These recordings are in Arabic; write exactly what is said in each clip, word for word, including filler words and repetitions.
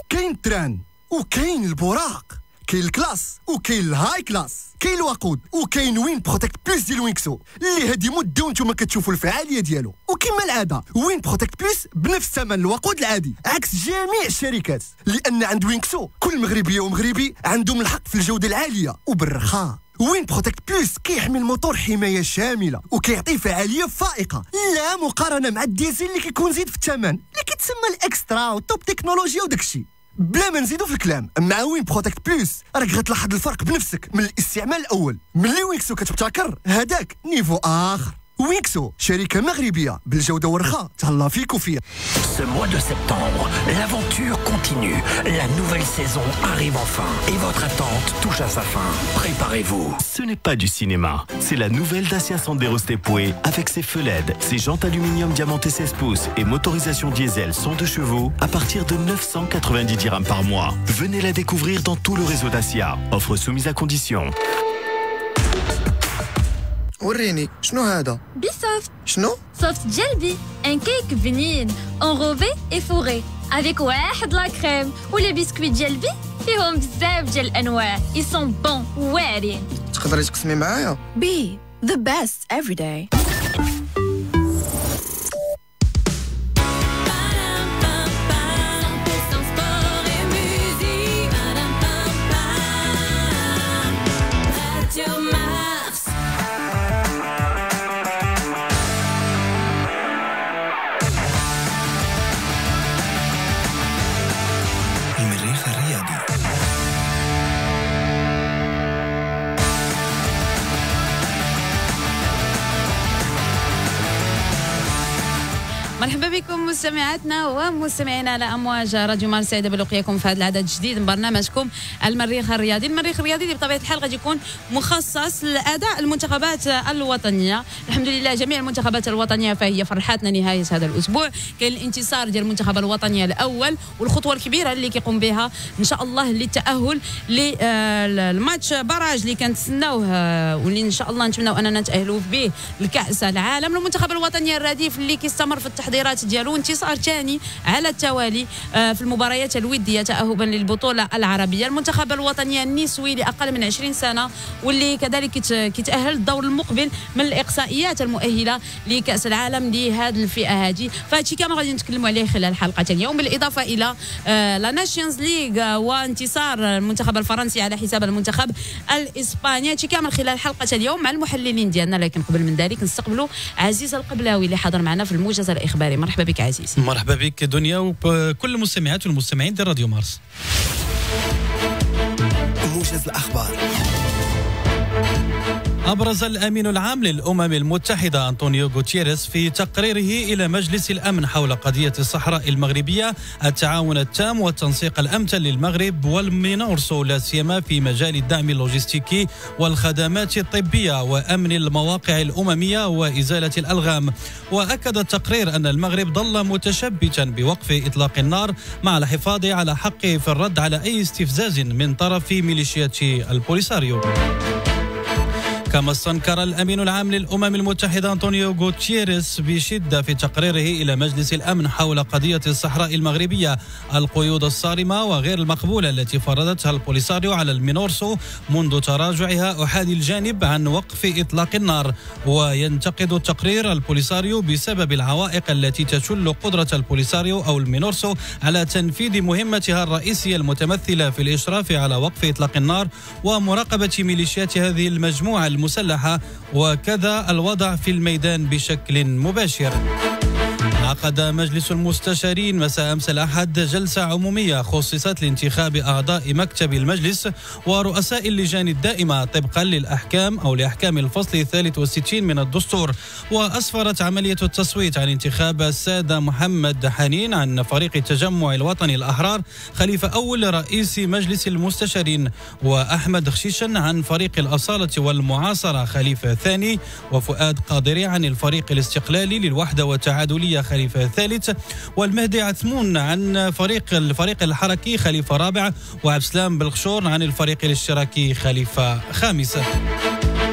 كاين التران وكاين البراق، كاين الكلاس وكاين الهاي كلاس، كاين الوقود وكاين وين بروتكت بلس ديال وينكسو اللي هادي مده وانتم كتشوفوا الفعاليه ديالو. وكما العاده وين بروتكت بلس بنفس ثمن الوقود العادي عكس جميع الشركات، لان عند وينكسو كل مغربيه ومغربي عندهم الحق في الجوده العاليه وبالرخاء. وين بروتكت بلس كيحمي الموتور حمايه شامله وكيعطي فعاليه فائقه لا مقارنه مع الديزل اللي كيكون زيد في الثمن اللي كيتسمى الاكسترا والتوب تكنولوجيا وداكشي. بلا ما نزيدو في الكلام، مع وين بروتكت بلس راك غتلاحظ الفرق بنفسك من الاستعمال الاول. ملي وينكسو كتبتكر هذاك نيفو اخر. وينكسو شركة مغربية بالجودة والرخاء تهلا فيك وفيها. Ce mois de septembre, l'aventure continue. La nouvelle saison arrive enfin et votre attente touche à sa fin. Préparez-vous. Ce n'est pas du cinéma, c'est la nouvelle Dacia Sandero Stepway avec ses feux L E D, ses jantes aluminium diamantées seize pouces et motorisation diesel cent deux chevaux à partir de neuf cent quatre-vingt-dix dirhams par mois. Venez la découvrir dans tout le réseau Dacia. Offre soumise à condition. وريني شنو هذا؟ بيسوفت. شنو؟ سوفت جلبي ان كيك بنين انروفي اي فوري افيك واحد لا كريم ولي بسكويت جلبي فيهم بزاف ديال الانواع اي سون بون واعرين. تقدري تقسمي معايا؟ بي the best every day. مرحبا بكم مستمعاتنا ومستمعينا على امواج راديو مارس. سعيده بلقياكم في هذا العدد الجديد من برنامجكم المريخ الرياضي. المريخ الرياضي اللي بطبيعه الحال غادي يكون مخصص لاداء المنتخبات الوطنيه. الحمد لله جميع المنتخبات الوطنيه فهي فرحاتنا نهايه هذا الاسبوع. كاين الانتصار ديال المنتخب الوطني الاول والخطوه الكبيره اللي كيقوم بها ان شاء الله للتاهل للماتش باراج اللي كنتسناوه واللي ان شاء الله نتمناو اننا نتاهلوا به لكاس العالم. المنتخب الوطني الرديف اللي كيستمر في التحضيرات ديالو، انتصار ثاني على التوالي في المباريات الوديه تاهبا للبطوله العربيه. المنتخب الوطني النسوي لاقل من عشرين سنه واللي كذلك كيتاهل الدور المقبل من الاقصائيات المؤهله لكاس العالم لهذه الفئه هذه. فهادشي كامل غادي نتكلموا عليه خلال حلقه اليوم، بالاضافه الى لا ناشيونز ليغ وانتصار المنتخب الفرنسي على حساب المنتخب الاسباني. هادشي كامل خلال حلقه اليوم مع المحللين ديالنا. لكن قبل من ذلك نستقبلوا عزيز القبلاوي اللي حاضر معنا في الموجز الاخباري. مرحبا بك عزيز. مرحبا بك دنيا وكل المستمعات والمستمعين ديال راديو مارس. موجز الأخبار. أبرز الأمين العام للأمم المتحدة أنطونيو غوتيريس في تقريره إلى مجلس الأمن حول قضية الصحراء المغربية التعاون التام والتنسيق الأمثل للمغرب والمينورسو لا سيما في مجال الدعم اللوجستيكي والخدمات الطبية وأمن المواقع الأممية وإزالة الألغام. وأكد التقرير أن المغرب ظل متشبتا بوقف إطلاق النار مع الحفاظ على حقه في الرد على أي استفزاز من طرف ميليشيات البوليساريو. كما استنكر الأمين العام للأمم المتحدة أنطونيو غوتيريس بشدة في تقريره إلى مجلس الأمن حول قضية الصحراء المغربية القيود الصارمة وغير المقبولة التي فرضتها البوليساريو على المينورسو منذ تراجعها أحادي الجانب عن وقف إطلاق النار. وينتقد التقرير البوليساريو بسبب العوائق التي تشل قدرة البوليساريو أو المينورسو على تنفيذ مهمتها الرئيسية المتمثلة في الإشراف على وقف إطلاق النار ومراقبة ميليشيات هذه المجموعة المسلحة وكذا الوضع في الميدان بشكل مباشر. عقد مجلس المستشارين مساء أمس الأحد جلسة عمومية خصصت لانتخاب أعضاء مكتب المجلس ورؤساء اللجان الدائمة طبقا للأحكام أو لأحكام الفصل الثالث والستين من الدستور. وأسفرت عملية التصويت عن انتخاب السادة محمد حنين عن فريق التجمع الوطني الأحرار خليفة أول رئيس مجلس المستشارين، وأحمد خشيشن عن فريق الأصالة والمعاصرة خليفة ثاني، وفؤاد قادري عن الفريق الاستقلالي للوحدة والتعادلية خليفة ثالث، والمهدي عثمون عن فريق الفريق الحركي خليفة رابع، وعبد السلام بالخشور عن الفريق الاشتراكي خليفة خامس.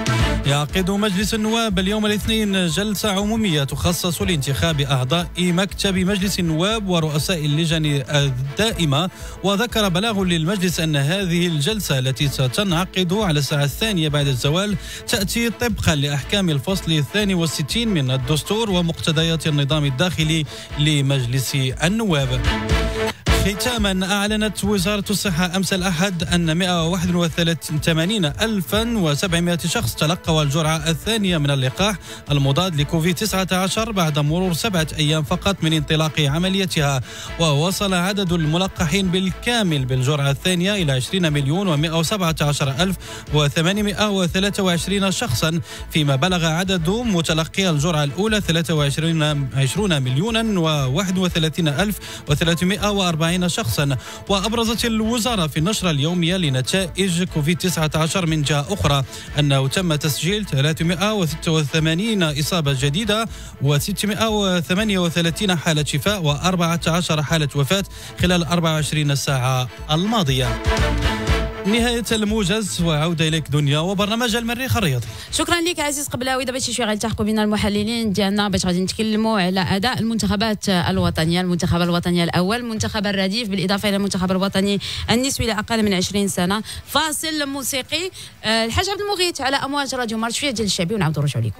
يعقد مجلس النواب اليوم الاثنين جلسة عمومية تخصص لانتخاب أعضاء مكتب مجلس النواب ورؤساء اللجان الدائمة. وذكر بلاغ للمجلس أن هذه الجلسة التي ستنعقد على الساعة الثانية بعد الزوال تأتي طبقا لأحكام الفصل الثاني والستين من الدستور ومقتضيات النظام الداخلي لمجلس النواب. ختاما، أعلنت وزارة الصحة أمس الأحد أن مئة وواحد وثمانين ألفا وسبعمائة شخص تلقوا الجرعة الثانية من اللقاح المضاد لكوفيد تسعة عشر بعد مرور سبعة أيام فقط من انطلاق عمليتها. ووصل عدد الملقحين بالكامل بالجرعة الثانية إلى عشرين مليون ومئة وسبعة عشر ألف وثمانمائة وثلاثة وعشرين شخصا، فيما بلغ عدد متلقي الجرعة الأولى ثلاثة وعشرين مليون وواحد وثلاثين ألف وثلاثمائة وأربعين شخصا. وأبرزت الوزارة في النشرة اليومية لنتائج كوفيد تسعة عشر من جهة أخرى أنه تم تسجيل ثلاثمائة وستة وثمانين إصابة جديدة وستمائة وثمانية وثلاثين حالة شفاء وأربعة عشر حالة وفاة خلال أربع وعشرين ساعة الماضية. نهاية الموجز وعودة إليك دنيا وبرنامج المريخ الرياضي. شكرا لك عزيز قبلاوي. دابا شي شويه غيلتحقوا بنا المحللين ديالنا باش غادي نتكلموا على اداء المنتخبات الوطنيه، المنتخب الوطني الاول، المنتخب الرديف، بالاضافه الى المنتخب الوطني النسوي لاقل من عشرين سنه. فاصل موسيقي الحاج عبد المغيث على امواج راديو مارش، شويه ديال الشعبي ونعاودوا نرجعوا لكم.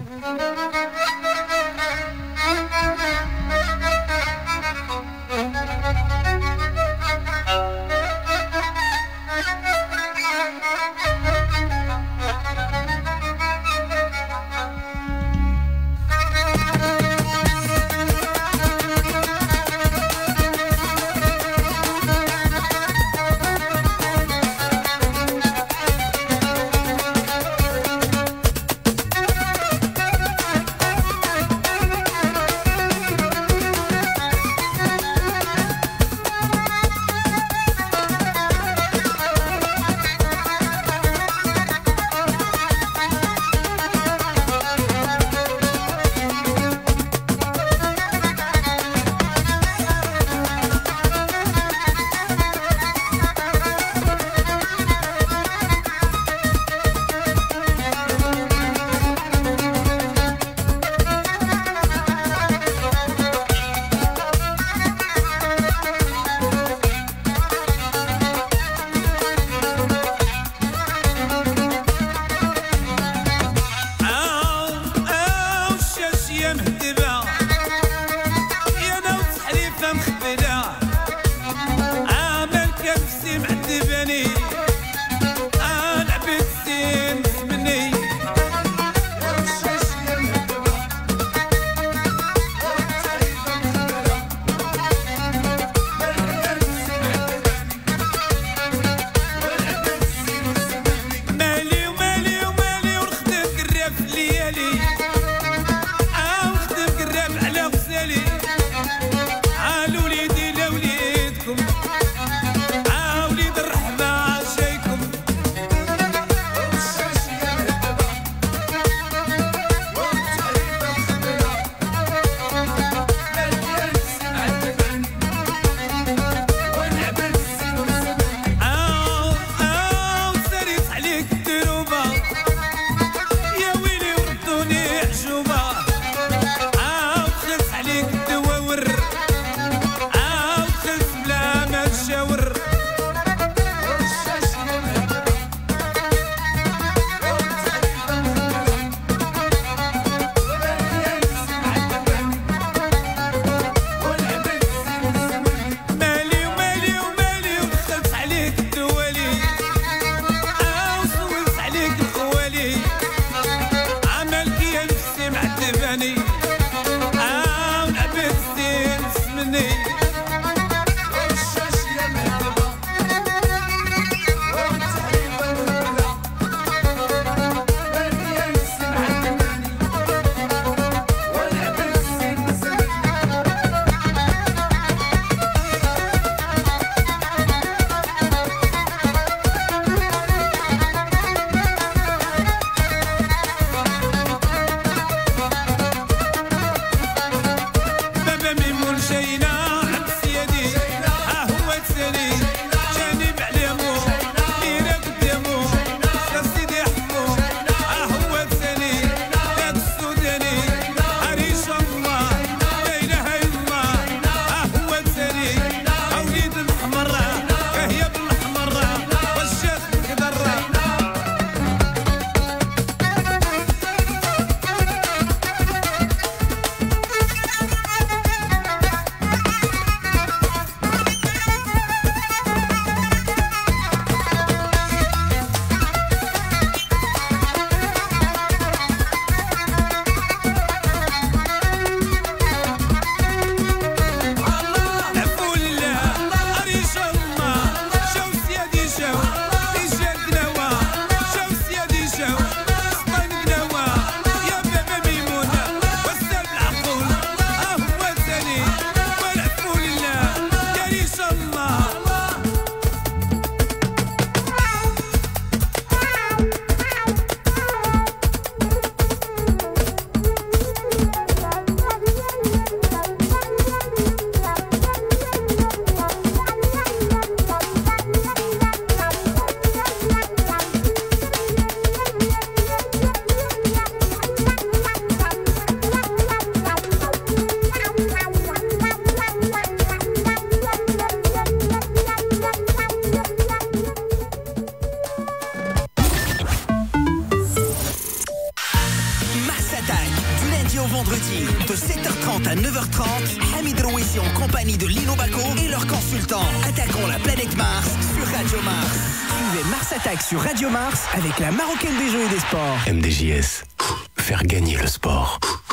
à neuf heures trente, Hamid Rouissi en compagnie de Lino Baco et leurs consultants. Attaquons la planète Mars sur Radio Mars. Suivez Mars Attack sur Radio Mars avec la Marocaine des Jeux et des Sports. M D J S, faire gagner le sport.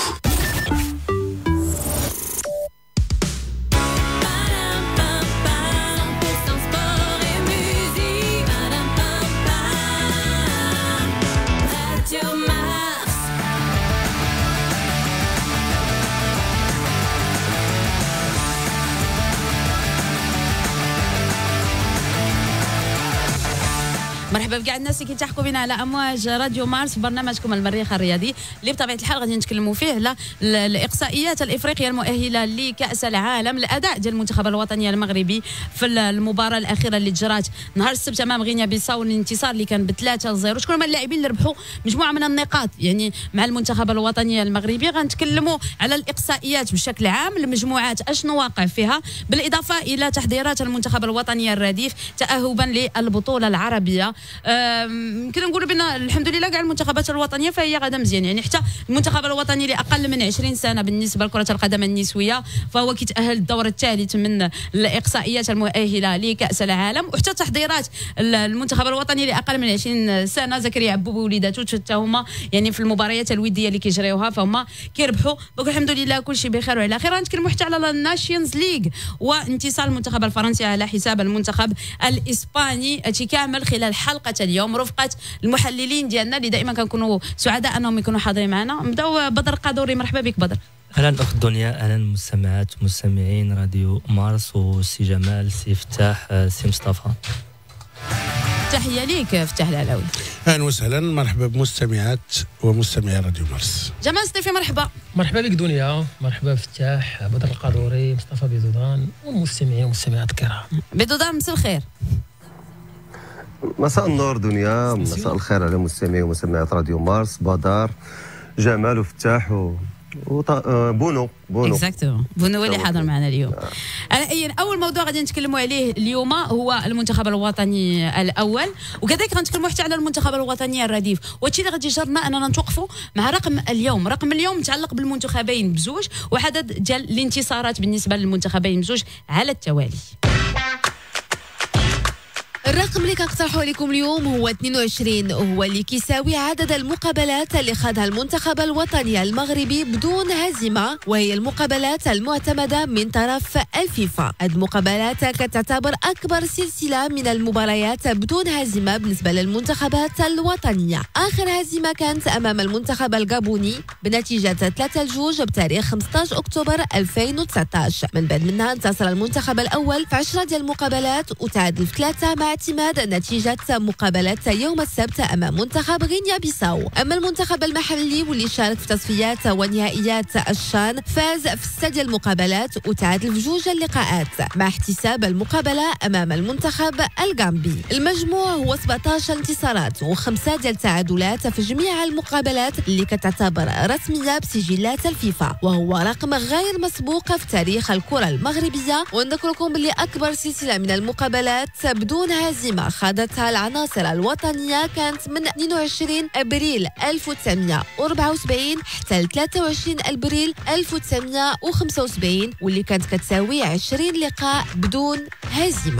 مرحبا بكاع الناس اللي كيتحكوا بنا على امواج راديو مارس، برنامجكم المريخ الرياضي اللي بطبيعه الحال غادي نتكلموا فيه على الاقصائيات الافريقيه المؤهله لكاس العالم، الاداء ديال المنتخب الوطني المغربي في المباراه الاخيره اللي تجرات نهار السبت امام غينيا بيساو، الانتصار اللي كان ب ثلاثة صفر. شكون هما اللاعبين اللي ربحوا مجموعه من النقاط يعني مع المنتخب الوطني المغربي؟ غنتكلموا على الاقصائيات بشكل عام، المجموعات اشنو واقع فيها، بالاضافه الى تحضيرات المنتخب الوطني الرديف تاهبا للبطوله العربيه. يمكن نقولوا بان الحمد لله كاع المنتخبات الوطنيه فهي غاده مزيان، يعني حتى المنتخب الوطني لاقل من عشرين سنه بالنسبه لكره القدم النسويه فهو كيتاهل الدور الثالث من الاقصائيات المؤهله لكاس العالم، وحتى تحضيرات المنتخب الوطني لاقل من عشرين سنه زكريا عبوب ووليداته حتى هما يعني في المباريات الوديه اللي كيجريوها فهم كيربحوا. دونك الحمد لله كل شيء بخير وعلى خير. غنتكلموا حتى على الناشيونز ليغ وانتصار المنتخب الفرنسي على حساب المنتخب الاسباني كامل خلال حلقه اليوم رفقه المحللين ديالنا اللي دائما كنكونوا سعداء انهم يكونوا حاضرين معنا. نبداو بدر قادوري، مرحبا بك بدر. اهلا اخت دنيا، اهلا مستمعات ومستمعين راديو مارس، وسي جمال، سي فتاح، سي مصطفى. تحيه ليك فتاح العلاوي. اهلا وسهلا، مرحبا بمستمعات ومستمعي راديو مارس. جمال ستيفي مرحبا. مرحبا بك دنيا، مرحبا فتاح، بدر القادوري، مصطفى بيدودان والمستمعين والمستمعات الكرام. بيدودان مساء الخير. مساء النور دنيا، مساء الخير على مستمعي ومستمعات راديو مارس، بدر، جمال وفتاح و بونو بونو اكزاكتومون بونو هو اللي حاضر معنا اليوم. على اي اول موضوع غادي نتكلموا عليه اليوم هو المنتخب الوطني الاول، وكذلك غنتكلموا حتى على المنتخب الوطني الرديف، وهادشي اللي غادي يجرنا اننا نتوقفوا مع رقم اليوم. رقم اليوم متعلق بالمنتخبين بزوج وعدد ديال الانتصارات بالنسبه للمنتخبين بزوج على التوالي. الرقم اللي كنقترحوا لكم اليوم هو اثنين وعشرين، وهو اللي كيساوي عدد المقابلات اللي خاضها المنتخب الوطني المغربي بدون هزيمه، وهي المقابلات المعتمده من طرف الفيفا. هذه المقابلات كتعتبر اكبر سلسله من المباريات بدون هزيمه بالنسبه للمنتخبات الوطنيه. اخر هزيمه كانت امام المنتخب الغابوني بنتيجه ثلاثة لجوج بتاريخ خمسطاش اكتوبر ألفين وتسعطاش. من بعد منها انتصر المنتخب الاول في عشرة ديال المقابلات وتعادل في ثلاثه مع اعتماد نتيجة مقابلة يوم السبت أمام منتخب غينيا بيساو. أما المنتخب المحلي واللي شارك في تصفيات ونهائيات الشان فاز في ستة ديال المقابلات وتعادل في جوج اللقاءات مع احتساب المقابلة أمام المنتخب الغامبي. المجموع هو سبعطاش انتصارات وخمسة ديال التعادلات في جميع المقابلات اللي كتعتبر رسمية بسجلات الفيفا، وهو رقم غير مسبوق في تاريخ الكرة المغربية. ونذكركم باللي أكبر سلسلة من المقابلات بدون هزيمة خاضتها العناصر الوطنية كانت من اثنين وعشرين أبريل ألف وتسعمائة وأربعة وسبعين حتى ثلاثة وعشرين أبريل ألف وتسعمائة وخمسة وسبعين، واللي كانت كتساوي عشرين لقاء بدون هزيمة.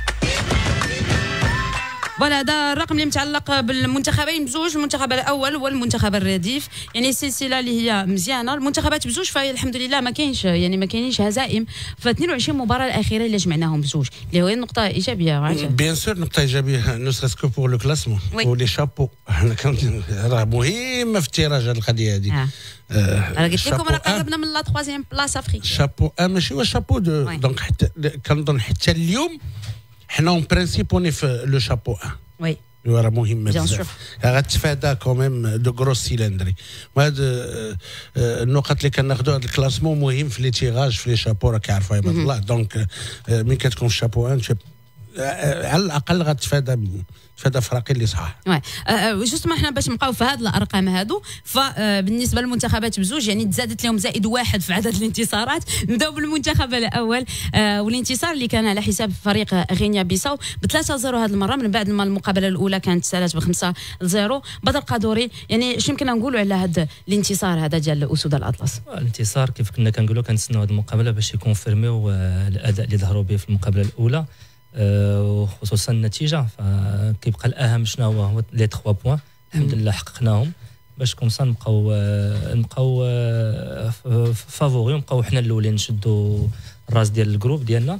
فوالا هذا الرقم اللي متعلق بالمنتخبين بزوج، المنتخب الاول والمنتخب الرديف، يعني السلسله اللي هي مزيانه. المنتخبات بزوج فالحمد لله ما كاينش يعني ما كاينينش هزائم في اثنين وعشرين مباراه الاخيره اللي جمعناهم بزوج، اللي هو نقطه ايجابيه. بيان سور نقطه ايجابيه نو سكو بور لو كلاسمون ولي شابو. راه مهمه في التيراج هذه القضيه هذه. انا قلت لكم راه قربنا من لا ثلاثيام بلاصه افريقيا. شابو اه ماشي هو شابو دو دونك حتى كنظن حتى اليوم حنا اون برينسيپ اوني في لو شابو واحد. وي راه مهمه بزاف، غتفادى كوميم دو غروس سيلندري. وهاد النقط اللي كناخذوا هذا الكلاسمون مهم في لي تيراج في لي شابو، راه كيعرفوا عباد الله. دونك ملي كتكون في شابو واحد على الاقل غتفادى من تفادى فراقي اللي صحاح. وي جوست ما حنا باش نبقاو في هاد الارقام هادو، فبالنسبه للمنتخبات بزوج يعني تزادت لهم زائد واحد في عدد الانتصارات. نبداو بالمنتخب الاول والانتصار اللي كان على حساب فريق غينيا بيساو ب ثلاثة صفر هذه المره، من بعد ما المقابله الاولى كانت سالت ب خمسة صفر. بدر قادوري، يعني شنو يمكن نقولوا على هذا الانتصار هذا ديال اسود الاطلس؟ الانتصار كيف كنا كنقولوا كنتسناو هذه المقابله باش يكونفيرميو الاداء اللي ظهروا به في المقابله الاولى، وخصوصا النتيجه. فكيبقى الاهم شنو هو هو لي ثلاثة بوين الحمد لله حققناهم باش كومسا نبقاو نبقاو فافوري ونبقاو حنا الاولين نشدوا الراس ديال الجروب ديالنا.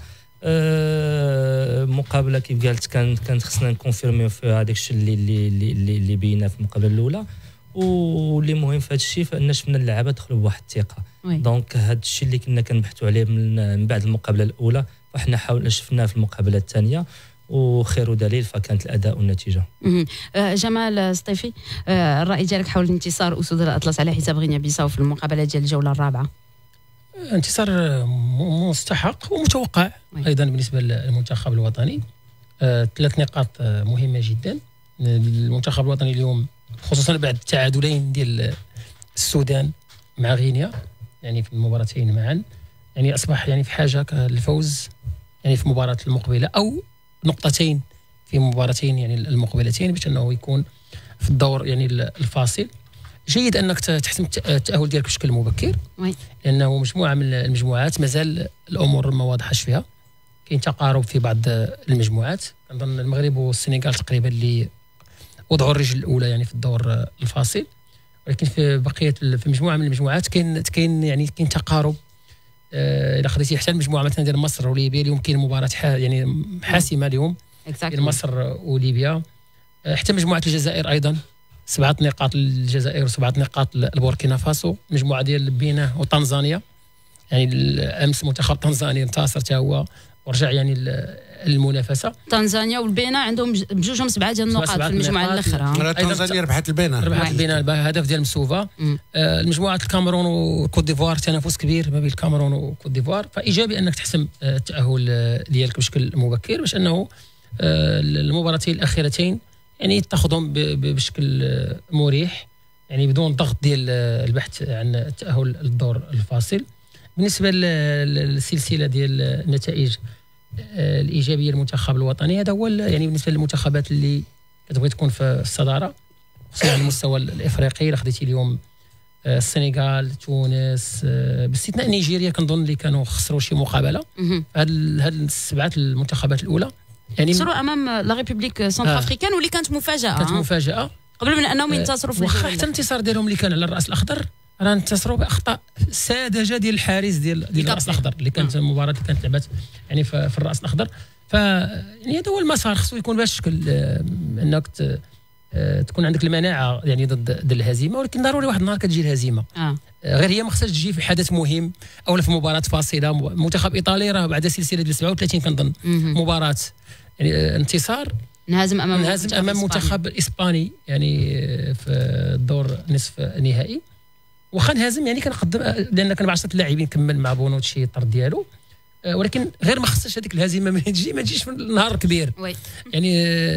مقابله كيف قالت كانت كانت خصنا نكونفيرميو في هذاك الشيء اللي اللي اللي, اللي بينا في المقابله الاولى، واللي مهم في هذا الشيء فان شفنا اللعابه دخلوا بواحد الثقه. دونك هذا الشيء اللي كنا كنبحثوا عليه من بعد المقابله الاولى فاحنا حاولنا شفناه في المقابله الثانيه، وخير دليل فكانت الاداء والنتيجه. جمال سطيفي، الراي ديالك حول انتصار اسود الاطلس على حساب غينيا بيساو في المقابله ديال الجوله الرابعه؟ انتصار مستحق ومتوقع ايضا بالنسبه للمنتخب الوطني. ثلاث نقاط مهمه جدا. المنتخب الوطني اليوم خصوصا بعد التعادلين ديال السودان مع غينيا يعني في المباراتين معا، يعني اصبح يعني في حاجه للفوز يعني في المباراه المقبله او نقطتين في مباراتين يعني المقبلتين باش انه يكون في الدور يعني الفاصل. جيد انك تحسم التاهل ديالك بشكل مبكر، وي. لانه مجموعه من المجموعات مازال الامور ما واضحاش فيها، كاين تقارب في بعض المجموعات. كنظن المغرب والسنغال تقريبا اللي وضعوا الرجل الاولى يعني في الدور الفاصل، ولكن في بقيه في مجموعه من المجموعات كاين كاين يعني كاين تقارب. الى خديتي حتى المجموعه مثلا ديال مصر وليبيا اليوم كاين مباراه يعني حاسمه اليوم بين مصر وليبيا. حتى مجموعه الجزائر ايضا سبعه نقاط للجزائر وسبعه نقاط لبوركينا فاسو. مجموعه ديال بينه وطنزانيا، يعني امس منتخب طنزانيا انتصر حتى هو ورجع يعني المنافسه. طنزانيا والبينه عندهم بجوجهم سبعه ديال النقاط في المجموعه الاخرى. طنزانيا ربحت البينه ربحت البينه هدف ديال مسوفا. آه المجموعه الكاميرون وكوت ديفوار تنافس كبير ما بين الكاميرون وكوت ديفوار، فايجابي انك تحسم التاهل ديالك بشكل مبكر باش انه آه المباراتين الاخيرتين يعني تاخذهم بشكل مريح، يعني بدون ضغط ديال البحث عن التاهل للدور الفاصل. بالنسبه للسلسله ديال النتائج الايجابيه للمنتخب الوطني، هذا هو يعني بالنسبه للمنتخبات اللي كتبغي تكون في الصداره خصوصا على المستوى الافريقي. الا خديتي اليوم السنغال، تونس، باستثناء نيجيريا كنظن اللي كانوا خسروا شي مقابله. هاد هاد السبعه المنتخبات الاولى يعني خسروا امام لا ريبوبليك سنتر افريكان واللي كانت مفاجاه كانت مفاجاه قبل من انهم ينتصروا في واخا حتى الانتصار ديالهم اللي كان على الراس الاخضر راه انتصروا باخطاء ساذجه ديال الحارس ديال ديال الراس الاخضر اللي كانت المباراه اللي كانت لعبت يعني في, في الراس الاخضر. ف يعني هذا هو المسار خصو يكون بهذا الشكل، انك تكون عندك المناعه يعني ضد ضد الهزيمه، ولكن ضروري واحد النهار كتجي الهزيمه. آه. غير هي ما خصهاش تجي في حدث مهم او في مباراه فاصله. منتخب ايطالي راه بعد سلسله ديال سبعة وثلاثين كنظن مباراه يعني انتصار نهزم امام نهزم امام منتخب الاسباني يعني في الدور نصف النهائي. واخا نهزم يعني كنقدم لان كان بعشرة اللاعبين كمل مع بونوتشي الطرد ديالو، ولكن غير ما خصهاش هذيك الهزيمه ما تجي ما تجيش في النهار كبير. وي. يعني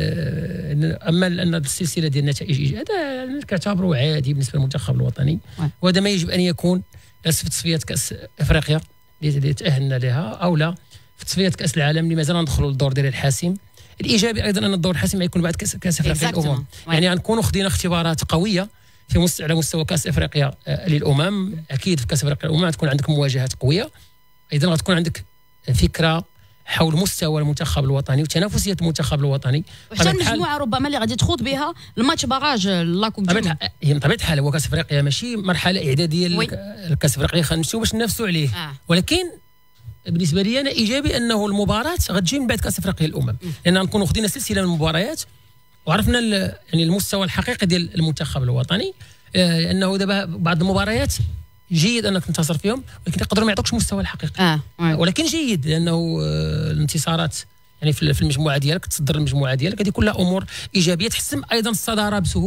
اما ان السلسله ديال النتائج هذا كنعتبره عادي بالنسبه للمنتخب الوطني، وهذا ما يجب ان يكون لا في تصفيات كاس افريقيا اللي تاهلنا لها او لا في تصفيات كاس العالم اللي مازال ندخلوا للدور ديال الحاسم. الايجابي ايضا ان الدور الحاسم يكون بعد كاس كاس افريقيا للامم، يعني غنكونوا خدينا اختبارات قويه في مستوى على مستوى كاس افريقيا للامم. اكيد في كاس افريقيا للامم غتكون عندك مواجهات قويه، ايضا غتكون عندك فكره حول مستوى المنتخب الوطني وتنافسيه المنتخب الوطني. وحتى المجموعه ربما اللي غادي تخوض بها الماتش باراج لاكوب دو موند. هي بطبيعه الحال هو كاس افريقيا ماشي مرحله اعداديه لكاس افريقيا خنمسوا باش ننافسوا عليه. آه. ولكن بالنسبه لي انا ايجابي انه المباراه غتجي من بعد كاس افريقيا للامم، لان نكونوا خدينا سلسله من المباريات وعرفنا يعني المستوى الحقيقي ديال المنتخب الوطني. آه انه دابا بعض المباريات جيد انك تنتصر فيهم ولكن يقدروا ما يعطوكش المستوى الحقيقي. آه. آه. ولكن جيد لانه آه الانتصارات يعني في المجموعه ديالك تصدر المجموعه ديالك هذه كلها امور ايجابيه تحسم ايضا الصداره بسهوله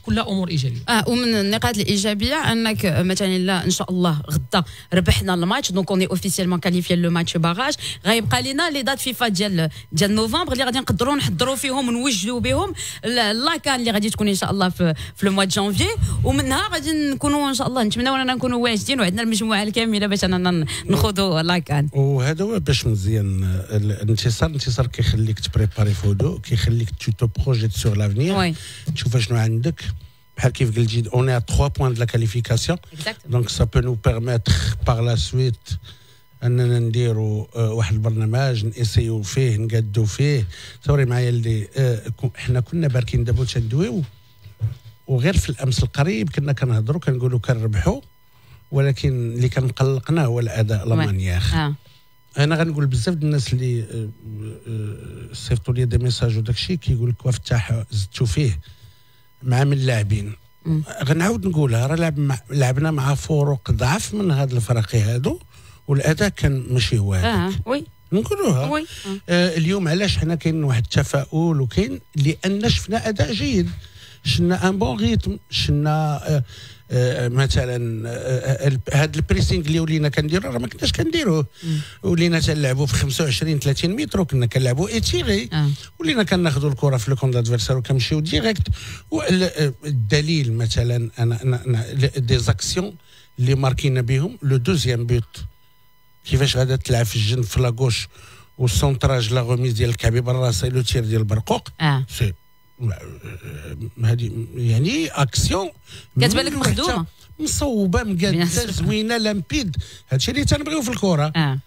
كلها امور ايجابيه. اه ومن النقاط الايجابيه انك مثلا لا ان شاء الله غدا ربحنا الماتش دونك اوني اوفيسيلمون كاليفي لو ماتش باراج، غيبقى لنا لي دات فيفا ديال ديال نوفمبر اللي غادي نقدروا نحضروا فيهم ونوجدوا بهم لاكان اللي غادي تكون ان شاء الله في في لو موا دو جانفي، ومنها غادي نكونوا ان شاء الله نتمناو اننا نكونوا واجدين وعندنا المجموعه الكامله باش اننا نخوضوا لاكان. وهذا هو باش مزيان الانتصار، الانتصار كيخليك تبريباري في هدوء، كيخليك تو تو بروجيت سور لافنير، تشوف شنو عندك. بحال كيف قلتي اون ا ثلاثة بوين دو لا كاليفيكاسيون، دونك سا بو نو بيرميتر باغ لا سويت اننا نديروا واحد البرنامج نسيو فيه نقادوا فيه. تصوري معايا اللي احنا كنا باركين دابا تندويو، وغير في الامس القريب كنا كنهضروا كنقولوا كنربحوا، ولكن اللي كان مقلقنا هو الاداء لامانياخ. آه. انا غنقول بزاف د الناس اللي صيفطوا لي دي ميساج وداك الشيء كيقول لك وافتح زدتوا فيه مع من اللاعبين. غنعاود نقولها، راه لعب مع لعبنا مع فرق ضعف من هاد الفرق هادو والاداء كان ماشي هو هذاك. اه وي نقولوها. وي. آه اليوم علاش حنا كاين واحد التفاؤل وكاين لان شفنا اداء جيد، شفنا ان بون ريتم، شفنا آه آه مثلا آه هاد البريسينغ اللي ولينا كنديرو راه ما كناش كنديروه، ولينا تنلعبوا في خمسة وعشرين ثلاثين متر وكنا كنلعبوا ايتيغي، آه. ولينا كناخذوا الكره في الكوند ادفيرسير وكنمشيو ديريكت. والدليل مثلا انا انا دي زاكسيون اللي ماركينا بهم لو دوزيام بوت كيفاش غادا تلعب في الجنب في لاغوش والسونتراج لا غوميز ديال الكعبي بالراس لو تير ديال البرقوق. اه سي هذه يعني اكسيون كتبان لك مخدومه مصوبه مقاده زوينه لامبيد. هادشي اللي تنبغيو في الكره. اه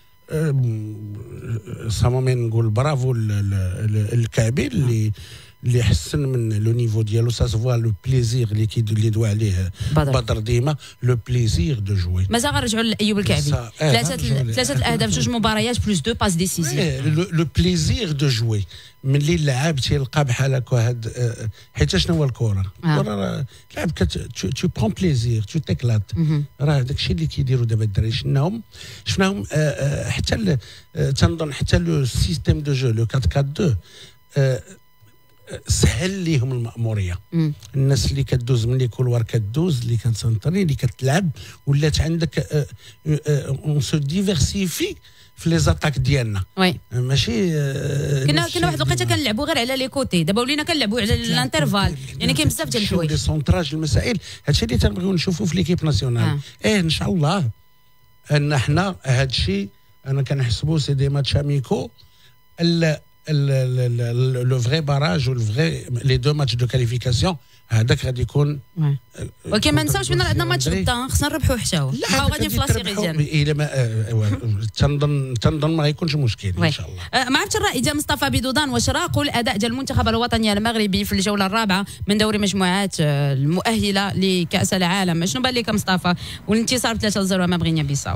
صامومين نقول برافو الكعبي اللي اللي حسن من لو نيفو ديالو. سا سفوا لو بليزير اللي اللي دوا عليه بدر ديما، لو بليزير دو جوي. مازال غنرجعوا لايوب الكعبي، ثلاثه ثلاثه الاهداف جوج مباريات بلوس دو باس ديسيزيف. لو بليزير دو جوي ملي اللعاب تيلقى بحال هكا هاد حيت شنو هو الكره؟ الكره لعب تو برون بليزير تو تيكلات. راه داك الشيء اللي كيديروا دابا الدراري شفناهم شفناهم حتى تنظن حتى لو سيستيم دو جو لو أربعة أربعة اثنين سهل ليهم المأمورية. مم. الناس اللي كدوز من لي كولوار كدوز، اللي كتسنطري، اللي كتلعب، ولات عندك اون سو ديفيرسيفي في لي زاتاك ديالنا. وي ماشي كنا كنا واحد الوقيته كنلعبوا غير على لي كوتي، دابا ولينا كنلعبوا على الانترفال، يعني كاين بزاف ديال الحوايج. لي سونتراج المسائل هادشي اللي تنبغيو نشوفوا في ليكيب ناسيونال. آه. ايه ان شاء الله ان حنا هادشي انا كنحسبوا سي دي ماتش اميكو. لو فري باراج و الفري لي دو ماتش دو كاليفيكاسيون هذاك غادي يكون. ولكن ما ننساوش بان عندنا ماتش غدا خصنا نربحوا حتى هو. لا غادي في لاسيغي ديالنا. الا ما تنظن تنظن ما غيكونش مشكل ان شاء الله. ما عرفتش الراي ديال مصطفى بيدودان واش راقوا الاداء ديال المنتخب الوطني المغربي في الجوله الرابعه من دوري مجموعات المؤهله لكاس العالم. شنو بان لك مصطفى؟ والانتصار ثلاثة صفر امام غينيا بيساو.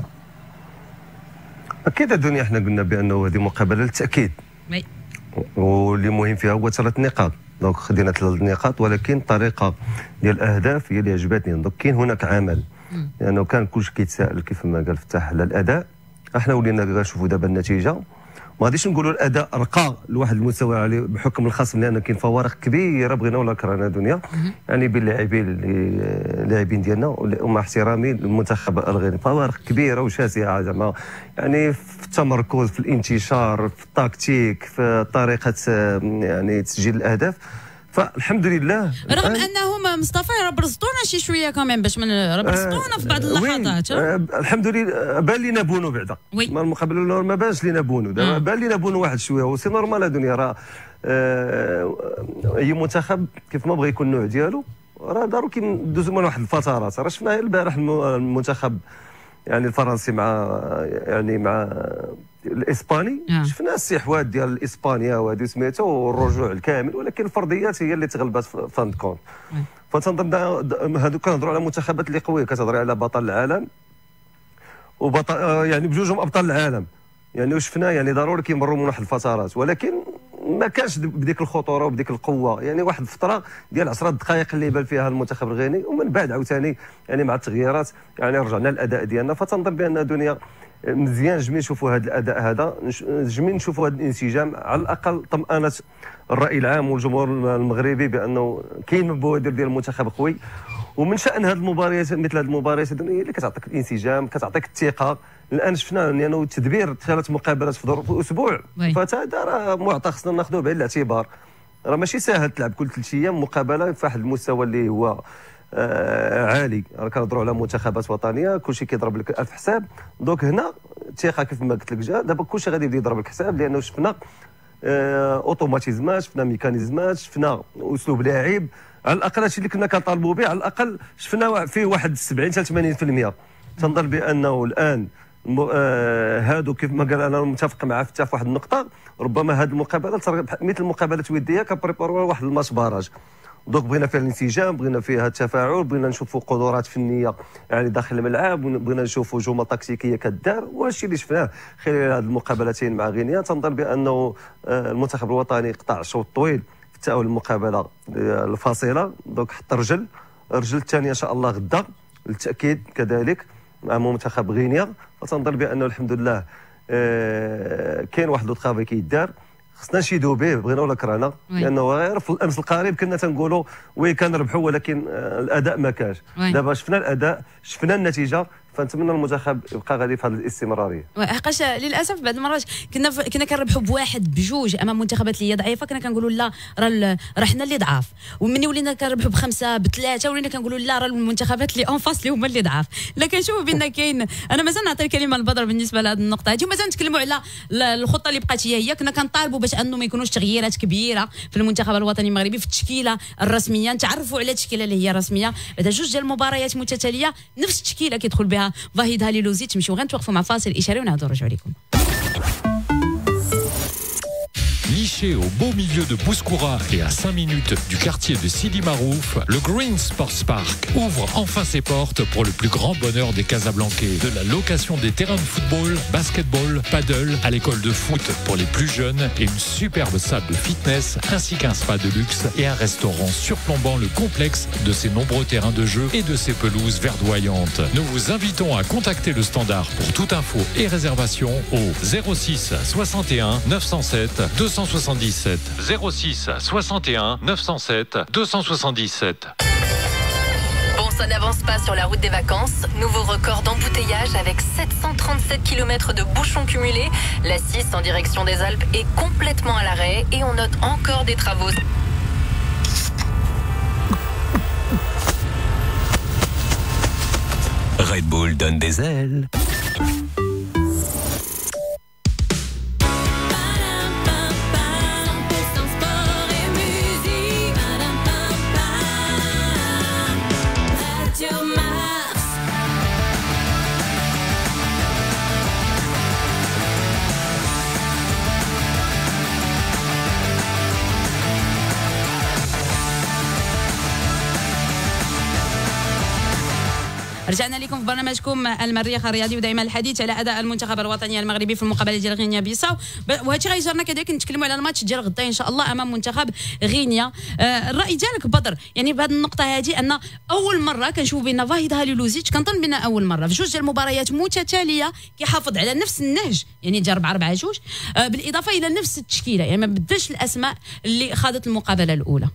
اكيد الدنيا احنا قلنا بانه هذه مقابله للتاكيد. وي. واللي مهم فيها هو ثلاث نقاط، دونك خدينا ثلاث نقاط، ولكن الطريقه ديال الاهداف هي اللي عجبتني. دونك كاين هناك عمل، لانه يعني كان كلشي كيتساءل كيف ما قال فتح على الاداء. احنا ولينا كنشوفوا دابا النتيجه، ما غاديش نقولوا الاداء رقى لواحد المستوى عليه بحكم الخصم، لان كاين فوارق كبيره بغينا ولا كرهنا دنيا يعني بين اللاعبين اللاعبين ديالنا ومع احترامي للمنتخب الغيني، فوارق كبيره وشاسعه زعما يعني في التمركز، في الانتشار، في التكتيك، في طريقه يعني تسجيل الاهداف. فالحمد لله رغم انهم مصطفى راه برزطونا شي شويه كمان باش من راه برزطونا في بعض اللحظات. آه الحمد لله بان لينا بونو بعدا ما المقابله الاولى ما بانش لينا بونو، دابا بان لينا بونو واحد شويه وسي نورمال. الدنيا راه آه اي منتخب كيف ما بغى يكون النوع ديالو راه دارو كيدوزو من واحد الفترات. راه شفنا البارح المنتخب يعني الفرنسي مع يعني مع الاسباني آه. شفنا الاستحواذ ديال اسبانيا وهذه سميتو والرجوع الكامل، ولكن الفرديات هي اللي تغلبت في فان كونت. فتنظن هذو كنهضروا على منتخبات اللي قويه، كتهضري على بطل العالم وبطل يعني بجوجهم ابطال العالم يعني وشفنا يعني ضروري كيمروا من واحد الفترات، ولكن ما كانش بديك الخطوره وبديك القوه. يعني واحد الفتره ديال عشرة دقائق اللي بان فيها المنتخب الغيني، ومن بعد عاوتاني يعني مع التغييرات يعني رجعنا للاداء ديالنا. فتنظن بان الدنيا مزيان جميل نشوفوا هذا الاداء هذا، جميل نشوفوا هذا الانسجام، على الاقل طمانه الراي العام والجمهور المغربي بانه كاين مبادر ديال المنتخب قوي. ومن شان هذه المباريات مثل هذه المباريات هي اللي كتعطيك الانسجام، كتعطيك الثقه. الان شفنا يعني تدبير ثلاث مقابلات في ظرف اسبوع، فهذا راه معطى خصنا ناخذوه بعين الاعتبار. راه ماشي ساهل تلعب كل ثلاث ايام مقابله في واحد المستوى اللي هو آه عالي. راه كنهضروا على منتخبات وطنيه، كلشي كيضرب لك ألف حساب. دونك هنا الثقه كيف ما قلت لك جا، دابا كلشي غادي يبدا يضرب لك حساب، لانه شفنا آه اوتوماتيزمات، شفنا ميكانيزمات، شفنا اسلوب لاعب. على الاقل هادشي اللي كنا كنطالبوا به، على الاقل شفنا فيه واحد سبعين حتى ثمانين بالمئة. تنظن بانه الان آه هادو كيف ما قال، انا متفق معاه في واحد النقطه، ربما هذه المقابلات مثل المقابلات الوديه كبريباروا واحد الماتش باراج. دونك بغينا فيها الانسجام، بغينا فيها التفاعل، بغينا نشوفوا قدرات فنيه يعني داخل الملعب، بغينا نشوفوا جمل تكتيكيه كدار. وهادشي اللي شفناه خلال هذه المقابلتين مع غينيا. تنظن بانه المنتخب الوطني قطع شوط طويل في التاهل المقابله الفاصله. دونك حط رجل الرجل الثانيه ان شاء الله غدا بالتاكيد كذلك مع منتخب غينيا. فتنظن بانه الحمد لله آه كاين واحد لو طرافاي كيدار، خصنا نشيدوا به بغينا ولا كرهنا، لانه غير في الامس القريب كنا تنقولوا وي كنربحوا ولكن آه الاداء ما كانش. دابا شفنا الاداء، شفنا النتيجه، فنتمنى المنتخب يبقى غادي في هذه الاستمراريه. حقاش للاسف بعض المرات كنا ف... كنا كنربحوا بواحد بجوج امام منتخبات اللي هي ضعيفه، كنا كنقولوا لا راه راه حنا اللي ضعاف. ومني ولينا كنربحوا بخمسه بثلاثه ولينا كنقولوا لا راه المنتخبات اللي اون فاس اللي هما اللي ضعاف. لا كنشوفوا بان كاين، انا مازال نعطي الكلمه للبدر بالنسبه لهذه النقطه هذه، ومازال نتكلموا على الخطه اللي بقات هي هي. كنا كنطالبوا باش انه ما يكونوش تغييرات كبيره في المنتخب الوطني المغربي في التشكيله الرسميه، نتعرفوا على التشكيله اللي هي رسميه. بعد جوج ديال المباريات متتاليه نفس التشكيله كيدخل بها فاهيد هالي لوزي. تمشيو غير نتوقفوا مع فاصل اشاري ونعاودوا نرجعوا لكم. Niché au beau milieu de Bouskoura et à cinq minutes du quartier de Sidi Marouf, le Green Sports Park ouvre enfin ses portes pour le plus grand bonheur des Casablancais. De la location des terrains de football, basketball, paddle, à l'école de foot pour les plus jeunes et une superbe salle de fitness ainsi qu'un spa de luxe et un restaurant surplombant le complexe de ses nombreux terrains de jeu et de ses pelouses verdoyantes. Nous vous invitons à contacter le standard pour toute info et réservation au zéro six soixante et un neuf cent sept deux cent soixante-dix-sept. zéro six soixante et un neuf cent sept deux cent soixante-dix-sept. Bon, ça n'avance pas sur la route des vacances. Nouveau record d'embouteillage avec sept cent trente-sept kilomètres de bouchons cumulés. La six en direction des Alpes est complètement à l'arrêt et on note encore des travaux. Red Bull donne des ailes. رجعنا لكم في برنامجكم المريخ الرياضي، ودائما الحديث على اداء المنتخب الوطني المغربي في المقابله ديال غينيا بيساو. وهادشي غيجرنا كذلك نتكلموا على الماتش ديال غدا ان شاء الله امام منتخب غينيا. آه الراي ديالك بدر يعني بهذه النقطه هذه، ان اول مره كنشوف بان فاهيد هاليلوزيتش كنظن بان اول مره في جوج ديال المباريات متتاليه كيحافظ على نفس النهج، يعني دار أربعة أربعة جوج آه بالاضافه الى نفس التشكيله، يعني ما بدلش الاسماء اللي خاضت المقابله الاولى.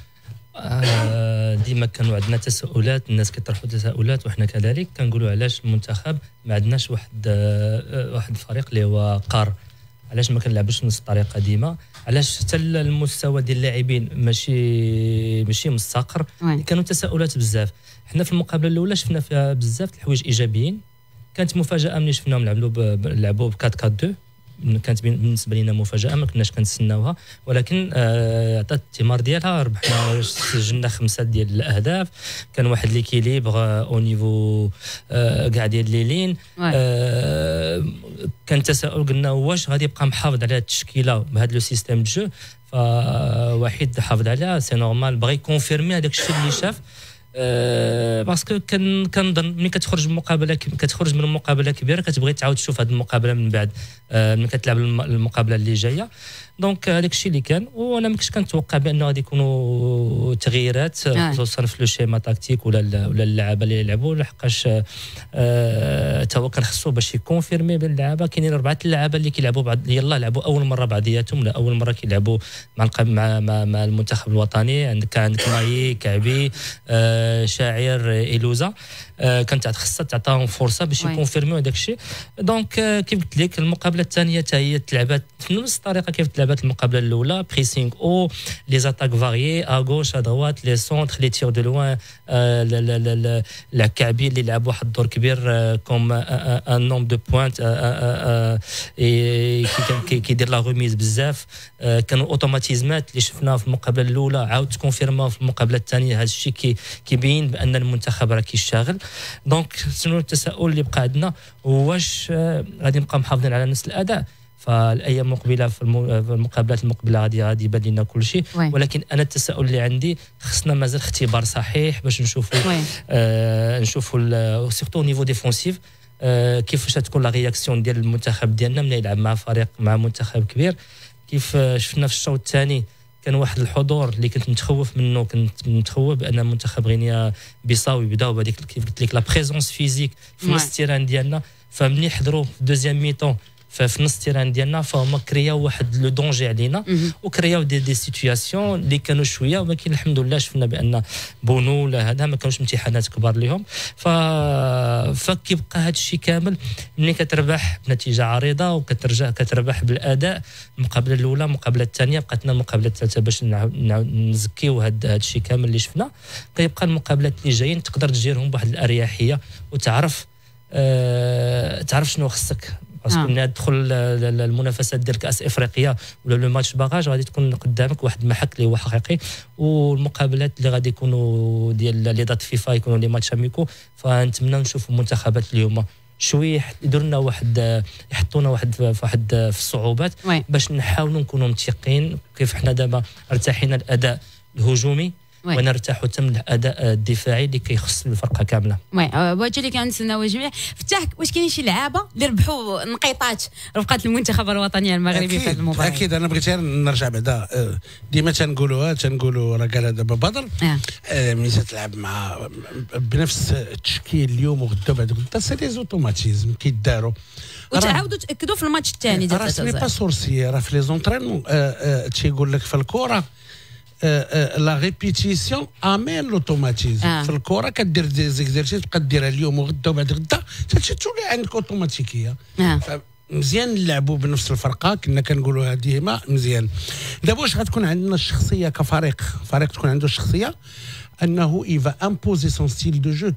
آه ديما كانوا عندنا تساؤلات، الناس كيطرحوا تساؤلات وحنا كذلك كنقولوا علاش المنتخب ما عندناش واحد آه واحد الفريق اللي هو قار، علاش ما كنلعبوش نفس الطريقه ديما، علاش حتى المستوى ديال اللاعبين ماشي ماشي مستقر. كانوا تساؤلات بزاف. حنا في المقابله الاولى شفنا فيها بزاف الحوايج ايجابيين. كانت مفاجاه ملي شفناهم لعبوا لعبوا ب أربعة أربعة اثنين، كانت بالنسبه لنا مفاجاه ما كناش كنتسناوها، ولكن عطات آه الثمار ديالها. ربحنا سجلنا خمسه ديال الاهداف، كان واحد ليكيليبر او نيفو آه كاع ديال ليلين. آه كان تساؤل قلنا واش غادي يبقى محافظ على التشكيله بهذا لو سيستيم دو جو، فواحد حافظ عليها سي نورمال، بغى يكونفيرمي هذاك الشيء اللي شاف. أه باسكو كان كنظن ملي كتخرج من مقابله كتخرج من مقابله كبيره كتبغي تعاود تشوف هذه المقابله من بعد، أه ملي كتلعب المقابله اللي جايه. دونك هذاك الشيء اللي كان، وانا ما كنتش كنتوقع بانه غادي يكونوا تغييرات خصوصا في لو شيما تاكتيك ولا ولا اللعابه اللي يلعبوا، لحقاش حتى هو كنخصو باش يكونفيرمي بان اللعابه كاينين اربعه اللعابه اللي كيلعبوا بعض يلاه لعبوا اول مره بعضياتهم ولا اول مره كيلعبوا مع مع مع, مع المنتخب الوطني. عندك عندك مايي كعبي آه شاعر إيلوزا آه كانت خصها تعطاهم فرصه باش يكونفيرميو هذاك الشيء. دونك آه كيف قلت لك المقابله الثانيه حتى هي تلعبات بنفس الطريقه كيف تلعبات المقابله الاولى، بريسينغ او لي زاتاك فاريي ا غوش ا دوات لي سونتر لي تير دو لوان الكعبي اللي لعب واحد الدور كبير كوم ان نوم دو بوينت كي كيدير لا ريميز بزاف. كانوا اوتوماتيزمات اللي شفناها في المقابله الاولى عاود تكونفيرما في المقابله الثانيه. هذا الشيء كي كيبين بان المنتخب راه كيشتغل. دونك شنو التساؤل اللي بقى عندنا هو واش غادي نبقى محافظين على نفس الاداء فالايام المقبله في المقابلات المقبله غادي غادي يبان لنا كل شيء. ولكن انا التساؤل اللي عندي خصنا مازال اختبار صحيح باش نشوفوا آه نشوفوا سيرتو نيفو ديفونسيف آه كيفاش تكون لا رياكسيون ديال المنتخب ديالنا ملي يلعب مع فريق مع منتخب كبير. كيف شفنا في الشوط الثاني كان واحد الحضور اللي كنت متخوف منه، كنت متخوف بان المنتخب غينيا بيساو يبداو بهذيك كيف قلت لك لا بريزونس فيزيك في نص التيران ديالنا. فملي حضروا في دوزيام ميطون ففي نص التيران ديالنا فهما كرياو واحد لو دونجي علينا وكرياو دي دي سيتوياسيون اللي كانوا شويه، ولكن الحمد لله شفنا بان بونو ولا هذا ما كانوش امتحانات كبار لهم. ف فكيبقى هذا الشيء كامل ملي كتربح بنتيجه عريضه وكترجع كتربح بالاداء. المقابله الاولى المقابله الثانيه بقاتنا المقابله الثالثه باش نزكيو هذا الشيء كامل اللي شفنا. كيبقى المقابلات اللي جايين تقدر تجيرهم بواحد الاريحيه وتعرف أه تعرف شنو خصك باسكو ملي تدخل المنافسات ديال كاس افريقيا ولا لو ماتش باغاج غادي تكون قدامك واحد المحك اللي هو حقيقي. والمقابلات اللي غادي يكونوا ديال لي دات فيفا يكونوا لي ماتش اميكو. فنتمنى نشوفوا المنتخبات اليوم شويه يديروا لنا واحد يحطونا واحد في واحد في الصعوبات باش نحاولوا نكونوا متيقين كيف حنا دابا ارتاحينا الاداء الهجومي ونرتاحوا تم الاداء الدفاعي اللي كيخص الفرقه كامله. وي هادشي اللي كنتسناو جميع. فتح واش كاينين شي لعابه اللي ربحوا نقيطات رفقه المنتخب الوطني المغربي في هذه المباراه؟ اكيد انا بغيت نرجع بعدا ديما تنقولوها تنقولوا راه قالها دابا بدر آه. ملي تلعب مع بنفس التشكيل اليوم وغدا بعد غدا سي لي زوتوماتيزم كيداروا وتعاودوا تاكدوا في الماتش الثاني ديال راه سي با سورسي. راه في لي زونطرينمون تيقول لك في الكره لا ريبيتيسيون امين لوتوماتيزم. آه. في الكره كدير دي زيكزيرسيس تبقى ديرها اليوم وغدا وبعد غدا تولي عندك اوتوماتيكيه. آه. مزيان نلعبوا بنفس الفرقه كنا كنقولوها ديما مزيان. دابا واش غتكون عندنا الشخصيه كفريق فريق تكون عنده الشخصيه انه يفا امبوزي سون ستيل دو جو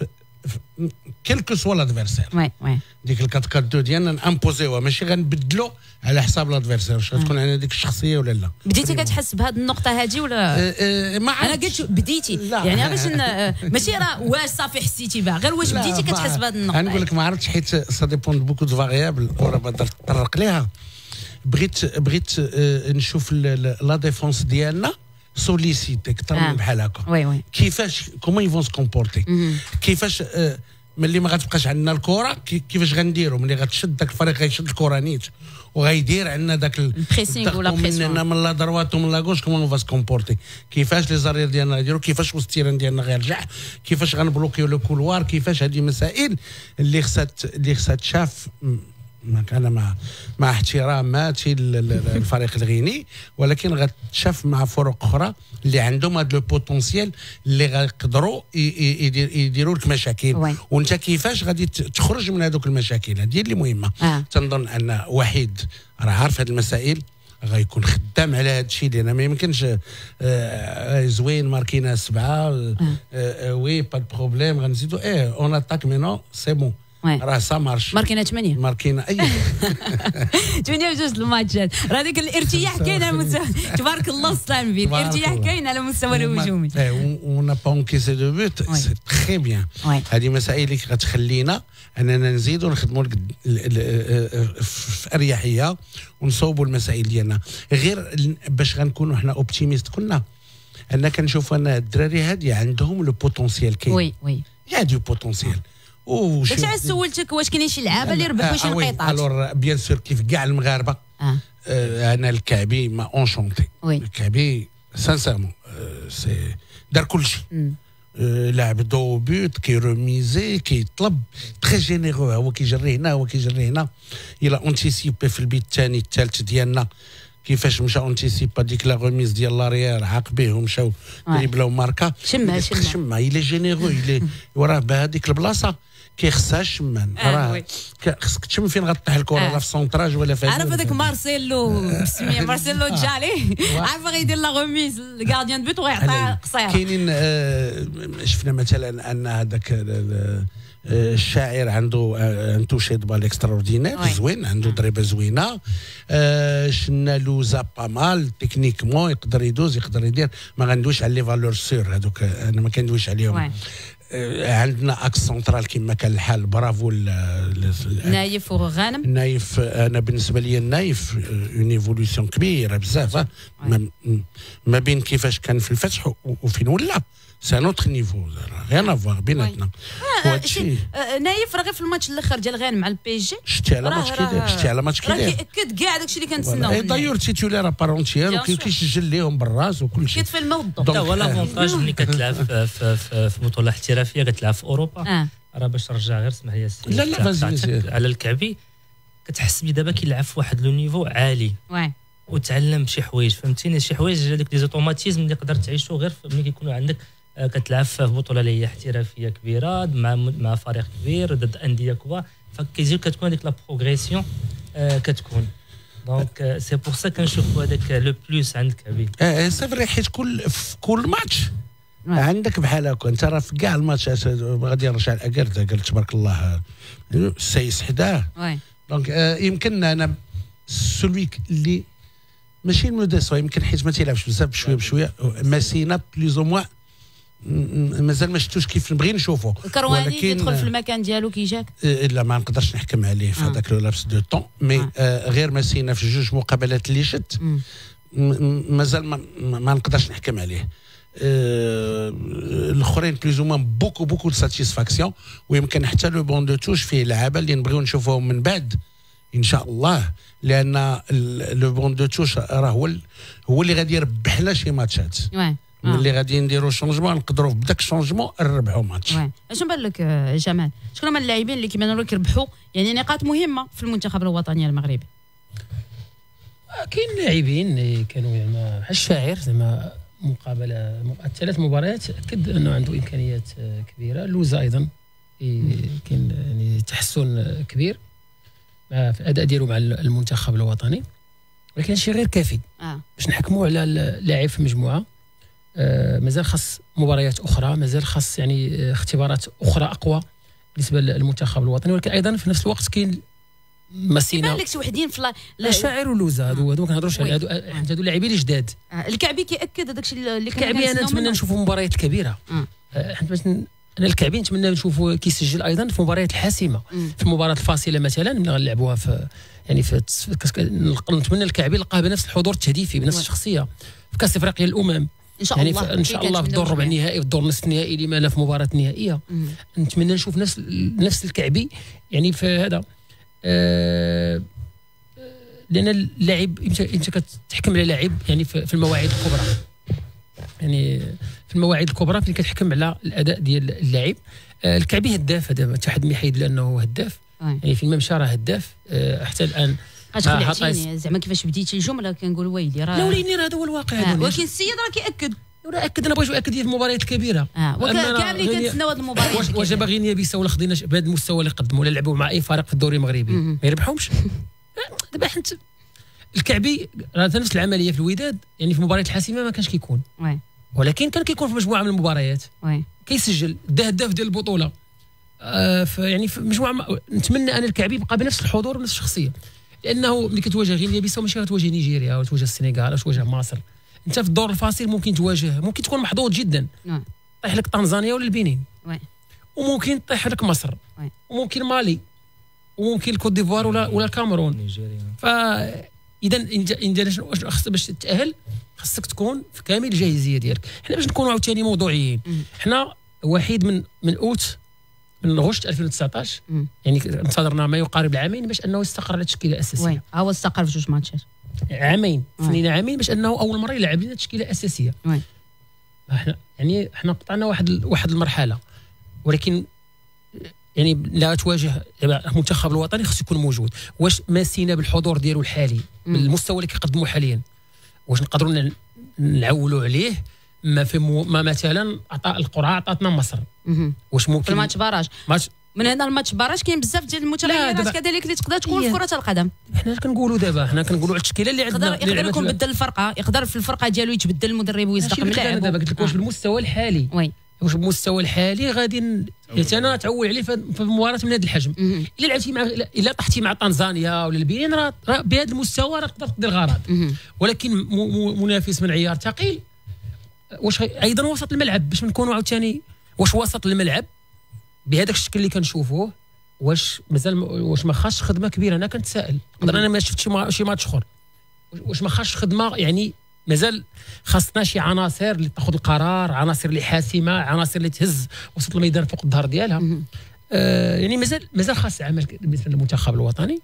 كيل كو سوا لادفيرسير. وي وي ديك الكات كات دو ديالنا نامبوزيوها ماشي غنبدلو على حساب لادفيرسير. واش غتكون عندنا ديك الشخصيه ولا لا؟ بديتي كتحس بهذه النقطه هذه ولا أه أه ما انا قلت بديتي يعني باش ماشي راه واش صافي حسيتي بها غير واش بديتي كتحس بهذه النقطه؟ نقول لك ما عرفتش حيت سا ديبون بوكو دو فاريابل وراه بدر تطرق ليها. بغيت بغيت أه نشوف لا ديفونس ديالنا سوليسيتي اكثر من بحال هكا. وي وي كيفاش كومون يفون سكومبورتي كيفاش أه ملي ما غتبقاش عندنا الكره كيفاش غنديروا ملي غتشد داك الفريق غيشد الكره نيت وغيدير عندنا داك البريسينغ ولا بريسيون من لا دروات ومن لا غوش كومون فاس كومبورتي كيفاش لي زارير ديالنا غيديروا كيفاش وسط التيران ديالنا غيرجع كيفاش غنبلوكيو لو كولوار كيفاش. هذه مسائل اللي خصها اللي خصها تشاف انا مع مع احتراماتي للفريق الغيني ولكن غتشاف مع فرق اخرى اللي عندهم هذا لو بوتونسيال اللي غيقدروا يديروا لك مشاكل. وانت كيفاش غادي تخرج من هذوك المشاكل هذه اللي مهمه. آه. تنظن ان وحيد راه عارف هذه المسائل غيكون خدام على هذا الشيء لان ما يمكنش آه زوين ماركينا سبعه آه. آه وي با دو بروبليم غنزيدوا ايه اون اتاك مينو سي بون راه سا مارش. ماركينا ثمانية ماركينا اي ثمانية بجوج الماتشات. راه هذاك الارتياح كاين على مستوى تبارك الله السلام فيه الارتياح كاين على المستوى الهجومي. اون با انكيسي دو بوت سي تري بيان. هذه مسائل اللي غتخلينا اننا نزيدوا نخدموا في اريحيه ونصوبوا المسائل ديالنا غير باش غنكونوا حنا اوبتيميست. كنا انا كنشوف ان الدراري هادي عندهم لو بوتونسيال كاين. وي وي يا دو بوتونسيال. باش عاد سولتك واش كاينين شي لعابه اللي ربحوا شي نقيطات؟ الور بيان سور كيف كاع المغاربه آه. آه انا الكعبي ما اونشونتي الكعبي سانسيرمون آه سي دار كل شيء آه لاعب دو بوت كي روميزي كيطلب تري جينيرو هو كيجري هنا هو كيجري هنا الى اونتيسيبي في البيت الثاني الثالث ديالنا كيفاش مشى اونتيسيبا ديك لا غوميز ديال لاريير عاقبيه ومشاو دريبلاو ماركا شمها شمها شمها الى جينيرو الى وراه بهذيك البلاصه كيخصها الشمان راه خصك تشم فين غطيح الكره لا في السونطراج ولا في عارف هذاك مارسيلو مسميه مارسيلو جالي عارف غادي يدير لا غوميز الكارديان بوت ويعطيها قصيره. كاينين شفنا مثلا ان هذاك الشاعر عنده عنده شي دبال اكستراوردينير زوين عنده ضريبه زوينه شنا له زابا مال تكنيكمون يقدر يدوز يقدر يدير ما غندويش على لي فالور سور هذوك انا ما كندويش عليهم. عندنا اكس سنترال كما كان الحال برافو نايف وغانم. نايف انا بالنسبه لي النايف اون ايفولوسيون كبيره بزاف ما بين كيفاش كان في الفتح وفين ولا سي نوتر نيفو غير افوار بيناتنا. نايف راه غير في الماتش الاخر ديال غانم مع البي جي شتي على ماتش كي شتي على ماتش كي راه كيأكد كاع داكشي اللي كنتسناو. اي دايور تيتولير بارونتيير وكيسجل ليهم بالراس وكل شيء. كيطفي الماء والضوء. هو لافونتاج ملي كتلعب في بطوله احترافيه كتلعب في اوروبا راه باش ترجع غير سمح لي السي لا لا على الكعبي كتحس بلي دابا كيلعب في واحد لو نيفو عالي وتعلم شي حوايج فهمتيني شي حوايج هذوك لي زوتوماتيزم اللي تقدر تعيشو غير ملي كيكونوا عندك كتلعب في بطوله اللي هي احترافيه كبيره مع مع فريق كبير ضد انديه كبار فكيجيو كتكون هذيك لا بروغريسيون كتكون دونك سي بور سا كنشوفوا هذاك لو بلوس عند الكعبي. اه سي فري حيت كل في كل ماتش عندك بحال هكا انت راه في كاع الماتشات غادي نرجع لاكرت قلت تبارك الله السايس حداه دونك يمكن انا سولوي اللي ماشي المدرس يمكن حيت ما تيلعبش بزاف بشويه بشويه ماسينا بليز او موان مازال ما شفتوش كيف نبغي نشوفو. كرواني كيدخل في المكان ديالو كي جاك لا ما نقدرش نحكم عليه في هذاك لو لابس دو طون مي آه غير ماسينا في جوج مقابلات اللي شت مازال ما, ما نقدرش نحكم عليه. آه الاخرين بليز او موان بوكو بوكو ساتيسفاكسيون ويمكن حتى لو بون دو توش فيه لعابه اللي نبغيو نشوفوهم من بعد ان شاء الله لان لو بون دو توش راه هو هو اللي غادي يربح لنا شي ماتشات ملي غادي نديروا شونجمون نقدروا بداك الشونجمون نربحوا ماتش. اشنو بان لك جمال شكون هما اللاعبين اللي كيبانوا لك يربحوا يعني نقاط مهمه في المنتخب الوطني المغربي؟ كاين لاعبين اللي كانوا يعني بحال الشاعر زعما مقابله ثلاث مباريات اكد انه عنده امكانيات كبيره. لوزا ايضا كاين يعني تحسن كبير في الاداء ديالو مع المنتخب الوطني ولكن هادشي غير كافي آه. باش نحكموا على اللاعب في مجموعه. آه مازال خاص مباريات اخرى مازال خاص يعني اختبارات اخرى اقوى بالنسبه للمنتخب الوطني ولكن ايضا في نفس الوقت كاين مسينا كيبان لك شي وحدين في لا شاعر ولوزا هادو هادو ما كنهضروش على هادو هادو لاعبين جداد. آه. الكعبي كياكد هذاك الشيء اللي كان الكعبي انا نتمنى نشوفوا مباريات كبيره. آه. حيت انا الكعبي نتمنى نشوفوا كيسجل ايضا في المباريات الحاسمه مم. في المباراه الفاصله مثلا ملي غنلعبوها في يعني في نتمنى الكعبي يلقاه بنفس الحضور التهديفي بنفس الشخصيه في كاس افريقيا الامم ان شاء يعني الله ان شاء الله في الدور الربع النهائي في الدور نصف النهائي لما لا في مباراه نهائيه نتمنى نشوف نفس نفس الكعبي يعني في هذا آه لان اللاعب انت انت كتحكم على لاعب يعني في المواعيد الكبرى يعني في المواعيد الكبرى فين كتحكم على الاداء ديال اللاعب. آه الكعبي هداف هذا حتى حد ما يحيد لانه هداف يعني في الممشى راه هداف آه حتى الان غتخلعتيني زعما كيفاش بديتي الجمله كنقول ويلي راه لا وليني هذا هو الواقع آه ولكن السيد راه كيأكد راه اكد انا بغيت ناكد في المباريات الكبيره اه وكاملين كنتسناو هذه المباريات واش دابا غينيا بيساو ولا خدينا بهذا المستوى اللي قدموا ولا لعبوا مع اي فريق في الدوري المغربي ما يربحهمش دابا حنت الكعبي راه نفس العمليه في الوداد يعني في المباريات الحاسمه ما كانش كيكون وي ولكن كان كيكون في مجموعه من المباريات وي كيسجل دا هداف ديال البطوله آه يعني في مجموعه م... نتمنى ان الكعبي يبقى بنفس الحضور ونفس الشخصيه لانه ملي كتواجه غينيا بيساو ماشي غتواجه نيجيريا ولا تواجه السنغال ولا تواجه مصر انت في الدور الفاصل ممكن تواجه ممكن تكون محظوظ جدا نعم طيح لك طنزانيا ولا البنين وي وممكن طيح لك مصر وي وممكن مالي وممكن الكوت ديفوار ولا ولا الكاميرون نيجيريا ف اذا انت خاصك باش تتاهل خاصك تكون في كامل الجاهزيه ديالك. حنا باش نكونوا عاوتاني موضوعيين حنا واحد من من اوت من غشت ألفين وتسعطاش يعني انتظرنا ما يقارب العامين باش انه يستقر على تشكيله اساسيه. وي هو استقر في جوج ماتشات عامين سنين عامين باش انه اول مره يلعب لنا تشكيله اساسيه. وي احنا يعني احنا قطعنا واحد واحد المرحله، ولكن يعني لا تواجه المنتخب الوطني خصو يكون موجود. واش ماسينا بالحضور ديالو الحالي بالمستوى اللي كيقدموا حاليا واش نقدروا نعولوا عليه؟ ما في مو ما مثلا عطاء القرعه عطاتنا مصر واش ممكن في الماتش باراج ماتش من هنا الماتش باراج كاين بزاف ديال المتغيرات كذلك اللي تقدر تكون في كره القدم. حنا كنقولوا دابا حنا كنقولوا على التشكيله اللي عندنا يقدر يقدر يكون بدل الفرقه، يقدر في الفرقه ديالو يتبدل المدرب ويصدق من اللاعب. دابا قلت لك واش بالمستوى الحالي وي واش بالمستوى الحالي غادي انا نتعول عليه في مباراه من هذا الحجم. الا لعبتي مع الا طحتي مع طنزانيا ولا البنين راه بهذا المستوى راه تقدر تدير غرض، ولكن منافس من عيار ثقيل. واش ايضا وسط الملعب باش نكونوا عاوتاني واش وسط الملعب بهذاك الشكل اللي كنشوفوه واش مازال واش ما خاصش خدمه كبيره؟ انا كنتسائل نقدر انا ما شفتش شي ماتش اخر واش ما خاصش خدمه يعني مازال خاصنا شي عناصر اللي تاخذ القرار، عناصر اللي حاسمه، عناصر اللي تهز وسط الميدان فوق الظهر ديالها. آه يعني مازال مازال خاص عمل بالنسبه للمنتخب الوطني.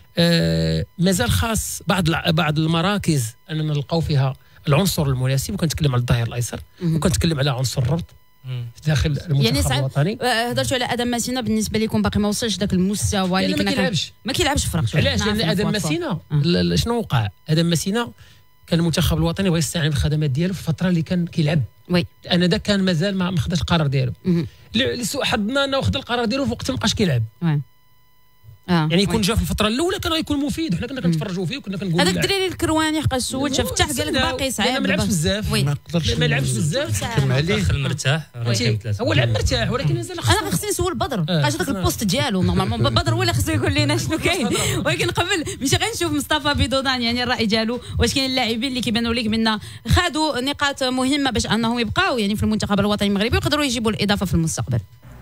آه مازال خاص بعض بعض المراكز اننا نلقاو فيها العنصر المناسب، وكنتكلم على الظهير الايسر وكنتكلم على عنصر الربط داخل المنتخب يعني الوطني. هضرتوا على ادم ماسينا بالنسبه لكم باقي ما وصلش ذاك المستوى اللي كنا ما كيلعبش ما كيلعبش فرق. علاش؟ لان ادم ماسينا شنو وقع؟ ادم ماسينا كان المنتخب الوطني بغى يستعين بالخدمات ديالو في الفتره اللي كان كيلعب. وي انا ذاك كان مازال ما خداش القرار ديالو. لسوء حظنا انه خد القرار ديالو في وقت ما بقاش كيلعب. وي آه. يعني يكون جا في الفتره الاولى كان غيكون مفيد وحنا كنا كنتفرجوا فيه وكنا كنقولوا هذاك الدريري الكرواني حق السول شاف فتح قال لك باقي صعيب ما لعبش بزاف ما قدرش ما لعبش بزاف دخل مرتاح هو لعب مرتاح ولكن مازال انا خصني نسول بدر بقاش داك البوست ديالو نورمالمون بدر ولا خصو يقول لنا شنو كاين. ولكن قبل مشي غير نشوف مصطفى بيضودان يعني الراي ديالو واش كاين اللاعبين اللي كيبانوا لك منا خادوا نقاط مهمه باش انهم يبقاو يعني في المنتخب الوطني المغربي ويقدروا يجيبوا الاضافه في المستقبل.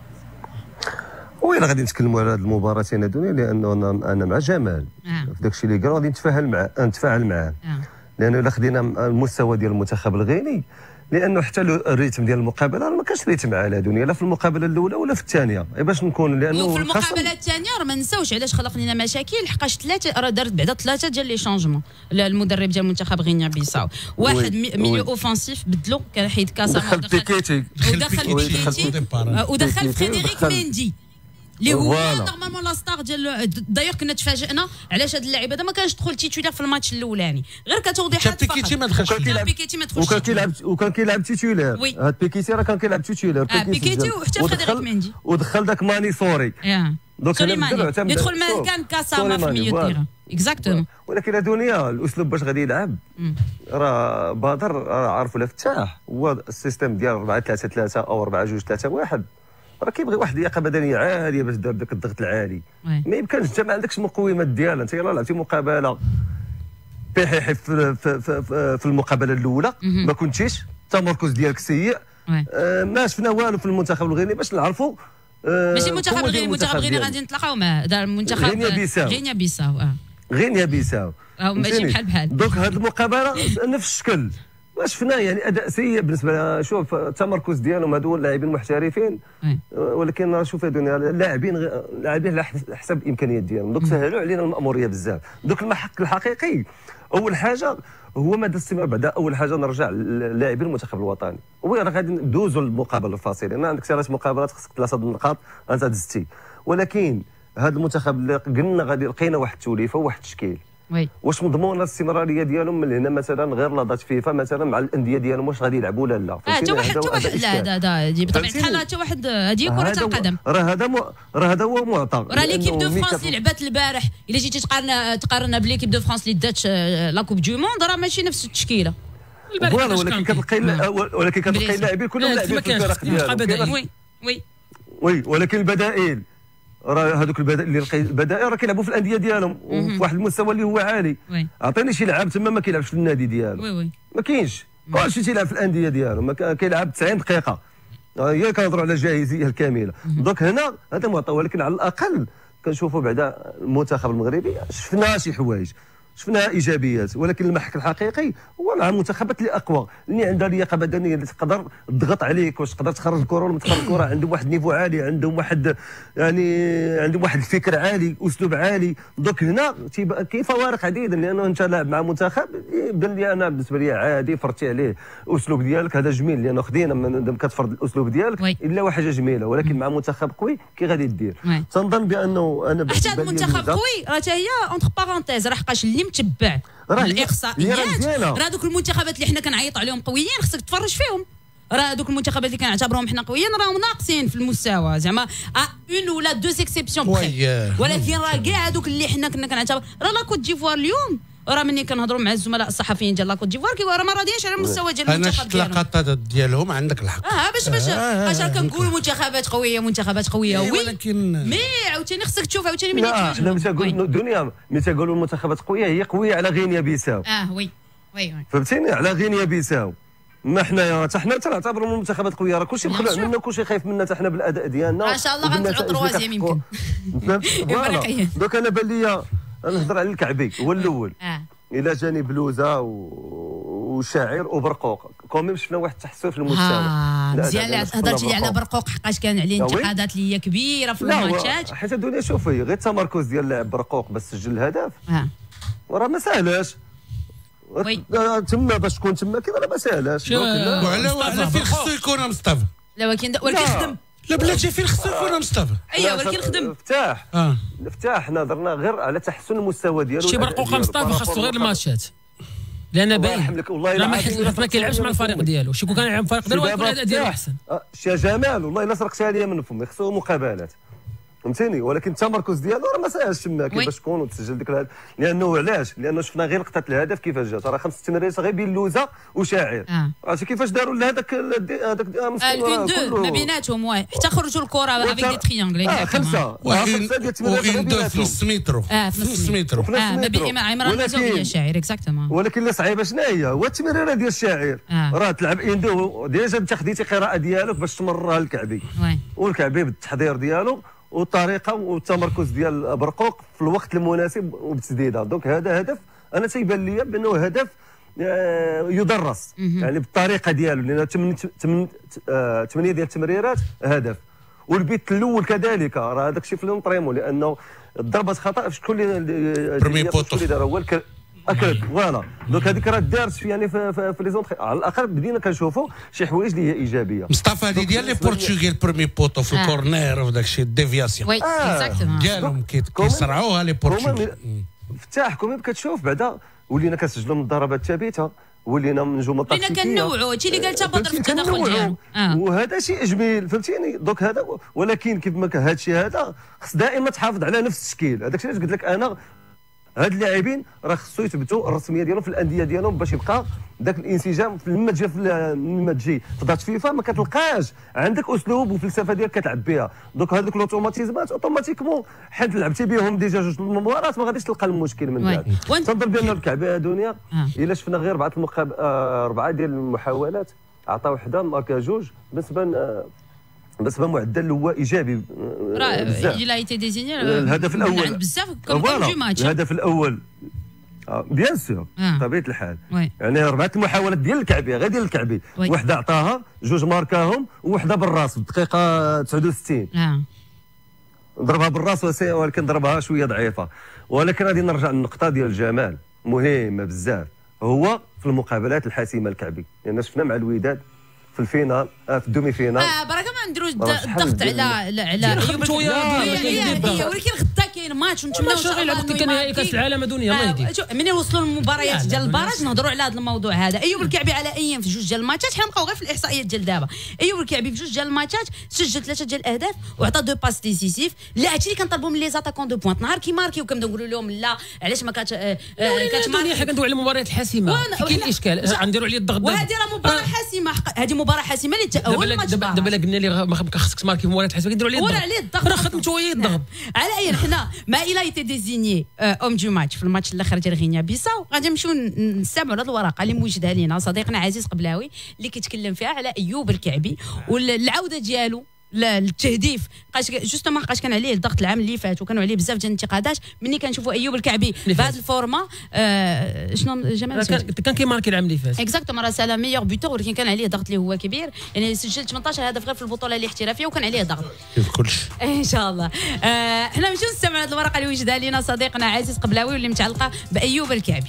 وي راه غادي نتكلموا على هذه المباراتين هذولا لانه انا انا مع جمال آه. في داك الشيء اللي قال غادي نتفاعل معاه نتفاعل معاه آه. لانه الا خدينا المستوى ديال المنتخب الغيني لانه حتى الريتم ديال المقابله ما كانش ريتم عالي الدنيا لا في المقابله الاولى ولا في الثانيه باش نكون لانه وفي المقابله الثانيه راه ما نساوش علاش خلق لنا مشاكل حقاش ثلاثه راه دارت بعدا ثلاثه ديال لي شونجمون المدرب ديال المنتخب غينيا بيساو واحد ميليو اوفنسيف بدلو كان حيد كاسا دخل بيكيتي ودخل بيكيتي ودخل فريدريك ميندي اللي هو نورمالمون لا ستار ديال دايوغ كنا تفاجئنا علاش هاد اللعيبه هذا ما كانش دخل تيتولير في الماتش الاولاني غير كتوضيحات فقط. بيكيتي ما دخلش بيكيتي ما دخلش وكان كيلعب وكان كيلعب تيتولير هاد بيكيتي راه كان كيلعب تيتولير بيكيتي وحتى فريدريك ميندي ودخل داك ماني سوري دونك يدخل مكان كاساما في الميليو ديالها اكزاكتومون. ولكن الدنيا الاسلوب باش غادي يلعب راه بدر راه عارف ولا فتاح هو السيستم ديال أربعة ثلاثة ثلاثة او أربعة جوج ثلاثة واحد راه كيبغي واحد اللياقه بدنيه عاليه باش دار داك الضغط العالي. ما يمكنش انت ما عندكش المقومات ديالها. انت يلاه لعبتي مقابله بحيحي في, في, في, في المقابله الاولى ما كنتيش التمركز ديالك سيء. آه ما شفنا والو في المنتخب الغيني باش نعرفوا آه ماشي المنتخب الغيني المنتخب الغيني غادي نتلاقاو معاه دار المنتخب غينيا بيساو غينيا بيساو اه غينيا بيساو ماشي بحال بحال. دونك هذه المقابله نفس الشكل شفنا يعني اداء سيء بالنسبه شوف التمركز ديالهم هذو اللاعبين المحترفين ولكن شوف الدنيا اللاعبين لاعبين على حسب الامكانيات ديالهم دوك سهلوا علينا الماموريه بزاف. دوك المحك الحقيقي اول حاجه هو مدى الاستمرار. بعدا اول حاجه نرجع للاعبين المنتخب الوطني وي راه غادي ندوزوا للمقابله الفاصله. ما عندك ثلاث مقابلات خصك ثلاثه النقاط انت دزتي ولكن هذا المنتخب اللي قلنا غادي لقينا واحد التوليفه وواحد التشكيل وي واش مضمون الاستمراريه ديالهم من هنا مثلا غير لاضات فيفا مثلا مع الانديه ديالهم واش غادي يلعبوا ولا لا؟ اه حتى واحد حتى واحد لا هذا بطبيعه الحال حتى واحد هذه كره القدم راه هذا راه هذا هو معطى. راه ليكيب دو فرانس اللي لعبات البارح الا جيتي تقارن تقارنها بليكيب دو فرانس اللي دات لا كوب دو موند راه ماشي نفس التشكيله ولكن كتلقاي ولكن كتلقاي اللاعبين كلهم لاعبين في الفرق ديالهم. وي وي وي ولكن البدائل راه هذوك البدائل راه كيلعبوا في الانديه ديالهم وفي واحد المستوى اللي هو عالي. عطيني شي لاعب تما ما كيلعبش في النادي ديالو. وي وي ما كاينش كلشي تيلعب في الانديه ديالو كيلعب تسعين دقيقه هي كنهضروا على الجاهزيه الكامله. دونك هنا هذا معطى ولكن على الاقل كنشوفوا بعدا المنتخب المغربي شفنا شي حوايج شفنا ايجابيات، ولكن المحك الحقيقي هو مع المنتخبات اللي اقوى، اللي عندها لياقه بدنيه، اللي تقدر تضغط عليك، واش تقدر تخرج الكره ولا ما تخرج الكره، عندهم واحد النيفو عالي، عندهم واحد يعني عندهم واحد الفكر عالي، اسلوب عالي. دوك هنا كاين فوارق عديده، لانه انت لاعب مع منتخب يبان لي انا بالنسبه لي عادي، فرضتي عليه الاسلوب ديالك هذا جميل، لانه خدينا من كتفرض الاسلوب ديالك الا واحد حاجه جميله، ولكن مع منتخب قوي كي غادي دير. تنظن بانه انا حتى هذا المنتخب قوي راه حتى هي اونتر بارونتيز، راه حقاش اللي متبع الاحصائيات راه دوك المنتخبات اللي حنا كنعيطوا عليهم قويين خصك تفرج فيهم. راه دوك المنتخبات اللي كنعتبرهم حنا قويين راهم ناقصين في المستوى، زعما اون ولا دو اكسيبسيون بخير، ولكن راه كاع هذوك اللي حنا كنا كنعتبر. راه لا كوت ديفوار اليوم راه ملي كنهضروا مع الزملاء الصحفيين ديال لا كوت ديفوار كيقولوا راه ما راضيينش على المستوى ديال المنتخب ديالهم. انا شفت اللقطات ديالهم، عندك الحق. اه باش باش باش كنقولوا منتخبات قويه منتخبات قويه وي، ولكن مي عاوتاني خصك تشوف عاوتاني ملي لا حنا ملي تنقولوا الدنيا ملي تنقولوا المنتخبات قويه هي قويه على غينيا بيساو. اه وي وي وي فهمتيني، على غينيا بيساو. ما حنايا حتى حنا تنعتبروا المنتخبات قويه، راه كلشي مخلوع منا، كلشي خايف منا، حتى حنا بالاداء ديالنا ان شاء الله غنطلعوا تروازيام يمكن. دوك انا بان لي نهضر على الكعبي هو الاول. اه الى جاني بلوزه وشاعر وبرقوق كوميم شفنا واحد التحسن في المستوى. اه مزيان هضرتي لي على برقوق حقاش كان عليه انتقادات اللي هي كبيره في الماتشات. حيت الدنيا شوفي غير التمركز ديال اللاعب برقوق باش سجل الهدف اه وراه ما ساهلاش. وي تما باش تكون تما كذا راه ما ساهلاش. وعلى وعلى فين خصو يكون مصطفى؟ لا ولكن ولكن خدم. لا بلاتي فين خصو يكون مصطفى؟ ايوا ولكن خدم. فتاح اه فتاح حنا هضرنا غير على تحسن المستوى ديالو. شي برقوق مصطفى خاصو غير الماتشات، لان باين راه ما كيلعبش مع الفريق ديالو. شي كون كان يلعب الفريق ديالو يكون الاداء ديالو احسن. شي جمال والله الا سرقتها ليا من فمي، خصو مقابلات فهمتيني، ولكن التمركز ديالو راه ما ساهلش تما كيفاش تكون وتسجل ديك الهدف. لانه علاش؟ لانه شفنا غير لقطه الهدف كيفاش جات، راه خمس تمريرات غير بين لوزه وشاعر. عرفتي كيفاش داروا لهذاك هذاك الاون دو ما بيناتهم واحد حتى خرجوا الكره افيك دي تريونغل. اه خمسه خمسه ديال التمريرات في نص مترو. اه في نص مترو. اه ما بين عمران وزوجيه شاعر اكزاكتومون. ولكن اللي صعيبه شنو هي؟ هو التمريره ديال الشاعر راه تلعب اندو ديجا انت خديتي قراءه ديالك باش تمررها للكعبي، والكعبي بالتحضير ديالو والطريقه والتمركز ديال برقوق في الوقت المناسب وبالتسديده. دونك هذا هدف انا تيبان لي بانه هدف يدرس يعني بالطريقه ديالو، لان ثمانيه ديال التمريرات هدف، والبيت الاول كذلك راه هذاك الشيء في لونطريمون، لانه ضربه خطا في شكون اللي دار هو اكيد فوالا. دونك هذيك راه دارت في يعني في, في, في لي زونطري على الاقل بدينا كنشوفوا شي حوايج اللي هي ايجابيه. مصطفى هذه ديال لي بورتوغال بريمي بوطو في الكورنير وفي داك الشيء الديفياسيون وي اكزاكتومون ديالهم كيصرعوها لي بورتوغال. فتاح كوميم كتشوف بعدا ولينا كنسجلوا من الضربات الثابته، ولينا من نجوم ولينا كنوعوا هادشي اللي قال تا بدر في التدخل ديالو، وهذا شيء جميل فهمتيني. دونك هذا ولكن كيف ما كان هذا الشيء هذا خص دائما تحافظ على نفس التشكيل. هذاك الشيء اللي قلت لك انا، هاد اللاعبين راه خصو يثبتوا الرسميه ديالهم في الانديه ديالهم باش يبقى ذاك الانسجام. لما تجي لما تجي في دات فيفا ما كتلقاش عندك اسلوب وفلسفه ديالك كتلعب بها. دونك هذوك الاوتوماتيزمات اوتوماتيكمون حيت لعبتي بهم ديجا جوج المباريات ما غاديش تلقى المشكل من بعد. تنظن بان الكعبه دنيا الا شفنا غير اربعه المقاب اربعه ديال المحاولات عطا وحده ماركا جوج بالنسبه بالنسبه معدل هو ايجابي بزاف. الى ايتي ديزيني الهدف الاول بزاف كم دو ماتش. الهدف الاول بيان سور بطبيعه الحال يعني اربعه المحاولات ديال الكعبي غير ديال الكعبي، وحده عطاها جوج ماركاهم وحده بالراس بالدقيقه تسعة وستين. اه ضربها بالراس ولكن ضربها شويه ضعيفه. ولكن غادي نرجع للنقطه ديال الجمال مهمه بزاف، هو في المقابلات الحاسمه الكعبي، لان يعني شفنا مع الوداد في الفينال في الدومي فينال اه برك ما نديروش الضغط على على ايوب شويه هي ولكن غدا كاين ماتش ونتمناو شغل يلعبوا كي كان نهائي كاس العالم دنيا الله يهديك. ملي وصلوا للمباريات ديال البراج نهضروا على هذا الموضوع هذا. ايوب الكعبي على ايام في جوج ديال الماتشات، حنا نبقاو غير في الاحصائيات ديال دابا. ايوب الكعبي في جوج ديال الماتشات سجل ثلاثه ديال الاهداف وعطى دو باس ديسيسيف. لا هادشي اللي كنطلبوا من لي زاتاكون دو بوينت. نهار كيماركيو كنبداو نقولوا لهم لا علاش ما كات كتماركي. حنا كندويو على المباريات الحاسمه كاين الاشكال غنديروا عليه الضغط. وهذه راه مباراه حاسمه، هذه مباراه حاسمه اللي اول ماتش دابا دابا قلنا لي ما خصك تماركي في مباريات حاسمه كيديروا عليه الضغط. عليه الضغط راه خدمت شويه الضغط. على اي حنا ما الى ايتي ديزيني اوم دو ماتش في الماتش الاخر ديال غينيا بيساو غادي نمشيو نستمعوا لهاد الورقه اللي موجده لينا صديقنا عزيز قبلاوي اللي كيتكلم فيها على ايوب الكعبي والعوده ديالو التهديف بقاش جوستومون بقاش كان عليه الضغط العام اللي فات وكانوا عليه بزاف ديال الانتقادات. ملي كنشوفوا ايوب الكعبي بهذه الفورما آه شنو جمال كان كيماركي العام اللي فات اكزاكتومون راه سالا ميور بوتور ولكن كان عليه ضغط اللي هو كبير يعني سجل ثمنطاش هدف غير في البطوله الاحترافيه وكان عليه ضغط كيف كلشي ان شاء الله. آه حنا نمشيو نستمعوا هذه الورقه اللي وجدها لنا صديقنا عزيز قبلاوي واللي متعلقه بايوب الكعبي.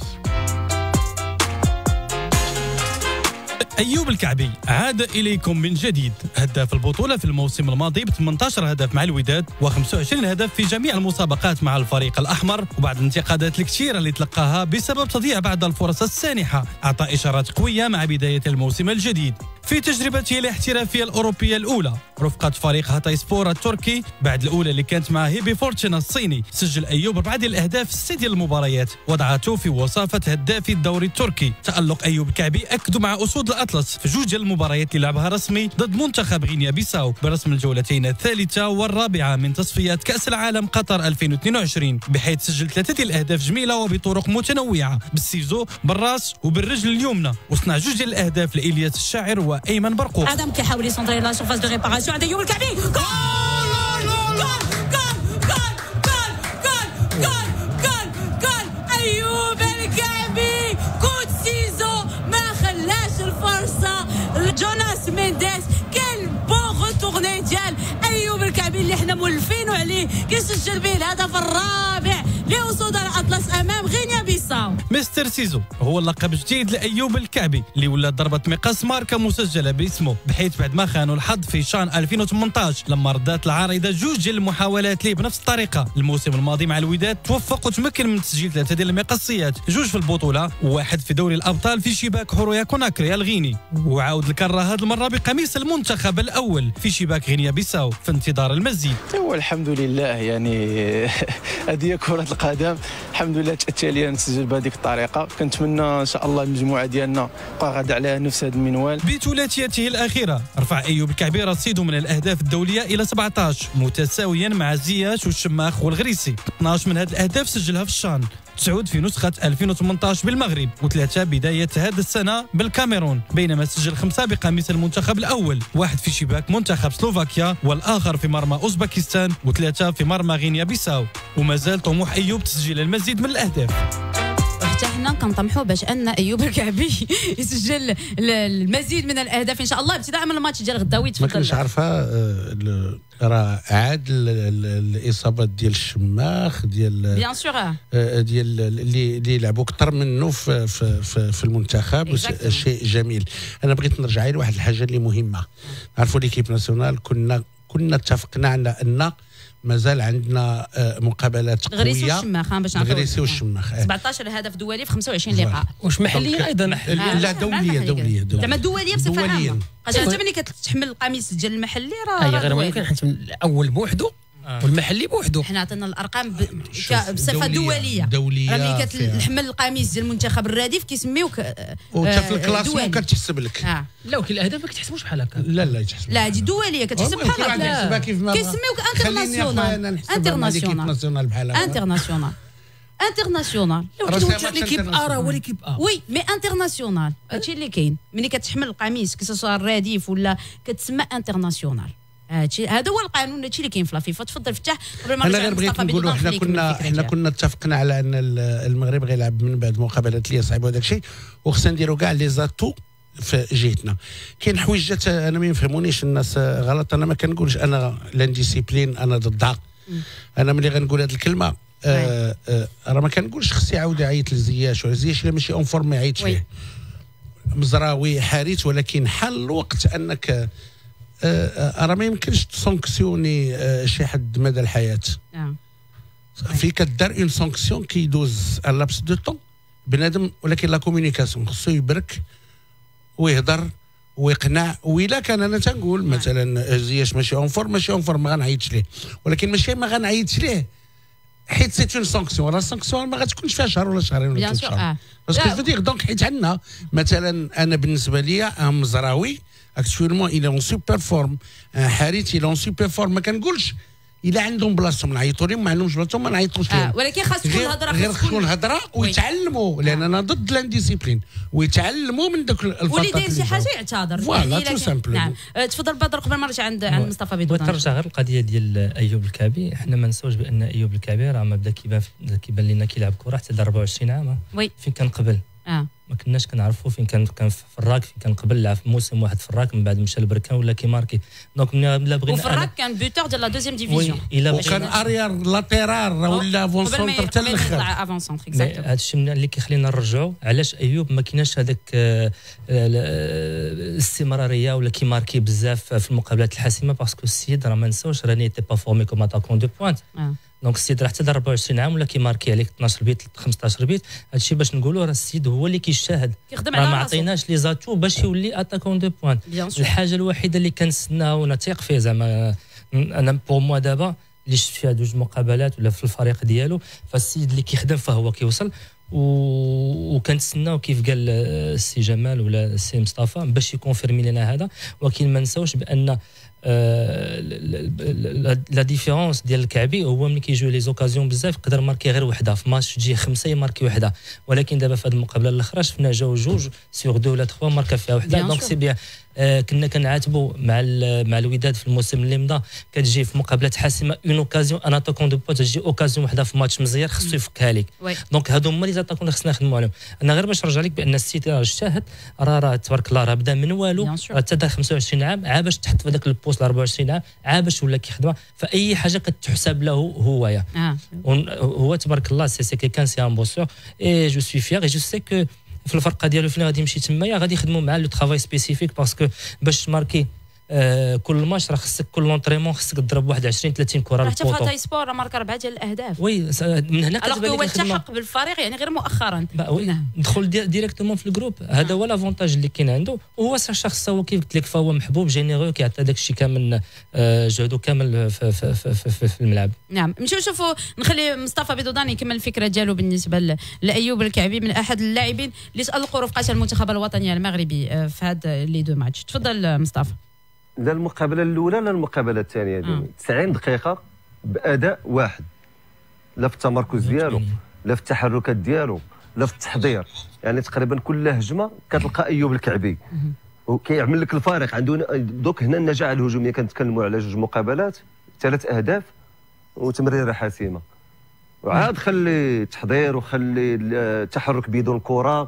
أيوب الكعبي عاد إليكم من جديد، هداف البطولة في الموسم الماضي ب ثمانية عشر هدف مع الوداد وخمسة وعشرين هدف في جميع المسابقات مع الفريق الأحمر. وبعد الانتقادات الكثيرة اللي تلقاها بسبب تضييع بعض الفرص السانحة، أعطى إشارات قوية مع بداية الموسم الجديد. في تجربته الاحترافية الأوروبية الأولى رفقة فريق هاتاي سبور التركي بعد الأولى اللي كانت مع هيبي فورتشن الصيني، سجل أيوب أربعة ديال الأهداف في ست ديال المباريات وضعته في وصافة هدافي الدوري التركي. تألق أيوب الكعبي أكدوا مع أسود الأطلس في جوج ديال المباريات اللي لعبها رسمي ضد منتخب غينيا بيساو برسم الجولتين الثالثة والرابعة من تصفيات كأس العالم قطر ألفين واثنين وعشرين، بحيث سجل ثلاثة ديال الأهداف جميلة وبطرق متنوعة بالسيزو بالراس وبالرجل اليمنى، وصنع جوج ديال الأهداف لإلياس الشاعر وأيمن برقوق. ادم كيحاول يسونطري لا سورفاس دو ريباراسيون عند ايوب الكعبي. جول جول جول جول جول جول جول ايوب الكعبي كوت سيزو ما خلاش الفرصه لجوناس مينديز. كان بون روتورني ديال ايوب الكعبي اللي حنا مولفينو عليه كيسجل به الهدف الرابع لأسود الأطلس أمام غينيا بيساو. مستر سيزو هو اللقب جديد لأيوب الكعبي اللي ولات ضربة مقاس ماركة مسجلة باسمه، بحيث بعد ما خانوا الحظ في شان ألفين وثمانية عشر لما ردات العارضة جوج ديال المحاولات ليه بنفس الطريقة. الموسم الماضي مع الوداد توفق وتمكن من تسجيل ثلاثة ديال المقصيات، جوج في البطولة وواحد في دوري الأبطال في شباك هورويا كوناكري الغيني، وعاود الكرة هذه المرة بقميص المنتخب الأول في شباك غينيا بيساو في انتظار المزيد. هو الحمد لله يعني هذه كرة القدم الحمد لله تأتى لي نسجل بهذيك الطريقه. كنتمنى ان شاء الله المجموعه ديالنا تبقى غادا على نفس هذا المنوال. بثلاثيته الاخيره رفع ايوب الكعبي رصيده من الاهداف الدوليه الى سبعة عشر متساويا مع زياش والشماخ والغريسي. اثناش من هذه الاهداف سجلها في الشان، تسعود في نسخة ألفين وثمانية عشر بالمغرب وثلاثة بداية هذه السنة بالكاميرون، بينما سجل خمسة بقميص المنتخب الأول، واحد في شباك منتخب سلوفاكيا والآخر في مرمى أوزبكستان وثلاثة في مرمى غينيا بيساو. وما زال طموح أيوب تسجيل المزيد من الأهداف. حتى حنا كنطمحوا باش ان ايوب الكعبي يسجل المزيد من الاهداف ان شاء الله ابتداء من الماتش ديال غداوي. تفضل. ما كنتش عارفه راه عاد الاصابات ديال الشماخ ديال بيان سور ديال اللي اللي لعبوا اكثر منه في في في, في المنتخب، شيء جميل. انا بغيت نرجع لواحد الحاجه اللي مهمه. عرفوا ليكيب ناسيونال كنا كنا اتفقنا على ان مازال عندنا مقابلات قويه. غريسي والشماخ باش نعرفوا. غريسي والشماخ سبعطاش هدف دولي في خمسة وعشرين لقاء. واش محليه ايضا؟ لا دوليه دوليه زعما دوليه بصفه عامه. حاجه انت ملي كتحمل القميص ديال المحلي راه اي غير ممكن حيت الاول بوحده والمحلي بوحده. حنا عطينا الارقام بصفه دوليه دوليه ملي كتحمل القميص ديال المنتخب الرديف كيسميوك وحتى في الكلاسمون كتحسب لك. آه. لا ولكن الاهداف ما كتحسبوش بحال هكا. لا لا يتحسب. لا هذه دوليه كتحسب بحال هكا كيسميوك انترناسيونال انترناسيونال بحال هكا انترناسيونال انترناسيونال. ليكيب ا راه هو ليكيب ا وي مي انترناسيونال هادشي اللي كاين. ملي كتحمل القميص كسوا الرديف ولا كتسمى انترناسيونال. هادشي هذا هو القانون، هادشي اللي كاين في لافيفا. تفضل فتح قبل ما نرجع. انا غير بغيت نقولوا حنا كنا حنا كنا اتفقنا على ان المغرب غيلعب من بعد مقابلات اللي صعيبه وداك الشيء، وخصنا نديروا كاع لي زاتو في جهتنا. كاين حويجات انا ما يفهمونيش الناس غلط. انا ما كنقولش انا لانديسيبلين انا ضدها. انا ملي غنقول هذه الكلمه آه آه راه ما كنقولش خصي يعاود يعيط لزياش ولا زياش الا ماشي اون فورم ما يعيطش ليه. مزراوي حارس، ولكن حل الوقت انك آه راه ما يمكنش تسانكسيوني آه شي حد مدى الحياه. آه. في كدار اون سانكسيون كيدوز ان لابس دو طون بنادم، ولكن لا كومونيكاسيون خصو يبرك ويهضر ويقنع. وإلا كان انا تنقول مثلا زياش ماشي اون فورم ماشي اون فورم ما غنعيطش ليه، ولكن ماشي ما غنعيطش ليه حيت سيت اون سانكسيون. راه السانكسيون ما غتكونش فيها شهر ولا شهرين ولا ثلاث شهور. باسكو جو دير دونك حيت عندنا مثلا انا بالنسبه لي مزراوي اكتويلمون الى اون سوبر فورم، حارث الى اون سوبر فورم. ما كنقولش الا عندهم بلاصتهم نعيطوا لهم، ما عندهمش بلاصتهم ما نعيطوش لهم. آه ولكن خاص تكون الهضره، غير تكون الهضره ويتعلموا، لان انا ضد لانديسيبلين، ويتعلموا من ذوك الفترات واللي داير شي حاجه يعتذر. فوالا تو سامبل. نعم تفضل بدر قبل ما نرجع عند عند مصطفى بدودان. ترجع غير القضيه ديال ايوب الكعبي، حنا ما نساوش بان ايوب الكعبي راه ما بدا كيبان كيبان لنا كيلعب كره حتى أربعة وعشرين عام. وي فين كان قبل؟ اه ما كناش كنعرفوا فين كان كان في الراك، فين كان قبل لعب في موسم واحد في الراك، من بعد مشى لبركان ولا كيماركي. دونك ملي بغينا وفي الراك كان بوتور ديال لا دوزيام ديفيزيون، وكان اريار لاتيرار ولا افون سونتر حتى الاخر. افون سونتر اكزاكتومون. هذا الشيء اللي كيخلينا نرجعوا علاش ايوب ما كايناش هذاك الاستمراريه ولا كيماركي بزاف في المقابلات الحاسمه، باسكو السيد راه ما نساوش راني تي با فورمي كوم اتاكون دو بوينت. دونك السيد راه حتى أربعة وعشرين عام ولا كيماركي عليك اثناش بيت خمسطاش بيت. هادشي باش نقولوا راه السيد هو اللي كيجتهد، راه ما عطيناش لي زاتو باش يولي اتاكون دو بوينت. الحاجه الوحيده اللي كنستناها ونثيق فيه زعما انا بور موا دابا اللي شفت فيها دوج مقابلات ولا في الفريق ديالو، فالسيد اللي كيخدم فهو كيوصل. وكنتسناو كيف قال السي جمال ولا السي مصطفى باش يكونفيرمي لنا هذا. ولكن ما نساوش بان لا ديفيرونس ديال الكعبي هو ملي كيجيو لي زوكازيون بزاف يقدر ماركي غير وحده في ماتش تجي خمسه يماركي وحده، ولكن دابا في هذه المقابله الاخرى شفنا جاو جوج سيغ دو ولا ثلاثه ماركا فيها وحده. دونك سي بيان. آه كنا كنعاتبوا مع مع الوداد في الموسم اللي مضى كتجي في مقابلات حاسمه اون اوكازيون ان اتاكون دو بوت، تجي اوكازيون وحده في ماتش مزيان خصو يفكها لك. دونك هادو هما لي زاتاكون اللي خصنا نخدموا عليهم. انا غير باش نرجع لك بان السيتي راه اجتهد، راه راه تبارك الله راه بدا من والو، راه حتى خمسة وعشرين عام عا باش تحط في هذاك البوست أربعة وعشرين عام عا باش ولا كيخدمها، فاي حاجه كتحسب له هويا. آه. هو تبارك الله سي سي كيكان سي ان بوسور اي جو سوي فيغ اي جو سي كو في الفرقه ديالو فين غادي يمشي تمايا غادي يخدموا معاه لو ترافاي سبيسيفيك، باسكو باش تماركي آه كل ماتش راه خصك كل لونطريمون خصك تضرب واحد عشرين ثلاثين كره حتى في هاتاي سبور راه مارك اربعه ديال الاهداف. وي من هنا كتبان لك هو التحق بالفريق يعني غير مؤخرا. نعم دخل ديريكتومون في الجروب، هذا هو لافونتاج اللي كاين عنده. وهو شخص هو كيف قلت لك فهو محبوب جينيرو كيعطي داك الشيء كامل آه جهده كامل في, في, في, في, في الملعب. نعم نمشيو نشوفوا نخلي مصطفى بدودان يكمل الفكره ديالو بالنسبه لايوب الكعبي من احد اللاعبين اللي تالقوا رفقه المنتخب الوطني المغربي في هاد لي دو ماتش. تفضل مصطفى. لا المقابله الاولى لا المقابله الثانيه ديالي تسعين دقيقه باداء واحد، لا في التمركز ديالو لا في التحركات ديالو لا في التحضير، يعني تقريبا كل هجمه كتلقى ايوب الكعبي وكيعمل لك الفارق. عنده دوك هنا النجاح الهجوميه كنتكلموا على جوج مقابلات ثلاث اهداف وتمريره حاسمه، وعاد خلي التحضير وخلي التحرك بدون كره.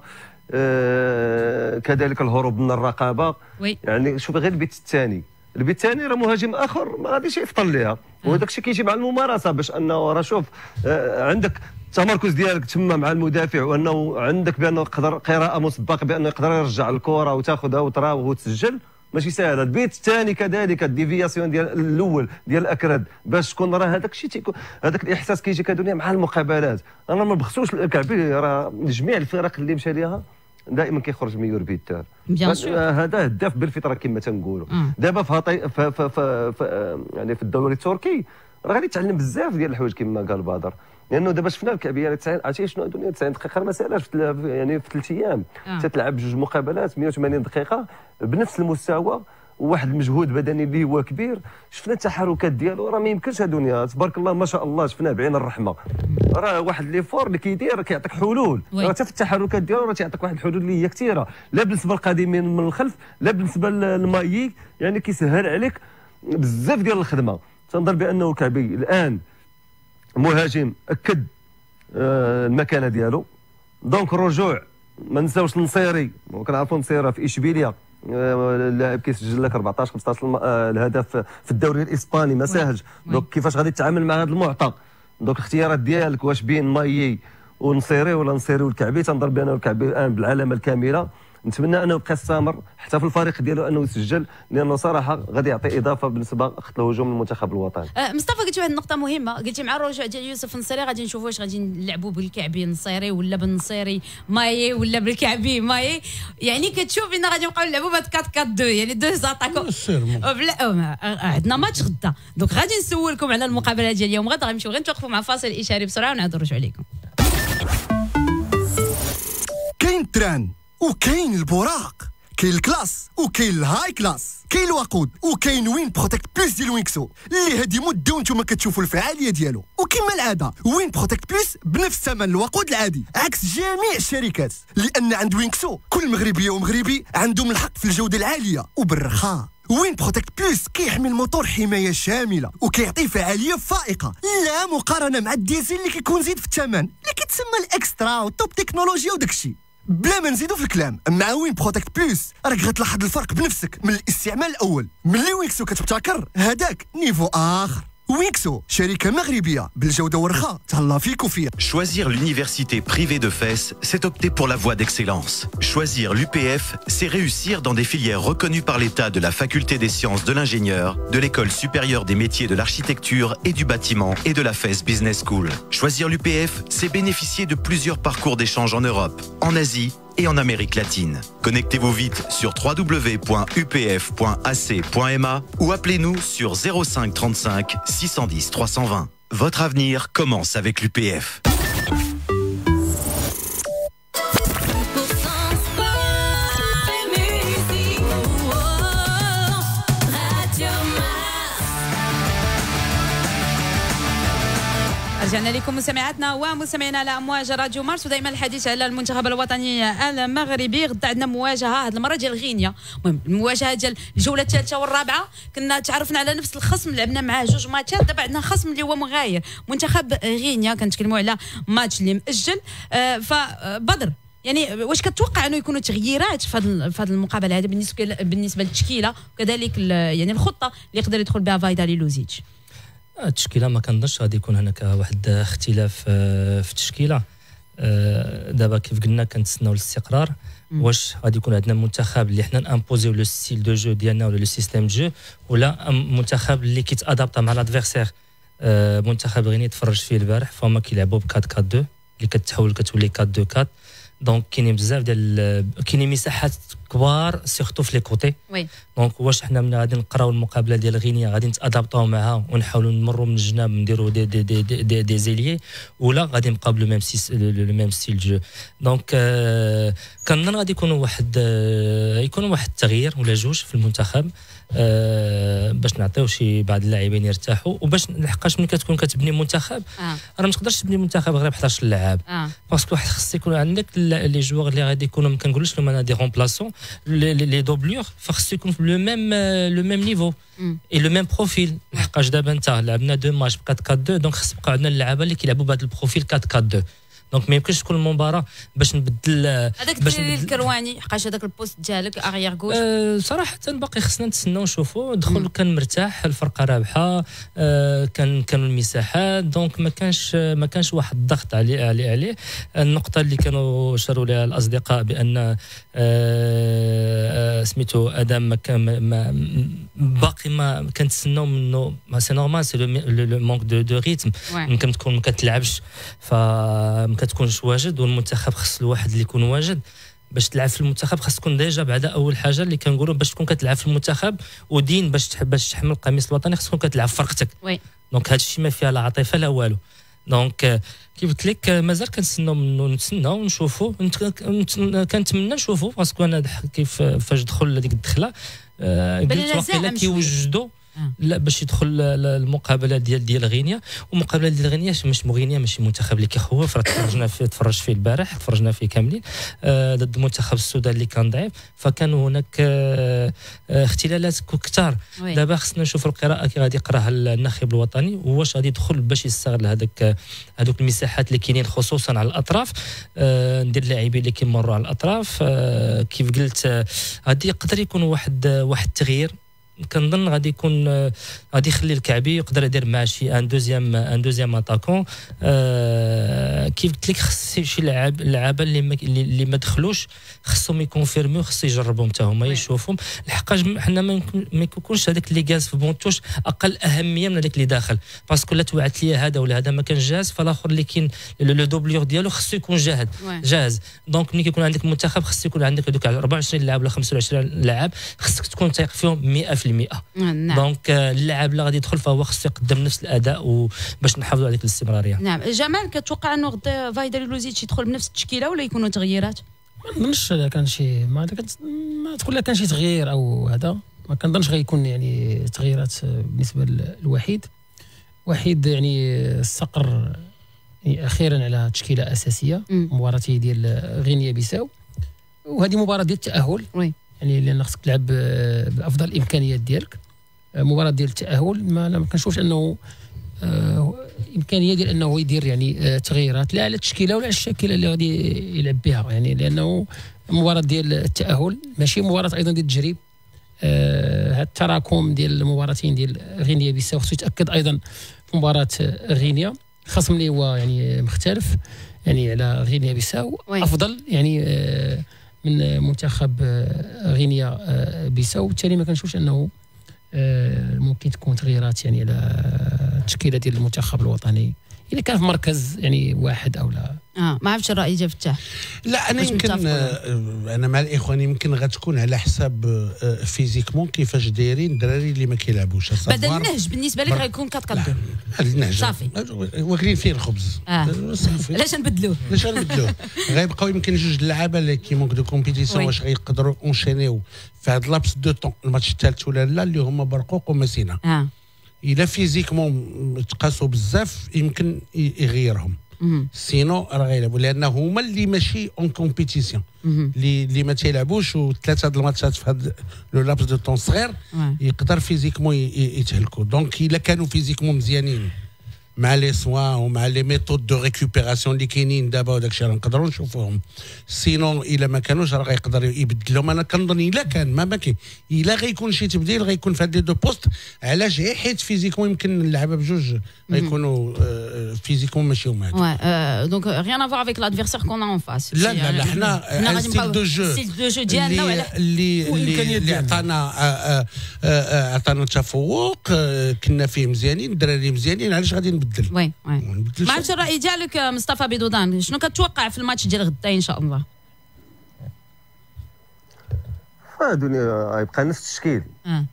آه كذلك الهروب من الرقابه. وي. يعني شوف غير البيت الثاني، البيت الثاني راه مهاجم اخر ما غاديش يفطن ليها، وهذاك الشيء كيجي مع الممارسه باش انه راه شوف آه عندك التمركز ديالك تما مع المدافع، وانه عندك بانه يقدر قراءه مسبقه بانه يقدر يرجع الكره وتاخذها وتراوغ وتسجل، ماشي ساهل. البيت الثاني كذلك الديفياسيون ديال الاول ديال الاكراد باش تكون راه هذاك الشيء تيكون هذاك الاحساس كيجي كدنيا مع المقابلات. انا ما بخصوش الكعبي، راه جميع الفرق اللي مشى ليها دائما كيخرج ميور بيتار. هذا هداف بالفطره كما تنقولوا. دابا في هطي في, في, في, في يعني في الدوري التركي راه غادي يتعلم بزاف ديال الحوايج كما قال بدر، لانه دابا شفنا الكعبي يعني تسعين عرفتي شنو الدنيا تسعين دقيقه ما سالاش يعني في ثلاث ايام آه. تتلعب جوج مقابلات مئة وثمانين دقيقه بنفس المستوى وواحد المجهود بدني اللي هو كبير. شفنا التحركات ديالو راه ما يمكنش الدنيا تبارك الله ما شاء الله، شفناه بعين الرحمه. راه واحد لي فور اللي كيدير كيعطيك حلول، راه حتى في التحركات ديالو راه تيعطيك واحد الحلول اللي هي كثيره، لا بالنسبه للقادمين من الخلف لا بالنسبه للمايي، يعني كيسهل عليك بزاف ديال الخدمه. تنظن بانه الكعبي الان مهاجم اكد آه المكانه ديالو. دونك الرجوع ما نساوش النصيري، وكنعرفوا النصيره في اشبيليه اللاعب كيسجل لك أربعطاش خمسطاش الهدف في الدوري الاسباني ما ساهلش. دونك كيفاش غادي تتعامل مع هذا المعطى؟ دونك الاختيارات ديالك واش بين مايي ونصيري ولا نصيري والكعبي؟ تنظن بانه الكعبي الان بالعلامه الكامله. نتمنى انه يبقى يستمر حتى في الفريق ديالو انه يسجل، لانه صراحه غادي يعطي اضافه بالنسبه لخط الهجوم للمنتخب الوطني. أه مصطفى قلت واحد النقطه مهمه، قلتي مع الرجوع ديال يوسف النصيري غادي نشوفوا واش غادي نلعبوا بالكعبي نصيري ولا بالنصيري مايي ولا بالكعبي مايي، يعني كتشوف ان غادي نبقاو نلعبوا بهاد أربعة أربعة اثنين يعني دو زاتاكو. لا عندنا ماتش غدا، دونك غادي نسولكم على المقابله ديال اليوم غدا. غنمشيو غير نتوقفوا مع فاصل اشاري بسرعه ونعاودوا نرجعوا لكم. كاين التران وكاين البراق، كاين الكلاس وكاين الهاي كلاس، كاين الوقود وكاين وين بروتكت بلس ديال وينكسو اللي هادي مده وانتم كتشوفوا الفعاليه ديالو. وكما العاده وين بروتكت بلس بنفس ثمن الوقود العادي عكس جميع الشركات، لان عند وينكسو كل مغربيه ومغربي عندهم الحق في الجوده العاليه وبالرخاء. وين بروتكت بلس كيحمي الموتور حمايه شامله وكيعطي فعاليه فائقه لا مقارنه مع الديزل اللي كيكون زيد في الثمن اللي كيتسمى الاكسترا والتوب تكنولوجيا وداكشي. بلا ما نزيدو في الكلام، مع وين بروتكت بلس راك غتلاحظ الفرق بنفسك من الاستعمال الاول. ملي وينكسو كتبتكر هذاك نيفو اخر. Wixo, شركة مغربية بالجودة والرخاء تهلا فيك وفيها. Choisir l'université privée de Fès, c'est opter pour la voie d'excellence. Choisir l'U P F, c'est réussir dans des filières reconnues par l'État de la Faculté des sciences de l'ingénieur, de l'École supérieure des métiers de l'architecture et du bâtiment et de la Fès Business School. Choisir l'U P F, c'est bénéficier de plusieurs parcours d'échange en Europe, en Asie et en Amérique latine. Connectez-vous vite sur w w w point u p f point a c point m a ou appelez-nous sur zéro cinq trente-cinq six cent dix trois cent vingt. Votre avenir commence avec l'U P F. رجعنا لكم مستمعاتنا ومستمعينا على امواج راديو مارس، ودائما الحديث على المنتخب الوطني المغربي. غدا عندنا مواجهه هذه المره ديال غينيا، المهم المواجهه ديال الجوله الثالثه والرابعه. كنا تعرفنا على نفس الخصم، لعبنا معاه جوج ماتشات، دابا عندنا خصم اللي هو مغاير منتخب غينيا. كنتكلموا على ماتش اللي مأجل. آه فبدر يعني واش كتوقع انه يكونوا تغييرات في هذه في هذه المقابله هذه بالنسبه بالنسبه للتشكيله وكذلك يعني الخطه اللي يقدر يدخل بها فايدالي لوزيتش؟ التشكيله ما كنظنش غادي يكون هناك واحد اختلاف في التشكيله. دابا كيف قلنا كنتسناو الاستقرار. واش غادي يكون عندنا منتخب اللي حنا نامبوزيو لو ستيل دو جو ديالنا ولا لو سيستيم جو، ولا منتخب اللي كيتادابط مع لادفيرسير؟ منتخب غيني تفرج فيه البارح فهما كيلعبوا ب أربعة أربعة اثنين اللي كتحول كتولي أربعة اثنين أربعة. دونك كاينين بزاف ديال كاينين مساحات كبار سيرتو في لي كوتي. وي دونك واش حنا من غادي نقراو المقابله ديال غينيا غادي نتادابطاو معها ونحاولوا نمروا من الجناب نديروا دي دي دي دي, دي, دي زيليي، ولا غادي نبقاو بلو ميم لو ميم ستيل جو؟ دونك آه كنظن غادي يكونوا واحد آه يكونوا واحد التغيير ولا جوج في المنتخب آه باش نعطيو شي بعض اللاعبين يرتاحوا، وباش لحقاش ملي كتكون كتبني منتخب راه آه. ما تقدرش تبني منتخب غير ب حداش لاعب آه. باسكو واحد خص يكون عندك لي جوغ اللي غادي يكونوا ما كنقولوش لهم انا دي رومبلاسون لي دوبلور، فخص يكون لو ميم لو ميم نيفو اي لو ميم بروفيل. لحقاش دابا انت لعبنا دو ماتش ب أربعة أربعة اثنين، دونك خص يبقى عندنا اللعابه اللي كيلعبوا بهذا البروفيل أربعة أربعة اثنين. دونك ما يمكنش تكون المباراه باش نبدل هذاك الدليل الكرواني حقاش هذاك البوست ديالك اغيير غوش. أه صراحه باقي خصنا نتسناو نشوفوا. دخل كان مرتاح، الفرقه رابحه، أه كان كانوا المساحات، دونك ما كانش ما كانش واحد الضغط عليه عليه عليه. النقطه اللي كانوا اشاروا لها الاصدقاء بان أه أه سميتو ادم ما كان ما باقي ما كنتسناو منه، سي نورمال سي لو مونك دو دو ريتم. يمكن تكون ما كتلعبش ف كتكونش واجد، والمنتخب خص الواحد اللي يكون واجد. باش تلعب في المنتخب خاص تكون ديجا بعدا اول حاجه اللي كنقولوا باش تكون كتلعب في المنتخب ودين باش تحب باش تحمل القميص الوطني خاص تكون كتلعب فرقتك. وي دونك هذا الشيء ما فيها لا عاطفه لا والو. دونك كيف قلت لك مازال كنتسناو منه نتسناو ونشوفوا، كنتمنى نشوفوا باسكو انا كيف فاش دخل هذيك الدخله قلت واقيلا كيوجدوا لا باش يدخل المقابله ديال ديال غينيا. ومقابله ديال غينيا مش غينيا ماشي منتخب اللي كيخوف، راه تفرجنا فيه تفرج فيه البارح تفرجنا فيه كاملين آه ضد المنتخب السودان اللي كان ضعيف، فكان هناك آه اختلالات كثار. دابا خصنا نشوف القراءه كي غادي يقراها الناخب الوطني، واش غادي يدخل باش يستغل هذاك هذوك المساحات اللي كاينين خصوصا على الاطراف. آه ندير اللاعبين اللي كيمروا على الاطراف. آه كيف قلت غادي يقدر يكون واحد واحد التغيير. كنظن غادي يكون غادي يخلي الكعبي يقدر يدير مع شي ان دوزيام ان دوزيام اتاكون. آه كيف قلت لك خص شي لعاب اللعابه اللي ما اللي ما دخلوش خصهم يكونفيرميو، خص يجربهم حتى هما يشوفوهم. لحقاش حنا ما يكونش هذاك اللي جاز في بونتوش اقل اهميه من هذاك اللي داخل، باسكو لا توعدت لي هذا ولا هذا ما كان جاهز، فالاخر اللي كاين لو دوبلور ديالو خصو يكون جاهز جاهز. دونك ملي كيكون عندك منتخب خص يكون عندك هذوك أربعة وعشرين لاعب ولا خمسة وعشرين لاعب خصك تكون تايق فيهم مئة في المئة. نعم. دونك اللاعب اللي غادي يدخل فهو خصو يقدم نفس الاداء وباش نحافظوا على ديك الاستمراريه. نعم. جمال كتوقع انه غدا فايدالي لوزيتش يدخل بنفس التشكيله ولا يكونوا تغييرات؟ ما نظنش كان شي ما ما تقول لك كان شي تغيير او هذا، ما كنظنش غيكون يعني تغييرات بالنسبه للوحيد. وحيد يعني استقر يعني اخيرا على تشكيله اساسيه مباراته ديال غينيا بيساو، وهذه مباراه ديال التاهل وي يعني لان خصك تلعب بافضل الامكانيات ديالك. مباراه ديال التاهل ما, ما كنشوفش انه آه امكانيه ديال انه يدير يعني آه تغييرات لا على التشكيله ولا على الشكل اللي غادي يلعب بها، يعني لانه مباراه ديال التاهل ماشي مباراه ايضا ديال التجريب. هذا آه التراكم ديال المباراتين ديال غينيا بيساو خصو يتاكد ايضا في مباراه غينيا، خصم اللي هو يعني مختلف يعني على غينيا بيساو افضل يعني آه من منتخب آه غينيا آه بيساو، بالتالي ما كنشوفش انه آه ممكن تكون تغييرات يعني على التشكيله ديال المنتخب الوطني اذا كان في مركز يعني واحد او لا. اه ما عرفتش الراي ديال فتاح. لا انا يمكن انا مع الاخوان يمكن غتكون على حساب فيزيكمون كيفاش دايرين الدراري اللي ما كيلعبوش. بعد النهج بالنسبه لك غيكون كتقدم النهج صافي واكلين فيه الخبز. آه. صافي علاش نبدلوه علاش نبدلوه غيبقاو يمكن جوج اللعابه اللي كيمونك دو كومبيتيسيون واش غيقدروا اونشينيو في هذا لابس دو طون الماتش الثالث ولا لا اللي هما برقوق ومسينا. اه الا فيزيكمون تقاسوا بزاف يمكن يغيرهم، سينو راه غيلعبوا لان هما اللي ماشي اون كومبيتيسيون اللي اللي ما تيلعبوش، وثلاثه د الماتشات في هذا لو لابس دو طون صغير يقدر فيزيكمون يتهلكوا. دونك الا كانوا فيزيكمون مزيانين مع لي سوان ومع لي ميثود دو ريكوبيراسيون اللي كاينين دابا وداك الشيء راه نقدروا نشوفوهم. سينو الا ما كانوش راه غيقدر يبدلهم. انا كنظن الا كان ما ما كاين الا غيكون شي تبديل غيكون في هاد لي دو بوست. علاش؟ حيت فيزيكمون يمكن اللعابه بجوج غيكونوا فيزيكمون ماشي هما هذا. دونك ريان افوار افيك لادفيرسير كون اون فاس. لا لا لا حنا ستيل دو جو ستيل دو جو ديالنا اللي اللي اللي عطانا عطانا تفوق، كنا فيه مزيانين الدراري مزيانين، علاش غادي نبدل؟ وي وي ما عرفتش الراي ديالك مصطفى بيضودان، شنو كتوقع في الماتش ديال غدا ان شاء الله؟ الدنيا غيبقى نفس التشكيل. اه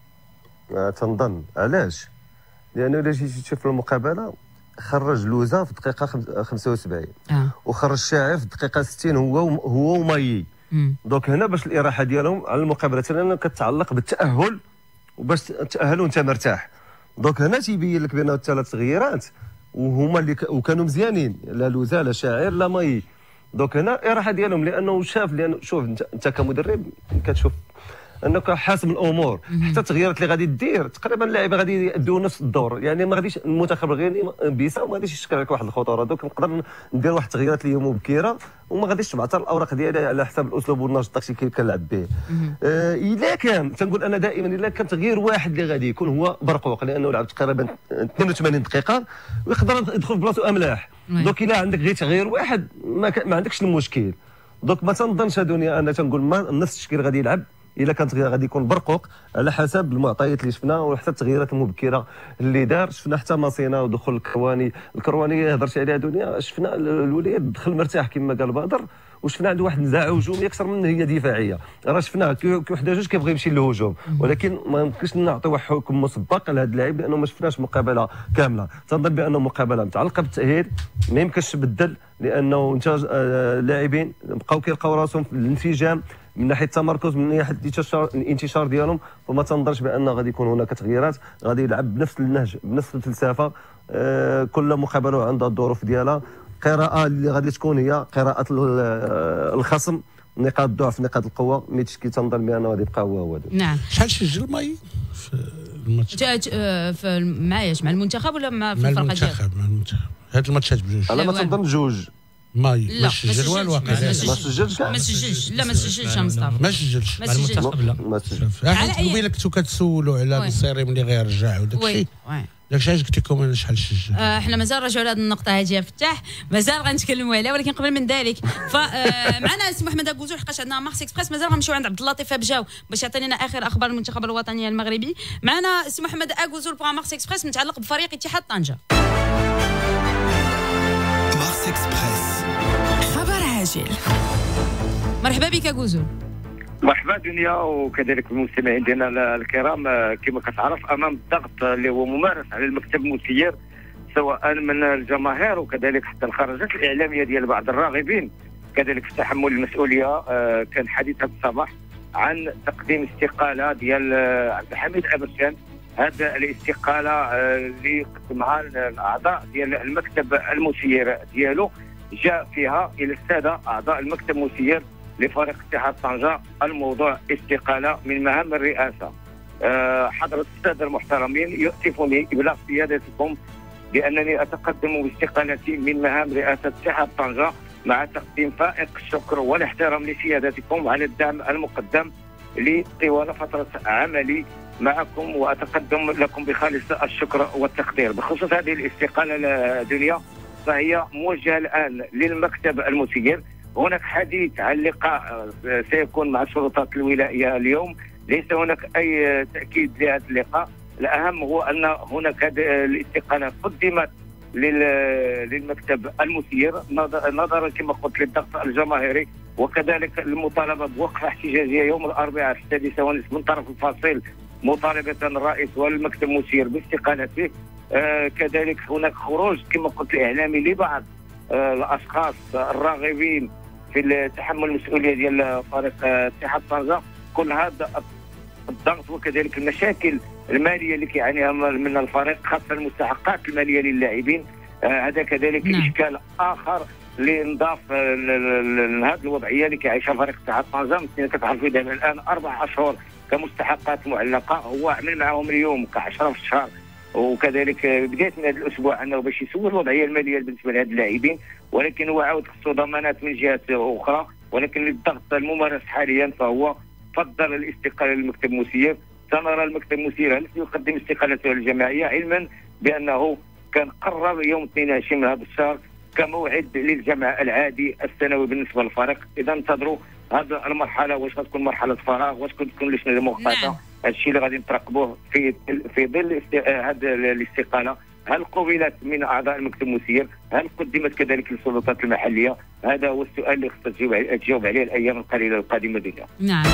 تنظن. علاش؟ لانه الا جيتي تشوف المقابله خرج لوزا في الدقيقه خمسة وسبعين اه وخرج الشاعر في الدقيقه ستين هو هو ومايي. دونك هنا باش الاراحه ديالهم على المقابله لان كتعلق بالتاهل وباش تاهل وانت مرتاح. دونك هنا تيبين لك بانه الثلاث تغييرات وهما اللي ك... وكانوا مزيانين، لا لوزا لا شاعر لا ماي. دونك هنا الاراحه ديالهم لانه شاف، لانه شوف انت, انت كمدرب كتشوف انك حاسم الامور. حتى التغييرات اللي غادي دير تقريبا اللاعبين غادي يديروا نفس الدور، يعني ما غاديش المنتخب الغيني بيساو ما غاديش يشكل لك واحد الخطوره. دوك نقدر ندير واحد التغييرات اللي هي مبكره وما غاديش تبعثر الاوراق ديالي على حساب الاسلوب والنشاط التكتيكي اللي كنلعب به. آه الا كان تنقول انا دائما الا كان تغيير واحد اللي غادي يكون هو برقوق، لانه لعب تقريبا اثنين وثمانين دقيقه ويقدر يدخل في بلاصتو املاح. دوك الا عندك غير تغيير واحد ما, ك... ما عندكش المشكل. دوك ما تنظنش هادوني انا تنقول ما نفس التشكيل غادي يلعب. الا كان تغيير غادي يكون برقوق على حسب المعطيات اللي شفنا وحتى التغييرات المبكره اللي دار. شفنا حتى ماسينا ودخول الكرواني، الكرواني هضرتي عليها دنيا، شفنا الوليد دخل مرتاح كما قال بدر، وشفنا عنده واحد النزاعه هجوميه اكثر من هي دفاعيه. راه شفناه كي وحده جوج كيبغي يمشي للهجوم، ولكن ما يمكنش نعطيو حكم مسبق لهذا اللاعب لانه ما شفناش مقابله كامله. تنظن بانه مقابله متعلقه بالتاهيل ما يمكنش تبدل، لانه انت اللاعبين بقاو كيلقاو راسهم في الانسجام من ناحيه التمركز، من ناحيه الانتشار ديالهم. فما تنظرش بان غادي يكون هناك تغييرات، غادي يلعب بنفس النهج بنفس الفلسفه. آه كل مقابله عندها الظروف ديالها. قراءه اللي غادي تكون هي قراءه الخصم، نقاط الضعف نقاط القوه. ميتش كي تنظن بانه غادي يبقى هو هو. نعم. شحال سجل ماي في الماتش؟ في معاياش مع المنتخب ولا مع في الفرقه ديالك؟ مع المنتخب مع المنتخب هاد الماتشات بجوج. انا ما تنظن جوج. ماي ما سجل والو واقع. ما سجلش ما سجلش لا ما سجلش مصطفى ما سجلش مع المنتخب. لا ما سجلش. على اي كنتو كتسولوا على الصيريم اللي غيرجع وداك الشيء. داك الشيء قلت لكم انا شحال سجل. آه احنا مازال رجعوا لهذه النقطه هذه يا فتاح، مازال غنتكلموا عليها، ولكن قبل من ذلك فمعنا سي محمد اكوزو حقاش عندنا مارس اكسبريس. مازال غنمشيو عند عبد اللطيف بجاو باش يعطينا اخر اخبار المنتخب الوطني المغربي. معنا سي محمد اكوزو البروغرام مارس اكسبريس متعلق بفريق اتحاد طنجه. مارس اكسبريس خبر عاجل. مرحبا بك اكوزو. مرحبا دنيا وكذلك المستمعين ديالنا الكرام. كما كتعرف امام الضغط اللي هو ممارس على المكتب المسير سواء من الجماهير وكذلك حتى الخرجات الاعلاميه ديال بعض الراغبين كذلك في تحمل المسؤوليه. كان حديث هذا الصباح عن تقديم استقاله ديال عبد الحميد أبرشان. هذا الاستقاله اللي قدمها الاعضاء ديال المكتب المسير ديالو جاء فيها الى الساده اعضاء المكتب المسير لفريق اتحاد طنجه الموضوع استقاله من مهام الرئاسه. حضرة الساده المحترمين يؤسفني ابلاغ سيادتكم بانني اتقدم باستقالتي من مهام رئاسه اتحاد طنجه مع تقديم فائق الشكر والاحترام لسيادتكم على الدعم المقدم لي طوال فتره عملي معكم، واتقدم لكم بخالص الشكر والتقدير. بخصوص هذه الاستقاله دنيا فهي موجهه الان للمكتب المسير. هناك حديث عن لقاء سيكون مع السلطات الولائيه اليوم، ليس هناك اي تاكيد لهذا اللقاء. الاهم هو ان هناك هذه الاستقاله قدمت للمكتب المسير نظرا كما قلت للضغط الجماهيري، وكذلك المطالبه بوقفه احتجاجيه يوم الاربعاء في السادسه ونصف من طرف الفصيل مطالبه الرئيس والمكتب المسير باستقالته. آه كذلك هناك خروج كما قلت الاعلامي لبعض آه الاشخاص الراغبين في تحمل المسؤوليه ديال فريق اتحاد طنجه. كل هذا الضغط وكذلك المشاكل الماليه اللي كيعانيها من الفريق، خاصه المستحقات الماليه للاعبين. آه هذا كذلك نعم. اشكال اخر اللي نضاف لهذه الوضعيه اللي كيعيشها فريق اتحاد طنجه. مثل كتعرفوا دابا الان اربع اشهر كمستحقات معلقه، هو عمل معهم اليوم كعشرة في الشهر، وكذلك بدايه من هذا الاسبوع انه باش يسوي الوضعيه الماليه بالنسبه لهاد اللاعبين، ولكن هو عاود خصو ضمانات من جهات اخرى. ولكن للضغط الممارس حاليا فهو فضل الاستقاله للمكتب المسير. سنرى المكتب المسير هل سيقدم استقالته الجماعيه، علما بانه كان قرر يوم اثنين وعشرين من هذا الشهر كموعد للجمع العادي السنوي بالنسبه للفريق. اذا انتظروا هذه المرحله، واش غتكون مرحله فراغ، واش تكون لجنه مؤقته. نعم. هذا الشيء اللي غادي نترقبوه في في ظل هذه الاستقاله. هل قبلت من اعضاء المكتب المسير؟ هل قدمت كذلك للسلطات المحليه؟ هذا هو السؤال اللي خصها تجاوب عليه الايام القليله القادمه دنيا. نعم.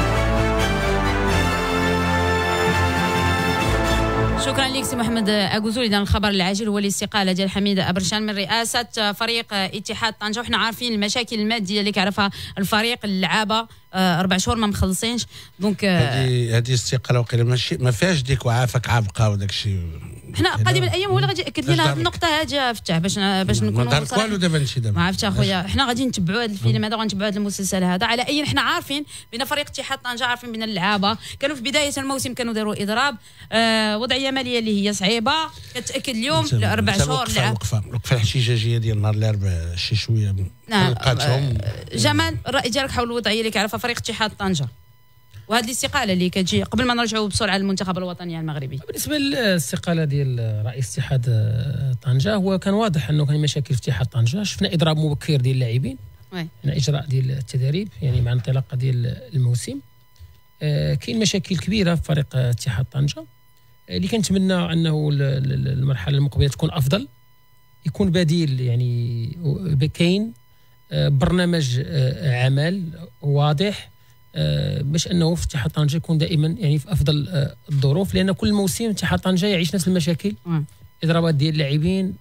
شكرا لك سي محمد اغوزول. اذا الخبر العاجل هو الاستقاله ديال حميد أبرشان من رئاسه فريق اتحاد طنجه، وحنا عارفين المشاكل الماديه اللي كيعرفها الفريق، اللعابه اربع شهور ما مخلصينش. دونك هذه هذه استقاله وقيله ماشي ما فيهاش ديك وعافاك عابقه وداك الشيء. حنا قادم الايام هو اللي غادي ياكد لنا هذه النقطه هذه فتح باش باش نكونوا ما نهضر والو دابا نمشي دابا. ما عرفتش اخويا، حنا غادي نتبعوا هذا الفيلم هذا وغنتبعوا هذا المسلسل هذا. على اي حنا عارفين بان فريق اتحاد طنجه، عارفين بان اللعابه كانوا في بدايه الموسم كانوا داروا اضراب، آه وضعيه ماليه اللي هي صعيبه. كتاكد اليوم لاربع شهور لعب وقفه وقفه الاحتجاجيه ديال نهار الاربعاء شي شويه. نعم. آه جمال الراي ديالك حول الوضعيه اللي كيعرفها فريق اتحاد طنجه وهذه الاستقاله اللي كتجي قبل ما نرجعوا بسرعه للمنتخب الوطني المغربي؟ بالنسبه للاستقاله ديال رئيس اتحاد طنجه، هو كان واضح انه كان مشاكل في اتحاد طنجه. شفنا اضراب مبكر ديال اللاعبين، هنا اجراء ديال التدريب يعني مع انطلاقه ديال الموسم. آه كاين مشاكل كبيره في فريق اتحاد طنجه اللي كنتمنى انه المرحله المقبله تكون افضل، يكون بديل يعني كاين آه برنامج آه عمل واضح باش انه في اتحاد طنجه يكون دائما يعني في افضل الظروف، لان كل موسم اتحاد طنجه يعيش نفس المشاكل. اضرابات ديال اللاعبين،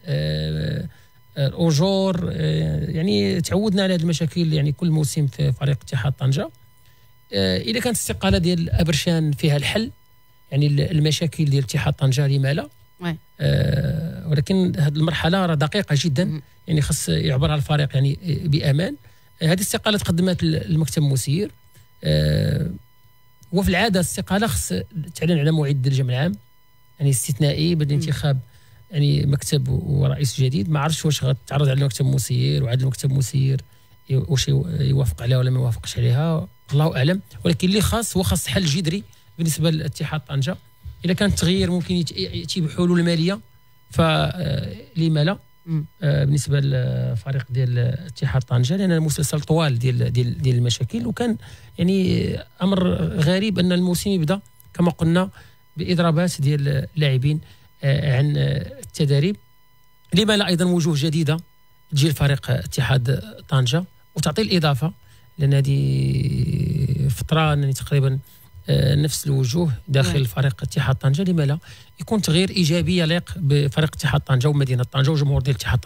الاجور، يعني تعودنا على هذه المشاكل يعني كل موسم في فريق اتحاد طنجه. اذا كانت الاستقاله ديال أبرشان فيها الحل يعني المشاكل ديال اتحاد طنجه لما لا، ولكن هذه المرحله راه دقيقه جدا، يعني خص يعبر على الفريق يعني بامان. هذه الاستقاله تقدمت للمكتب المسير. أه وفي العاده الاستقاله خص تعلن على موعد الجمع العام يعني استثنائي بالانتخاب يعني مكتب ورئيس جديد. ما عرفتش واش غتعرض على المكتب المسير وعاد المكتب المسير واش يوافق عليها ولا ما يوافقش عليها، الله اعلم. ولكن اللي خاص هو خاص حل جذري بالنسبه لاتحاد طنجه. اذا كان التغيير ممكن ياتي بحلول ماليه فلما لا. آه بالنسبه للفريق ديال اتحاد طنجه، لان المسلسل طوال ديال ديال ديال المشاكل، وكان يعني امر غريب ان الموسم يبدا كما قلنا باضرابات ديال اللاعبين آه عن التدريب. لما لا ايضا وجوه جديده تجي لفريق اتحاد طنجه وتعطي الاضافه، لان هذه فتره يعني تقريبا آه نفس الوجوه داخل فريق اتحاد طنجه. لما لا يكون تغيير ايجابي يليق بفريق اتحاد طنجه ومدينه طنجه وجمهور ديال اتحاد طنجه.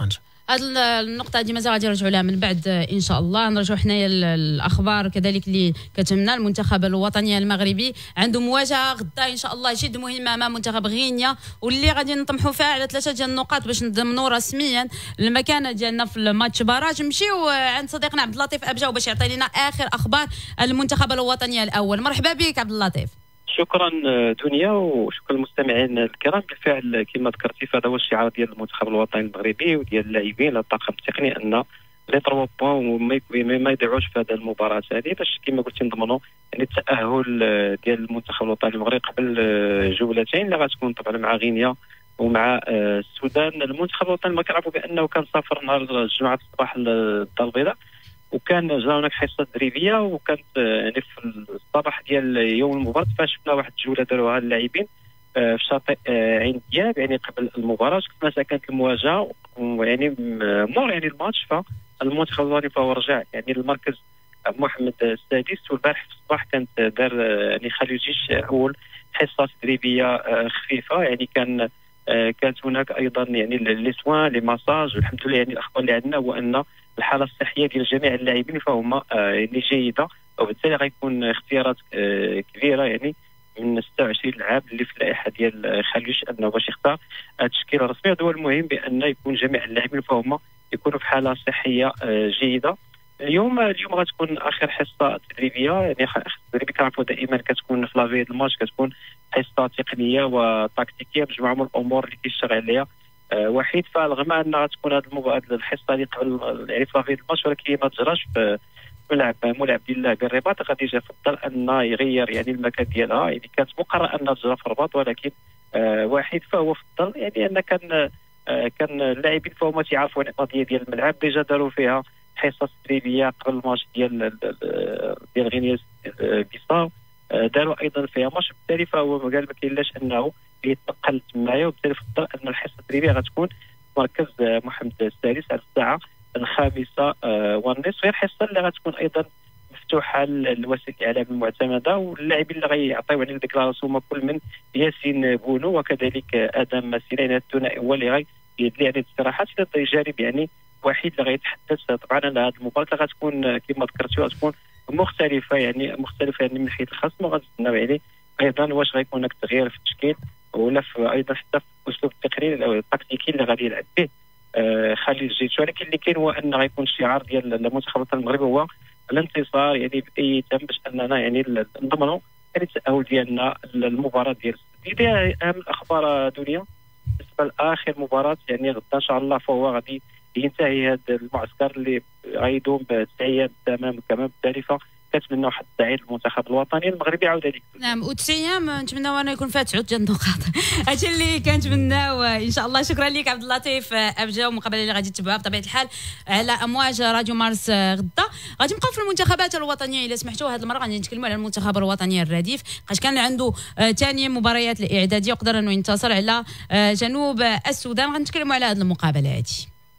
هذه النقطة هذه مازال غادي نرجعوا لها من بعد إن شاء الله. نرجعوا حنايا الأخبار كذلك اللي كتهمنا. المنتخب الوطني المغربي عنده مواجهة غدا إن شاء الله جد مهمة أمام منتخب غينيا، واللي غادي نطمحوا فيها على ثلاثة ديال النقاط باش نضمنوا رسميا المكانة ديالنا في الماتش باراج. نمشيو عند صديقنا عبد اللطيف أبجاو باش يعطي لنا آخر أخبار المنتخب الوطني الأول. مرحبا بك عبد اللطيف. شكرا دنيا وشكرا المستمعين الكرام. بالفعل كما ذكرتي فهذا هو الشعار ديال المنتخب الوطني المغربي وديال اللاعبين الطاقم التقني ان لي تروا بوان ما يضيعوش في هذه المباراه هذه باش كما قلتي نضمنوا يعني التاهل ديال المنتخب الوطني المغربي قبل جولتين اللي غتكون طبعا مع غينيا ومع السودان. المنتخب الوطني المغربي كنعرفوا بانه كان سافر نهار الجمعه الصباح للدار البيضاء، وكان جا هناك حصه تدريبيه، وكانت يعني في الصباح ديال يوم المباراه فشفنا واحد الجوله داروها اللاعبين في شاطئ عين دياب يعني قبل المباراه. كما كانت المواجهه يعني مور يعني الماتش فالمنتخب الوطني فهو رجع يعني للمركز محمد السادس، والبارح في الصباح كانت دار يعني خالد جيش اول حصه تدريبيه خفيفه يعني كان كانت هناك ايضا يعني لي سوان لي ماساج، والحمد لله يعني الاخبار اللي عندنا هو ان الحاله الصحيه ديال جميع اللاعبين فهم يعني جيده، وبالتالي غيكون اختيارات كبيره يعني من ستة وعشرين لاعب اللي في اللائحه ديال خليش انه باش يختار التشكيله الرسميه. هذا هو المهم بان يكون جميع اللاعبين فهم يكونوا في حاله صحيه جيده. اليوم اليوم غتكون اخر حصه تدريبيه يعني حصه تدريبيه كنعرفوا دائما كتكون في لافي الماتش كتكون حصه تقنيه وتكتيكيه مجموعه من الامور اللي كيشتغل عليها أه وحيد. فالغما انها غتكون هذه الحصه اللي قبل يعني في لافي الماتش ولكن ما تجراش في ملعب ملعب ديال بالرباط. غادي يفضل ان يغير يعني المكان ديالها يعني كانت مقرر انها تجرى في الرباط ولكن أه وحيد فهو فضل يعني ان كان أه كان اللاعبين فهما تيعرفوا القضيه ديال الملعب ديجا داروا فيها حصص تدريبيه قبل الماتش ديال ديال غينيا بيساو داروا ايضا فيها ماتش، بالتالي فهو قال ما كاينلاش انه يتنقل تمايا، وبالتالي فضل ان الحصه التدريبيه غتكون في مركز محمد السادس على الساعه الخامسه والنصف. هي الحصه اللي غتكون ايضا مفتوحه للوسائل الاعلام المعتمده، واللاعبين اللي غيعطيو على الديكلاراسيون هما كل من ياسين بونو وكذلك ادم سيرين الثنائي هو اللي غيدلي على الاستراحات تجارب يعني وحيد اللي غيتحدث طبعا على هذه المباراه اللي غتكون كما ذكرتوا غتكون مختلفه يعني مختلفه يعني من حيث الخصم، وغتستناو يعني ايضا واش غيكون هناك تغيير في التشكيل ولا في ايضا حتى في الاسلوب التقني او التكتيكي اللي غادي يلعب به آه خالد الجيش. ولكن اللي كاين هو ان غيكون الشعار ديال المنتخب الوطني المغربي هو الانتصار يعني باي ثمن باش اننا يعني نضمنوا يعني التاهل ديالنا للمباراه ديال هذه اهم الاخبار دنيا. بالنسبه لاخر مباراه يعني غدا ان شاء الله فهو غادي ينتهي هذا المعسكر اللي غيدوم بتسع ايام تمام كمان بالتالي كنتمناو واحد السعيد للمنتخب الوطني المغربي عاود عليك. نعم وتسع ايام نتمناو انه يكون فيها تسعة ديال النقاط هادشي اللي كنتمناو ان شاء الله. شكرا لك عبد اللطيف ابجا، ومقابله اللي غادي تتبعوها بطبيعه الحال على امواج راديو مارس غدا. غادي نبقاو في المنتخبات الوطنيه الا سمحتوا. هذه المره غادي نتكلموا على المنتخب الوطني الرديف، حيت كان عنده ثاني مباريات الاعداديه وقدر انه ينتصر على جنوب السودان. غنتكلموا على هذه المقابله هذه.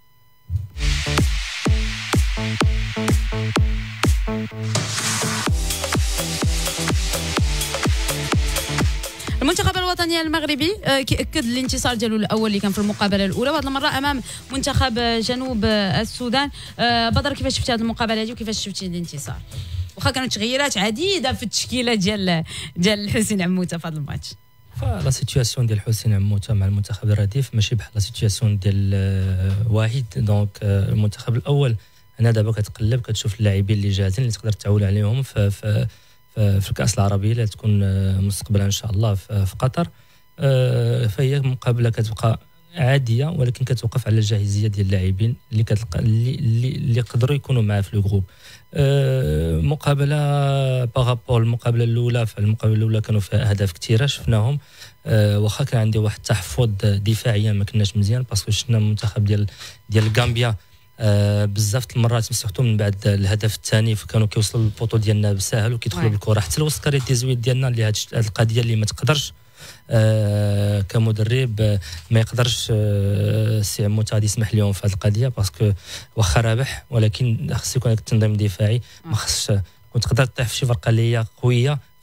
المنتخب الوطني المغربي كيأكد الانتصار ديالو الاول اللي كان في المقابله الاولى، وهذه المره امام منتخب جنوب السودان. بدر كيفاش شفتي هذه المقابله هذه وكيفاش شفتي الانتصار؟ واخا كانوا تغييرات عديده في التشكيله ديال ديال حسين عموته في هذا الماتش. فلا سيتوياسيون ديال حسين عموته مع المنتخب الرديف ماشي بحال لا سيتوياسيون ديال واحد. دونك المنتخب الاول انا دابا كتقلب كتشوف اللاعبين اللي جاهزين اللي تقدر تعول عليهم في في في الكأس العربية اللي تكون مستقبلا إن شاء الله في قطر. فهي مقابلة كتبقى عادية ولكن كتوقف على الجاهزية ديال اللاعبين اللي كتلقى اللي اللي يقدروا يكونوا معاه في الجروب. مقابلة باغابور المقابلة الأولى، في المقابلة الأولى كانوا فيها أهداف كثيرة شفناهم. واخا كان عندي واحد التحفظ دفاعيا ما كناش مزيان باسكو شفنا المنتخب ديال ديال غامبيا آه بزاف المرات مسحتو من بعد الهدف الثاني فكانوا كيوصلوا للبوطو ديالنا بسهل وكيدخلوا بالكره حتى الوسط كاري ديزويت ديالنا اللي هاد القضيه اللي ما تقدرش آه كمدرب آه ما يقدرش آه سي عموته غادي يسمح لهم في هذه القضيه باسكو واخا رابح ولكن خص يكون التنظيم الدفاعي ما خصش كنت تقدر تطيح في شي فرقه اللي هي قويه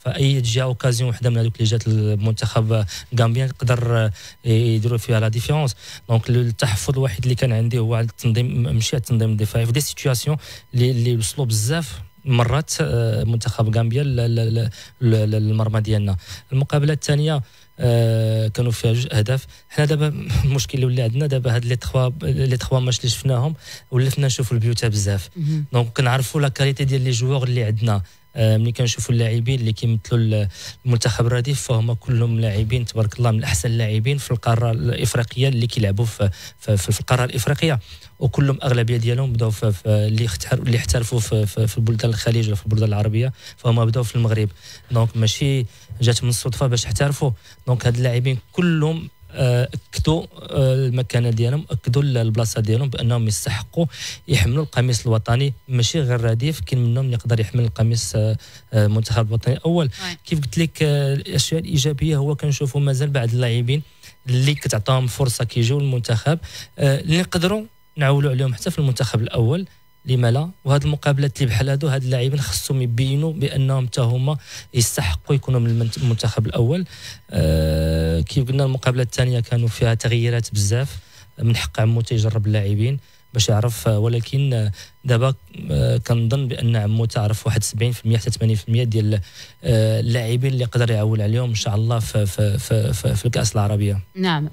فاي تجي اوكازيون وحده من هذوك اللي جات المنتخب غامبيان يقدر يديروا فيها لا ديفيرونس. دونك التحفظ الوحيد اللي كان عندي هو على التنظيم، ماشي التنظيم الدفاعي في دي سيتوياسيون اللي اللي وصلوا بزاف مرات منتخب غامبيا للمرمى ديالنا. المقابله الثانيه آه كانوا فيها جوج اهداف. حنا دابا المشكل اللي ولا عندنا دابا هاد لي تخوا لي تخوا ماتش اللي شفناهم ولفنا نشوفوا البيوتا بزاف. دونك كنعرفوا لا كاليتي ديال لي جوور اللي عندنا. آه ملي كنشوفوا اللاعبين اللي كيمثلوا المنتخب الرديف فهم كلهم لاعبين تبارك الله من احسن اللاعبين في القاره الافريقيه اللي كيلعبوا في, في, في القاره الافريقيه، وكلهم اغلبيه ديالهم بداو في, في اللي اختحروا اللي احترفوا في, في, في البلدان الخليج ولا في البلدان العربيه فهم بداو في المغرب. دونك ماشي جات من الصدفه باش احترفوا. دونك هاد اللاعبين كلهم اكدوا المكانه ديالهم، اكدوا البلاصه ديالهم بانهم يستحقوا يحملوا القميص الوطني، ماشي غير رديف، كاين منهم اللي يقدر يحمل القميص المنتخب الوطني الاول. كيف قلت لك الاشياء الايجابيه هو كنشوفوا مازال بعض اللاعبين اللي كتعطاهم فرصه كيجيو المنتخب اللي نقدروا نعولوا عليهم حتى في المنتخب الاول. لما لا؟ وهذه المقابلات اللي بحال هادو هاد اللاعبين خصهم يبينوا بانهم حتى هما يستحقوا يكونوا من المنتخب الاول. آه كيف قلنا المقابله الثانيه كانوا فيها تغييرات بزاف، من حق عموته يجرب اللاعبين باش يعرف، ولكن دابا كنظن بان عموته عرف واحد سبعين بالمئة حتى ثمانين بالمئة ديال اللاعبين اللي يقدر يعول عليهم ان شاء الله في في في, في, في الكاس العربيه. نعم.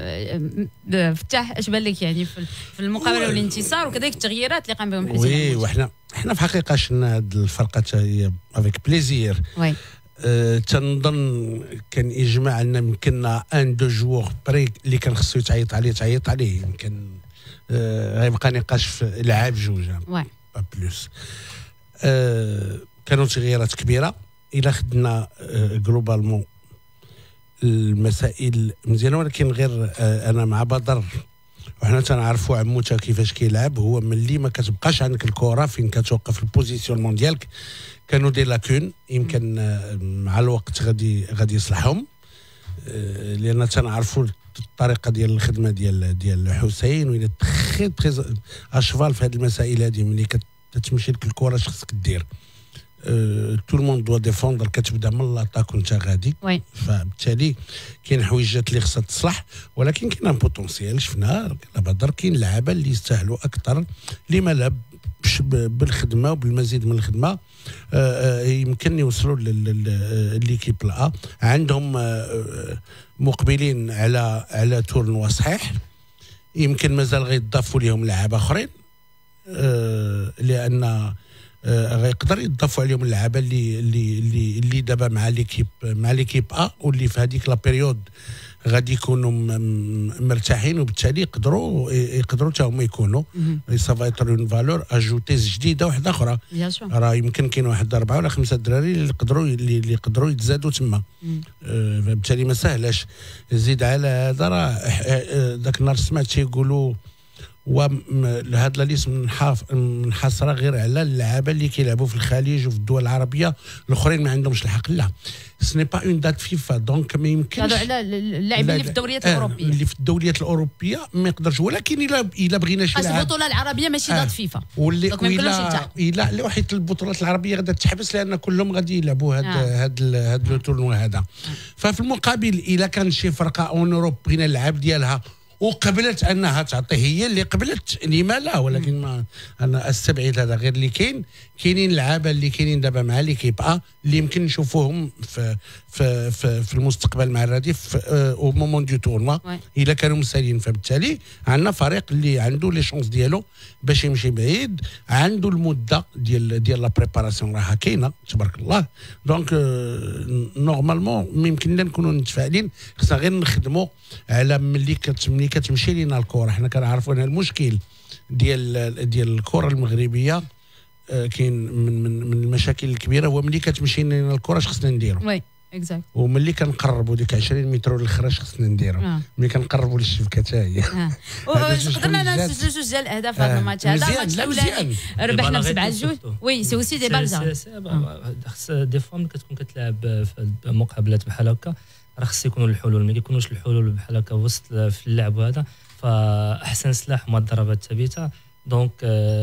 آه فتاح اش بان لك يعني في المقابله والانتصار وكذلك التغييرات اللي قام بهم حسين؟ وي وحنا حنا في حقيقه شفنا هذه الفرقه هي افيك بليزير. وي أه تنظن كان اجماع ان يمكننا ان دو جوور بري اللي كان خصو يتعيط عليه تعيط عليه، يمكن أه غيبقى نقاش في لعاب جوج با بلوس. أه كانوا تغييرات كبيره. الى خدنا أه جلوبالمون المسائل مزيانه، ولكن غير أه انا مع بدر وحنا تنعرفوا عموته كيفاش كيلعب. هو ملي ما كتبقاش عندك الكره فين كتوقف البوزيسيونمون ديالك كانوا دي لاكون، يمكن مع الوقت غادي غادي يصلحهم، لان تنعرفوا الطريقه ديال الخدمه ديال ديال حسين وين تخي تخي اشفال في هذه المسائل هذه. ملي كتمشي لك الكره اش خصك دير؟ تو الموند دوا ديفوندر، كتبدا من لاطاك وانت غادي. فبالتالي كاين حويجات اللي خصها تصلح، ولكن كاين ان بوتونسيال شفناه بدر. كاين لعابه اللي يستاهلوا اكثر لما لا بالخدمه وبالمزيد من الخدمه آآ آآ يمكن يوصلوا لليكيب لا. عندهم مقبلين على على تورنوا صحيح، يمكن مازال غيضافوا لهم لعابه اخرين لان غيقدر يضافوا عليهم اللعابه اللي اللي اللي, اللي دابا مع ليكيب مع ليكيب ا واللي في هذيك لا بيريود غادي يكونوا مرتاحين، وبالتالي يقدروا يقدروا حتى هما يكونوا سافا ايتر اون فالور اجوتيز جديده واحده اخرى. راه يمكن كاين واحد اربعه ولا خمسه دراري اللي يقدروا اللي يقدروا يتزادوا تما. فبالتالي ما سهلاش. زيد على هذا راه ذاك النهار سمعت تيقولوا وهذا لا ليس منحصره غير على اللعابه اللي كيلعبوا في الخليج وفي الدول العربيه، الاخرين ما عندهمش الحق. لا سني با اون دات فيفا، دونك ما يمكنش. هذا على اللاعبين اللي في الدوريات الاوروبيه اللي في الدوريات الاوروبيه ما يقدرش. ولكن الا الا بغينا شي لعب البطوله العربيه ماشي دات فيفا، واللي الا الا واحد البطولات العربيه غادا تحبس لان كلهم غادي يلعبوا هاد آه. هاد هاد لو تورنوا هذا. آه. ففي المقابل الا كان شي فرقه اون اوروب بغينا اللعب ديالها وقبلت انها تعطي، هي اللي قبلت، لما لا؟ ولكن ما انا استبعد هذا. غير اللي كاين كاينين لعابه اللي كاينين دابا مع ليكيب ا اللي يمكن نشوفوهم في في في, في المستقبل مع الرديف او مومون دو تورنوا الا كانوا مسالين. فبالتالي عندنا فريق اللي عنده لي شونس ديالو باش يمشي بعيد، عنده المده ديال ديال لا بريباراسيون راها كاينه تبارك الله. دونك نورمالمون ما يمكننا نكونوا متفائلين. خصنا غير نخدموا على ملي كتملي كتمشي لينا الكره. حنا كنعرفوا ان المشكل ديال ديال الكره المغربيه كاين من من من المشاكل الكبيره هو ملي كتمشي لينا الكره اش خصنا نديروا. وي اكزاكت. وملي كنقربوا ديك عشرين متر للاخر اش خصنا نديروا. آه. ملي كنقربوا للشبكه حتى هي. قدرنا نسجلوا جوج ديال الاهداف في هذا الماتش. هذا الماتش الاولاني ربحنا بسبعه جوج. وي سي اوسي دي بالزا. خص دي فون كتكون كتلعب في مقابلات بحال هكا راه خص يكونوا الحلول. ما كيكونوش الحلول بحال هكا وسط في اللعب وهذا، فاحسن سلاح هما الضربات الثابته. دونك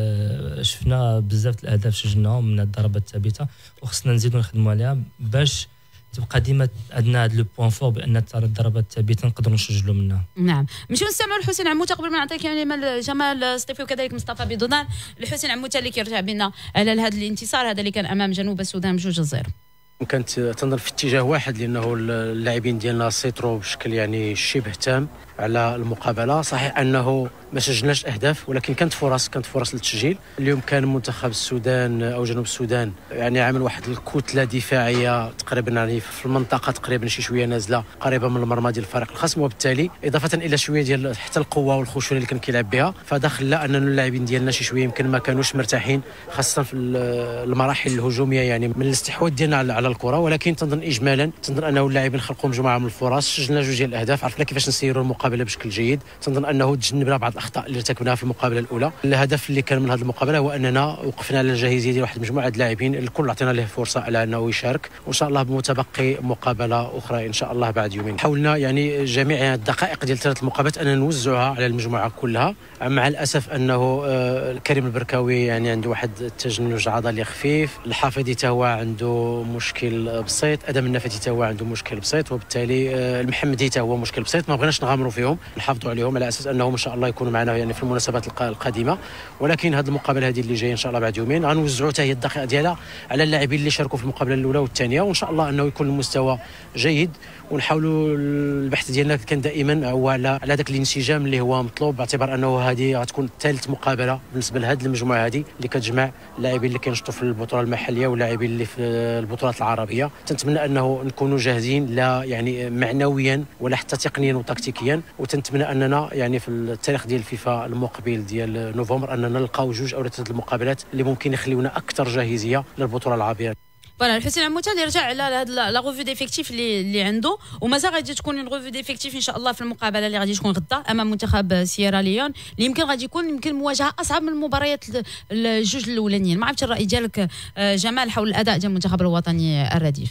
شفنا بزاف الاهداف سجلناهم من الضربات الثابته وخصنا نزيدوا نخدموا عليها باش تبقى ديما عندنا هذا لو بوين فور بان الضربات الثابته نقدروا نسجلوا منها. نعم نمشيو نستمعوا لحسين عموته قبل ما نعطيك يعني جمال سطيفي وكذلك مصطفى بيضودان. الحسين عموته اللي كيرجع بنا على هذا الانتصار هذا اللي كان امام جنوب السودان بجوج صفر. كانت تنظر في اتجاه واحد لانه اللاعبين ديالنا سيطروا بشكل يعني شبه تام على المقابله. صحيح انه ما سجلناش اهداف ولكن كانت فرص كانت فرص للتسجيل. اليوم كان منتخب السودان او جنوب السودان يعني عامل واحد الكتله دفاعيه تقريبا يعني في المنطقه تقريبا شي شويه نازله قريبه من المرمى ديال الفريق الخصم وبالتالي اضافه الى شويه ديال حتى القوه والخشونه اللي كان كيلعب بها فهذا خلى اننا اللاعبين ديالنا شي شويه يمكن ما كانوش مرتاحين خاصه في المراحل الهجوميه يعني من الاستحواذ ديالنا على الكره. ولكن تنظن اجمالا تنظن انه اللاعبين خلقوا مجموعه من الفرص سجلنا جوج ديال الاهداف عرفنا كيفاش نسيروا المقابله بشكل جيد. تنظن انه تجنبنا بعض الاخطاء اللي ارتكبناها في المقابله الاولى. الهدف اللي كان من هذه المقابله هو اننا وقفنا على الجاهزيه ديال واحد المجموعه اللاعبين الكل عطينا له فرصه على انه يشارك وان شاء الله بمتبقي مقابله اخرى ان شاء الله بعد يومين. حاولنا يعني جميع الدقائق ديال ثلاث المقابلات ان نوزعها على المجموعه كلها. مع الاسف انه كريم البركاوي يعني عنده واحد التجنج عضلي خفيف. الحافظي تا هو عنده مشكل بسيط. ادم النفاتي تا هو عنده مشكل بسيط وبالتالي المحمدي تا هو مشكل بسيط. ما بغيناش نغامروا فيهم نحافظوا عليهم على اساس انهم ان شاء الله يكونوا معنا يعني في المناسبات القادمه. ولكن هذه المقابله هذه اللي جايه ان شاء الله بعد يومين غنوزعوا حتى هي الدقائق ديالها على اللاعبين اللي شاركوا في المقابله الاولى والثانيه وان شاء الله انه يكون المستوى جيد ونحاولوا البحث ديالنا كان دائما هو على على هذاك الانسجام اللي هو مطلوب باعتبار انه هذه غتكون ثالث مقابله بالنسبه لهذه المجموعه هذه اللي كتجمع اللاعبين اللي كينشطوا في البطوله المحليه واللاعبين اللي في البطولات العربيه. تنتمنى انه نكونوا جاهزين لا يعني معنويا ولا حتى تقنيا وتكتيكيا وتنتمنى اننا يعني في التاريخ ديال الفيفا المقبل ديال نوفمبر اننا نلقاو جوج او ثلاث المقابلات اللي ممكن يخليونا اكثر جاهزيه للبطوله العربيه. فوالا الحسين عموته اللي رجع على هاد لا غوفو ديفيكتيف اللي اللي عنده ومازال غادي تكون الغوفو ديفيكتيف ان شاء الله في المقابله اللي غادي تكون غدا امام منتخب سييرا ليون اللي يمكن غادي يكون يمكن مواجهه اصعب من المباريات الجوج الاولانيين. ما عرفتش الراي ديالك جمال حول الاداء ديال المنتخب الوطني الرديف.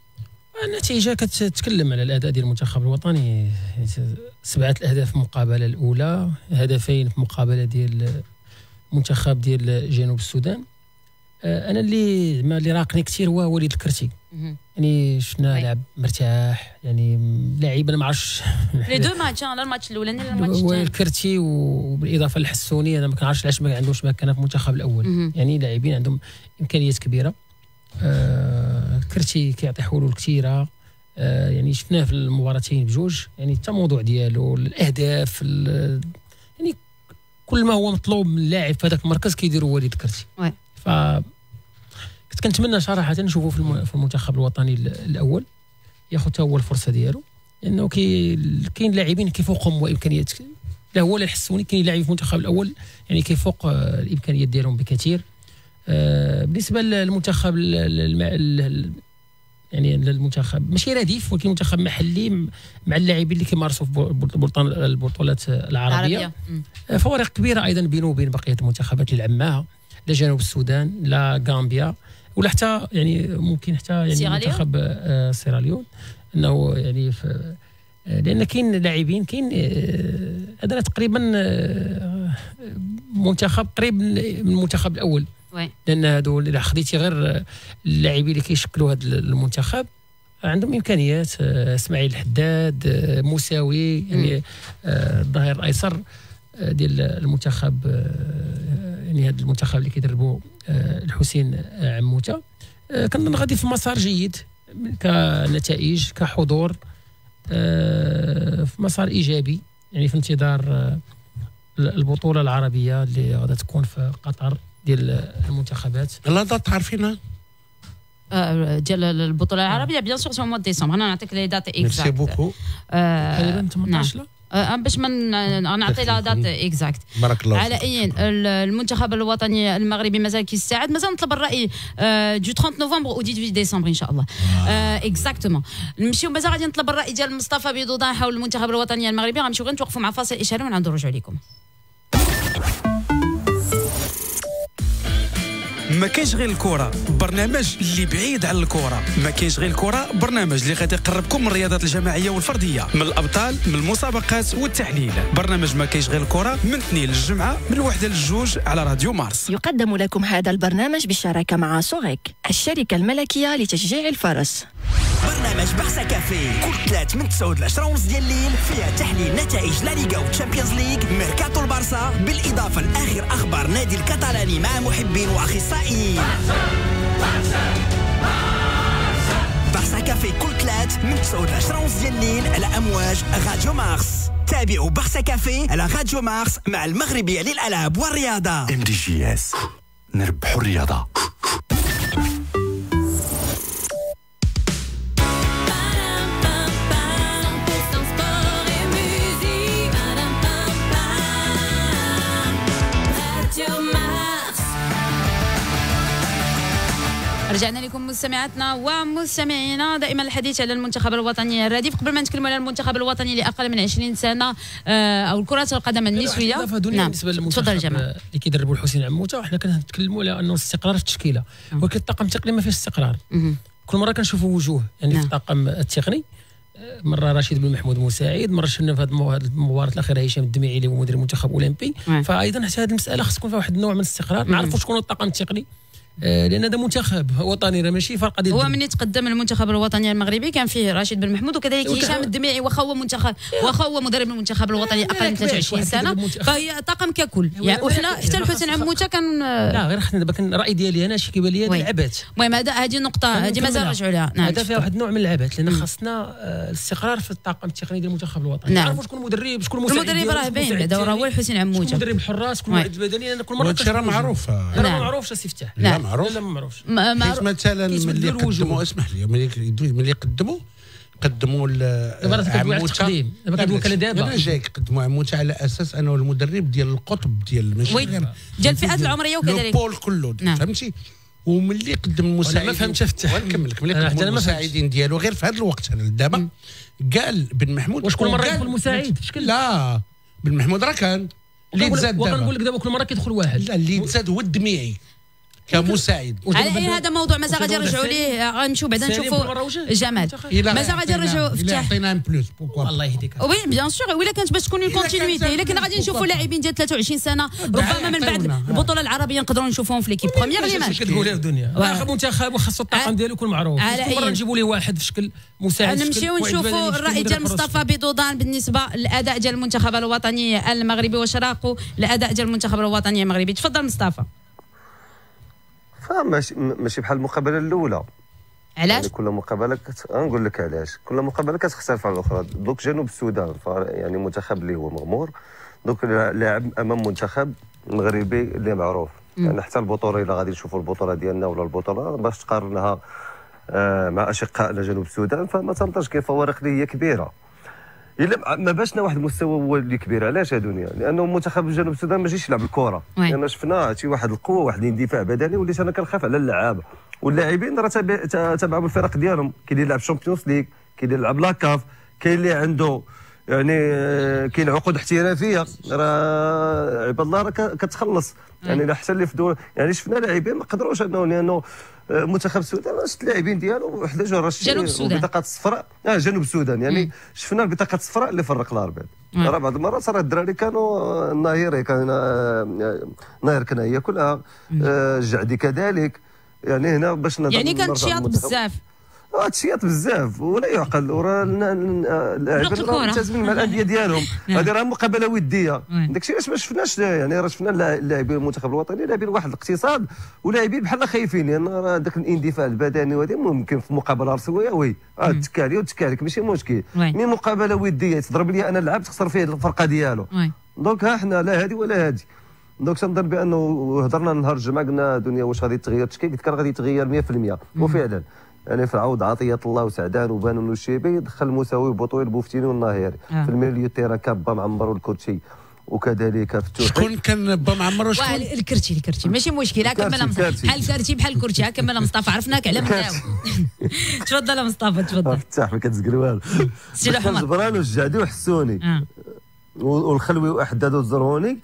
النتيجه كتتكلم على الاداء ديال المنتخب الوطني. سبعه الاهداف في المقابله الاولى هدفين في المقابله ديال المنتخب ديال جنوب السودان. انا اللي ما اللي راقني كثير هو وليد الكرتي. يعني شفنا لاعب مرتاح يعني لاعب انا ما عرفتش لي دو ماتش لا الماتش الاولاني لا الماتش الثاني الكرتي وبالاضافه للحسوني انا ما كنعرفش علاش ما عندوش ما كان في المنتخب الاول. يعني لاعبين عندهم امكانيات كبيره. آه الكرتي كيعطي حلول كثيره. آه يعني شفناه في المباراتين بجوج يعني التموضع ديالو الاهداف يعني كل ما هو مطلوب من اللاعب في هذاك المركز كيديروا وليد الكرتي. ف كنت كنتمنى صراحه نشوفه في المنتخب الوطني الاول ياخذ حتى هو الفرصه ديالو لانه كي كاين لاعبين كيفوقهم وامكانيات لا هو لا الحسوني كاين لاعب في المنتخب الاول يعني كيفوق الامكانيات ديالهم بكثير. آه بالنسبه للمنتخب يعني المنتخب ماشي رديف ولكن منتخب محلي مع اللاعبين اللي كيمارسوا في البطولات العربيه فوارق كبيره ايضا بينه وبين بقيه المنتخبات اللي لعبناها لا جنوب السودان لا غامبيا ولا حتى يعني ممكن حتى يعني منتخب آه سيراليون انه يعني لان كاين لاعبين كاين هذا آه تقريبا آه منتخب قريب من المنتخب الاول. وي. لان هادو اذا خديتي غير اللاعبين اللي كيشكلوا هذا المنتخب عندهم امكانيات. آه اسماعيل الحداد آه مساوي يعني آه الظهير الايسر آه ديال المنتخب آه يعني هذا المنتخب اللي كيدربوا آه الحسين آه عموته. آه كنظن غادي في مسار جيد كنتائج كحضور آه في مسار ايجابي يعني في انتظار آه البطوله العربيه اللي غادي تكون في قطر ديال المنتخبات. لا دات عارفينها ديال البطوله العربيه بيان سور سو مو ديسمبر. انا نعطيك لي دات اكزاكت. ميرسي بوكو. تقريبا ثمنطاش لا أه باش من نعطي لا دات اكزاكت. بارك الله. على اي المنتخب الوطني المغربي مازال كيستعد مازال نطلب الراي أه دو ثلاثين نوفمبر و ثمانية عشر ديسمبر ان شاء الله. اكزاكتومون أه نمشيو مازال غادي نطلب الراي ديال مصطفى بيضودان حول المنتخب الوطني المغربي. غنمشيو غير نتوقفوا مع فاصل اشاري ونعاودوا نرجعوا لكم. ما كاينش غير الكره، برنامج اللي بعيد على الكره. ما كاينش غير الكره، برنامج اللي غادي يقربكم من الرياضات الجماعيه والفرديه، من الابطال، من المسابقات والتحليل. برنامج ما كاينش غير الكره من اثنين للجمعه من الوحده للجوج على راديو مارس. يقدم لكم هذا البرنامج بالشراكه مع سوغيك، الشركه الملكيه لتشجيع الفرس. برنامج بارسا كافي كل ثلاث من تسعود ل عشرة ونص ديال الليل، فيها تحليل نتائج لا ليغا وتشامبيونز ليغ، ميركاتو البارسا، بالاضافه لاخر اخبار نادي الكاتالاني مع محبين واخصائيين. بارسا كافي كل ثلاث من تسعود ل عشرة ونص ديال الليل على امواج راديو مارس. تابعوا بارسا كافي على راديو مارس مع المغربيه للالعاب والرياضه. ام دي جي اس، نربحوا الرياضه. رجعنا لكم مستمعاتنا ومستمعينا، دائما الحديث على المنتخب الوطني الرديف. قبل ما نتكلموا على المنتخب الوطني لأقل من عشرين سنة او كرة القدم النسوية، نعم بالنسبه للمنتخب اللي كيدربوا الحسين عموته، وحنا كنتكلموا على انه الاستقرار في التشكيله، ولكن الطاقم التقني ما فيهش استقرار. كل مره كنشوفوا وجوه يعني في الطاقم التقني، مره رشيد بن محمود مساعد، مره شفنا في هذه المباراه الاخيره هشام الدميعي اللي هو مدير المنتخب الاولمبي. فايضا حتى هذه المساله خص تكون فيها واحد النوع من الاستقرار، نعرفوا شكون الطاقم التقني، لان هذا منتخب وطني راه ماشي فرقه ديال. هو من يتقدم المنتخب الوطني المغربي كان فيه رشيد بن محمود وكذلك هشام الدميعي، واخا هو منتخب واخا هو مدرب المنتخب الوطني اقل من ثلاثة وعشرين سنه، فهي طاقم ككل يعني. وحنا حتى الحسين عموته كان لا غير حنا دابا كان الراي ديالي انا شي كيبان لي العبات. المهم هذا هذه نقطه هذه مازال نرجعوا لها. نعم هذا فيها واحد النوع من العبات، لان خاصنا الاستقرار في الطاقم التقني ديال المنتخب الوطني. نعرفوا شكون المدرب، شكون المساعد. المدرب راه باين بعدا راه هو الحسين عموته، شكون مدرب الحراس، شكون المعد البدني، لان كل مره راه معروف. راه معروف سي فتاح. لا معروف، لا ما معروفش. حيت مثلا ملي قدموا، اسمح لي، ملي ملي قدموا قدموا عموته، دابا كدوك دابا انا جايك قدموا عموته على اساس انه المدرب ديال القطب ديال ماشي غير ديال الفئات العمريه وكذلك البول كله، فهمتي. وملي قدم المساعدين، ما فهمتش فتح، ونكمل لك، ملي قدم المساعدين ديالو غير في هذا الوقت هذا دابا قال بن محمود واش كل مره يدخل مساعد في شكل؟ لا بن محمود راه كان اللي تزاد دابا، وكنقول لك دابا كل مره كيدخل واحد. لا اللي تزاد هو الدميعي كمساعد. على اي هذا موضوع مازال غادي نرجعوا ليه، غنمشيو بعدا نشوفوا جمال، مازال غادي نرجعوا فتح عطينا ان بلوس بوكو الله يهديك. وي بيان سور، ولا كانت باش تكون الكونتينيتي، الا كنا غادي نشوفوا لاعبين ديال ثلاثة وعشرين سنه ربما من بعد البطوله العربيه نقدروا نشوفوهم في ليكيب بروميير. اللي ماشي كتقولها في الدنيا منتخب وخاصو الطاقم ديالو يكون معروف، مره نجيبوا ليه واحد في شكل مساعد. نمشيو نشوفوا الراي ديال مصطفى بيضودان بالنسبه للاداء ديال المنتخب الوطني المغربي، واش راقوا الاداء ديال المنتخب الوطني المغربي. تفضل مصطفى. فماشي ماشي بحال المقابله الاولى. علاش؟ يعني كل مقابله كت... نقول لك علاش، كل مقابله كتختلف على الاخرى. دوك جنوب السودان يعني منتخب اللي هو مغمور، دوك لاعب امام منتخب مغربي اللي معروف. يعني حتى البطوله الا غادي نشوفوا البطوله ديالنا ولا البطوله باش تقارنها آه مع اشقائنا جنوب السودان، فما تنظرش كاين فوارق اللي هي كبيره. الا ما باشنا واحد المستوى هو اللي كبير. علاش يا دنيا؟ لانه منتخب جنوب السودان ما جيش يلعب الكره، لان يعني شفنا شي واحد القوه، واحد الاندفاع بدني، وليت انا كنخاف على اللعابه واللاعبين. راه تابعوا بالفرق ديالهم، كاين اللي يلعب شامبيونز ليغ، كاين اللي يلعب لاكاف، كاين اللي عنده يعني كاين عقود احترافيه. راه عباد الله راه كتخلص يعني حتى اللي في دول يعني شفنا لاعبين ما قدروش انه لانه منتخب السودان شفت اللاعبين ديالو وحده جوج راه جنوب السودان البطاقات الصفراء. اه جنوب السودان يعني مم. شفنا البطاقات الصفراء اللي فرق الاربعه. راه بعض المرات راه الدراري كانوا الناهيري كان ناهير كناهيه كلها، آه الجعدي كذلك. يعني هنا باش يعني كان تشياط بزاف، اه تشياط بزاف ولا يعقل. وراه اللاعبين راه ملتزمين مع الانديه ديالهم. هذه راه مقابله وديه، داكشي علاش ما شفناش يعني. راه شفنا اللاعبين المنتخب الوطني لاعبين واحد الاقتصاد ولاعبين بحال خايفين، لان يعني راه داك الاندفاع البدني وهذا ممكن في مقابله رسميه وي اه تكالي وتكالك ماشي مشكل. مي مقابله وديه تضرب لي انا لعبت تخسر فيه الفرقه ديالو. دونك ها حنا لا هذه ولا هذه. دونك تنظن بانه هضرنا نهار الجمعه قلنا دنيا واش غادي تغير التشكيل، قلت كان غادي يتغير مية في المية وفعلا يعني في عوض عطيه الله وسعدان وبانون والشيبي دخل مساوي بوطويل بوفتيني والناهيري. آه. في الميليو تيرا كان با معمر والكوتشي وكذلك فتوح. شكون كان با معمر وشكون؟ الكرتي الكرتي ماشي مشكل. كمل مصطفى بحال الكرتي بحال الكرتي. كمل مصطفى عرفناك على مداو. تفضل مصطفى تفضل. فتاح ما كتزقل والو. سي الحمر جبران والجعدي وحسوني والخلوي واحداد والزرهوني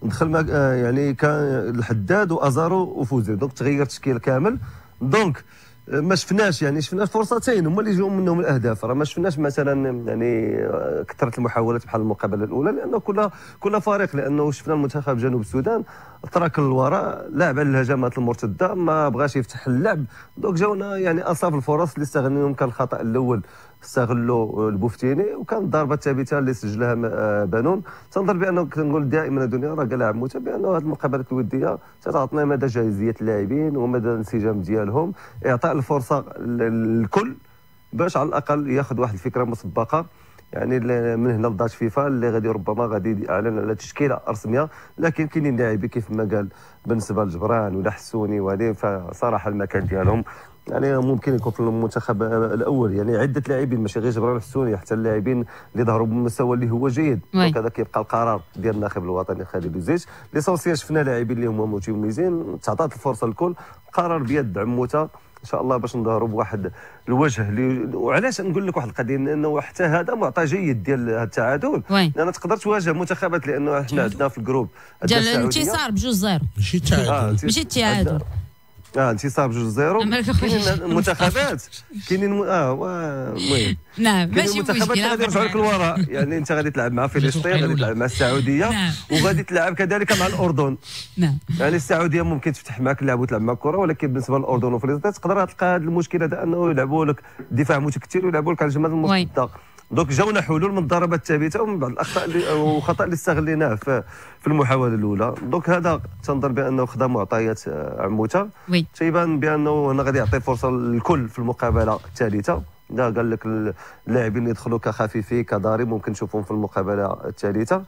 دخل يعني كان الحداد وازارو وفوزي، دونك تغير التشكيل كامل. دونك ما شفناش يعني شفنا فرصتين هما اللي جاو منهم الاهداف، راه ما شفناش مثلا يعني كثره المحاولات بحال المقابله الاولى، لانه كل كل فريق، لانه شفنا المنتخب جنوب السودان ترك للوراء، لعب على الهجمات المرتده، ما بغاش يفتح اللعب. دونك جاونا يعني اصاف الفرص اللي استغلهم. كان الخطا الاول استغلوا البوفتيني، وكان الضربه الثابته اللي سجلها بانون. تنظر بانه كنقول دائما الدنيا راه كلاعب متابع بانه هذه المقابلات الوديه تعطينا مدى جاهزيه اللاعبين ومدى الانسجام ديالهم، اعطاء الفرصه للكل باش على الاقل ياخذ واحد الفكره مسبقه. يعني من هنا لدات فيفا اللي غادي ربما غادي يعلن على تشكيله رسميه، لكن كاينين لاعبين كيف ما قال بالنسبه لجبران ولا حسوني وهذه فصراحه المكان ديالهم يعني ممكن يكون في المنتخب الاول. يعني عده لاعبين ماشي غير جبران حسوني، حتى اللاعبين اللي ظهروا بمستوى اللي هو جيد. دونك هذا كيبقى القرار ديال الناخب الوطني خالد بوزيش. ليسونسيال شفنا لاعبين اللي هما متميزين، تعطات الفرصه للكل. قرار بيد عموته ان شاء الله باش نظهروا بواحد الوجه اللي، وعلاش نقول لك واحد القضيه، لانه حتى هذا معطى جيد ديال هذا التعادل، لان تقدر تواجه منتخبات، لانه احنا عندنا في الجروب ديال الانتصار بجوج زيرو ماشي التعادل ماشي التعادل اه انتصار بجوج زيرو. كاينين المنتخبات كاينين اه المهم نعم ماشي المنتخبات غادي يرجعوا لك الوراء. يعني انت غادي تلعب مع فلسطين، غادي تلعب مع السعوديه، وغادي تلعب كذلك مع الاردن. نعم يعني السعوديه ممكن تفتح معك اللعب وتلعب معك كره، ولكن بالنسبه للاردن وفلسطين تقدر تلقى هذا المشكل هذا، انه يلعبوا لك دفاع متكتل ويلعبوا لك على الجمال المرتده. دونك جاونا حلول من الضربات الثابته ومن بعض الاخطاء اللي وخطا اللي استغليناه في في المحاوله الاولى. دونك هذا تنظر بانه خدا معطيات عموته، تيبان بانه هنا غادي يعطي فرصه للكل في المقابله الثالثه. دا قال لك اللاعبين اللي يدخلوا كخفيفي كضارب ممكن نشوفهم في المقابله الثالثه.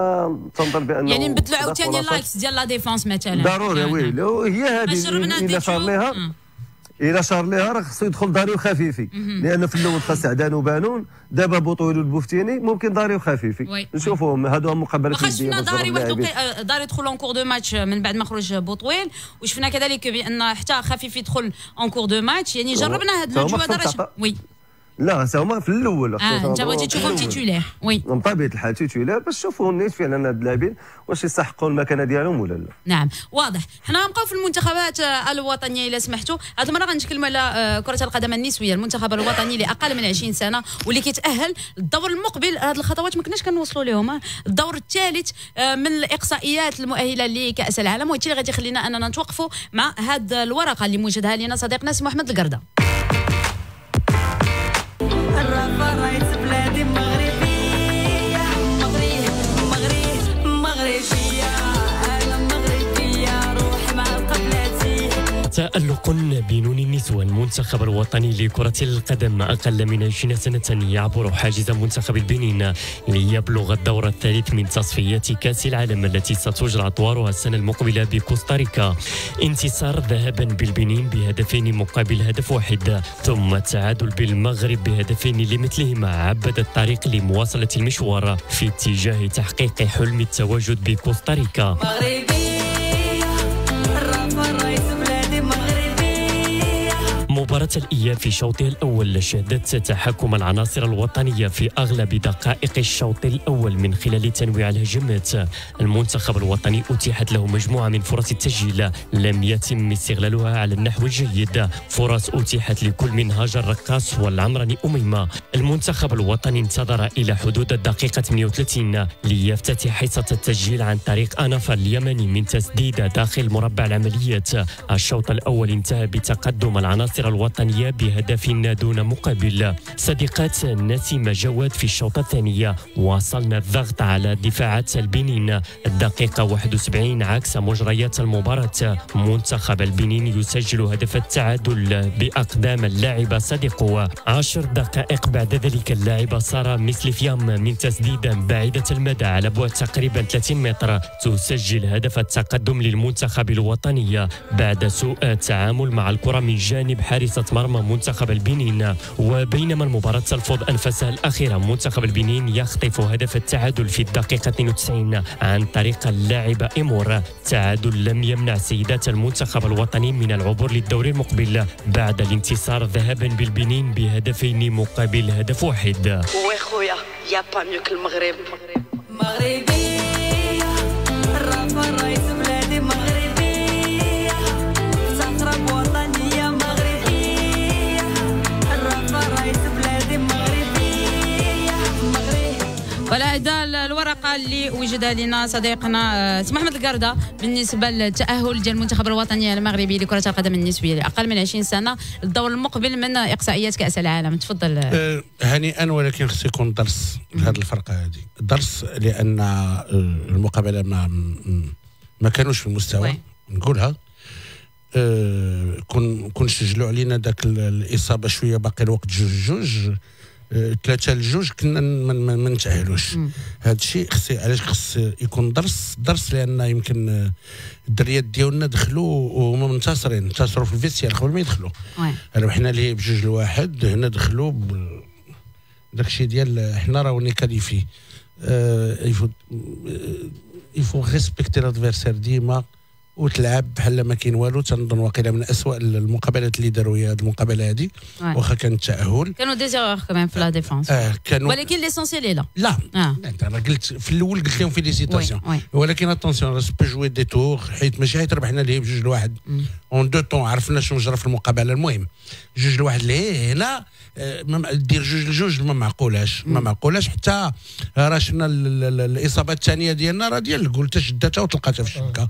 فتنظر بانه يعني نبدلوا عاوتاني اللايكس ديال لا ديفونس مثلا ضروري. وي هي هذه اللي صار لها إلا شار لها راه خصو يدخل ضاري وخفيفي، لأن في الأول خاص عدان وبانون، دابا بوطويل والبوفتيني ممكن ضاري وخفيفي. نشوفوهم هادو مقابلات وديه. شفنا ضاري واحد ضاري يدخل اون كور دو ماتش من بعد ما خرج بوطويل، وشفنا كذلك بأن حتى خفيفي يدخل اون كور دو ماتش. يعني جربنا هاد الجو هذا. وي لا هما في الاول اه انت بغيتي تشوفهم تيتولير. وي من طبيعه الحال تيتولير باش تشوفوا الناس فعلا هاد اللاعبين واش يستحقوا المكانه ديالهم ولا لا. نعم واضح. حنا نبقاو في المنتخبات الوطنيه الا سمحتوا. هذه المره غنتكلموا على كره القدم النسويه، المنتخب الوطني لاقل من عشرين سنه واللي كيتاهل الدور المقبل. هذه الخطوات ما كناش كنوصلوا لهم. الدور الثالث من الاقصائيات المؤهله لكاس العالم، وهادشي اللي غادي يخلينا اننا نتوقفوا مع هذه الورقه اللي موجدها لنا صديقنا سي محمد القرده. الرفرايت بلادي مغربية مغرب مغرب مغربية أنا مغربية روح مع القبلاتي. تألق بنون النسوان المنتخب الوطني لكرة القدم أقل من عشرين سنة يعبر حاجز منتخب البنين ليبلغ الدور الثالث من تصفيات كأس العالم التي ستجرى أطوارها السنة المقبلة بكوستاريكا. انتصار ذهابا بالبنين بهدفين مقابل هدف واحد، ثم التعادل بالمغرب بهدفين لمثلهما عبد الطريق لمواصلة المشوار في اتجاه تحقيق حلم التواجد بكوستاريكا. مباراة الإياب في شوطها الأول شهدت تحكم العناصر الوطنية في أغلب دقائق الشوط الأول من خلال تنويع الهجمات. المنتخب الوطني أتيحت له مجموعة من فرص التسجيل لم يتم استغلالها على النحو الجيد. فرص أتيحت لكل من هاجر رقاص والعمراني أميمة. المنتخب الوطني انتظر إلى حدود الدقيقة ثمانية وثلاثين ليفتتح حصة التسجيل عن طريق أنف اليمني من تسديد داخل مربع العمليات. الشوط الأول انتهى بتقدم العناصر الوطنية بهدف دون مقابل. صديقات نسيمة جواد في الشوط الثاني واصلنا الضغط على دفاعات البنين. الدقيقة واحد وسبعين عكس مجريات المباراة، منتخب البنين يسجل هدف التعادل بأقدام اللاعبة صديقو. عشر دقائق بعد ذلك اللاعبة سارة مسلفيام من تسديدة بعيدة المدى على بعد تقريبا ثلاثين متر تسجل هدف التقدم للمنتخب الوطني بعد سوء التعامل مع الكرة من جانب حارسة مرمى منتخب البنين. وبينما المباراة تلفظ أنفاسها الأخيرة، منتخب البنين يخطف هدف التعادل في الدقيقة اثنين وتسعين عن طريق اللاعبة إيمور. تعادل لم يمنع سيدات المنتخب الوطني من العبور للدور المقبل بعد الانتصار ذهابا بالبنين بهدفين مقابل هدف واحد. وخويا يا با ميو كالمغرب مغربية الرافع الرئيس بلادي مغربية تخرب وطنية مغربية الرافع الرئيس بلادي مغربية مغربية. ولا هذا الورقه اللي وجدها لنا صديقنا سي محمد القرده بالنسبه للتاهل ديال المنتخب الوطني المغربي لكره القدم النسويه لاقل من عشرين سنه للدور المقبل من اقصائيات كاس العالم. تفضل. أه هنيئا، ولكن خص يكون درس لهذه الفرقه هذه، درس لان المقابله ما ما كانوش في المستوى نقولها. أه كون كون سجلوا علينا ذاك الاصابه شويه باقي الوقت جوج جوج ثلاثة لجوج كنا ما نتأهلوش. هذا الشيء خص علاش خص يكون درس درس لأن يمكن الدريات ديالنا دخلوا وهما منتصرين، انتصروا في الفيستيال قبل ما يدخلوا. ربحنا ليه بجوج لواحد، هنا دخلوا داك الشيء ديال حنا راوني كاليفي. يفو يفو ريسبكتي لادفيرسير ديما وتلعب بحال ما كاين والو. تنظن واقيلا من اسوء المقابلات اللي داروا هي هذه المقابله هذه، واخا كان التاهل كانوا دي زيغور كمان في لا ديفونس. آه كانوا، ولكن ليسونسيال لا لا آه. انا قلت في الاول قلت لهم فيليسيتاسيون، ولكن اتونسيون راه سبو جوي دي تور، حيت ماشي حيت ربحنا ليه بجوج لواحد اون دو طون عرفنا شنو جرى في المقابله. المهم جوج لواحد ليه هنا دير جوج لجوج ما معقولاش ما معقولاش حتى راه شفنا الاصابه الثانيه ديالنا راه ديال الجول تشدتها وتلقاتها في الشبكه.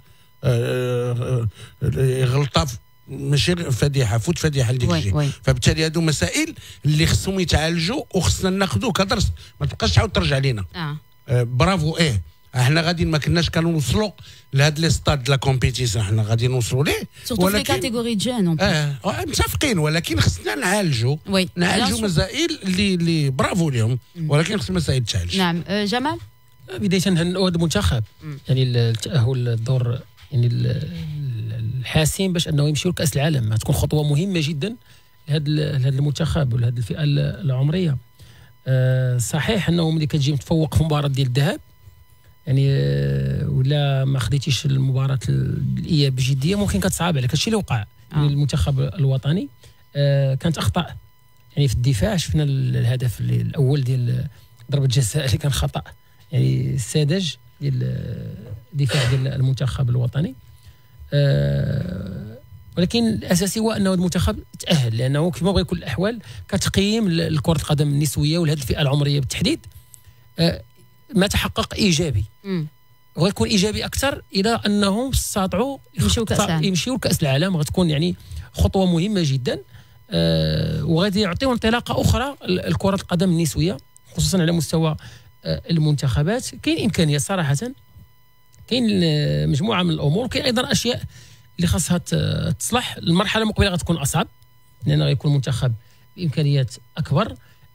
غلطه ماشي فضيحه، فوت فضيحه لديك الشيء. فبالتالي هادو مسائل اللي خصهم يتعالجوا وخصنا ناخذوه كدرس، ما تبقاش تعاود ترجع لينا. آه. آه برافو. ايه احنا غادي ما كناش كنوصلوا لهاد لي ستاد لا كومبيتيسيون، احنا غادي نوصلوا ليه سورتو في كاتيجوري جون. اه متفقين، ولكن خصنا نعالجوا نعالجوا مسائل اللي اللي برافو لهم، ولكن خص المسائل تعالج. نعم. آه جمال، بدايه هنؤ هذا المنتخب يعني التاهل الدور يعني الحاسم باش انه يمشيو لكاس العالم، تكون خطوه مهمه جدا لهذا لهذا المنتخب ولهذه الفئه العمريه. أه صحيح انه ملي كتجي متفوق في مباراه ديال الذهاب يعني أه ولا ما خديتيش المباراه الاياب بجديه ممكن كتصعب عليك. هادشي اللي وقع. يعني المنتخب الوطني أه كانت اخطاء يعني في الدفاع. شفنا الهدف الاول ديال ضربه جزاء اللي كان خطا يعني الساذج ديال الدفاع ديال المنتخب الوطني. أه ولكن الاساسي هو انه المنتخب تاهل، لانه كما بغى كل الاحوال كتقييم لكره القدم النسويه ولهذه الفئه العمريه بالتحديد أه ما تحقق ايجابي. وغيكون ايجابي اكثر الى انهم استطاعوا يمشيو كاس العالم يمشيو لكاس العالم. غتكون يعني خطوه مهمه جدا أه وغادي يعطيو انطلاقه اخرى لكره القدم النسويه خصوصا على مستوى المنتخبات. كاين امكانيه صراحه، كاين مجموعه من الامور، وكاين ايضا اشياء اللي خاصها تصلح. المرحله المقبله غتكون اصعب لان غيكون منتخب بامكانيات اكبر.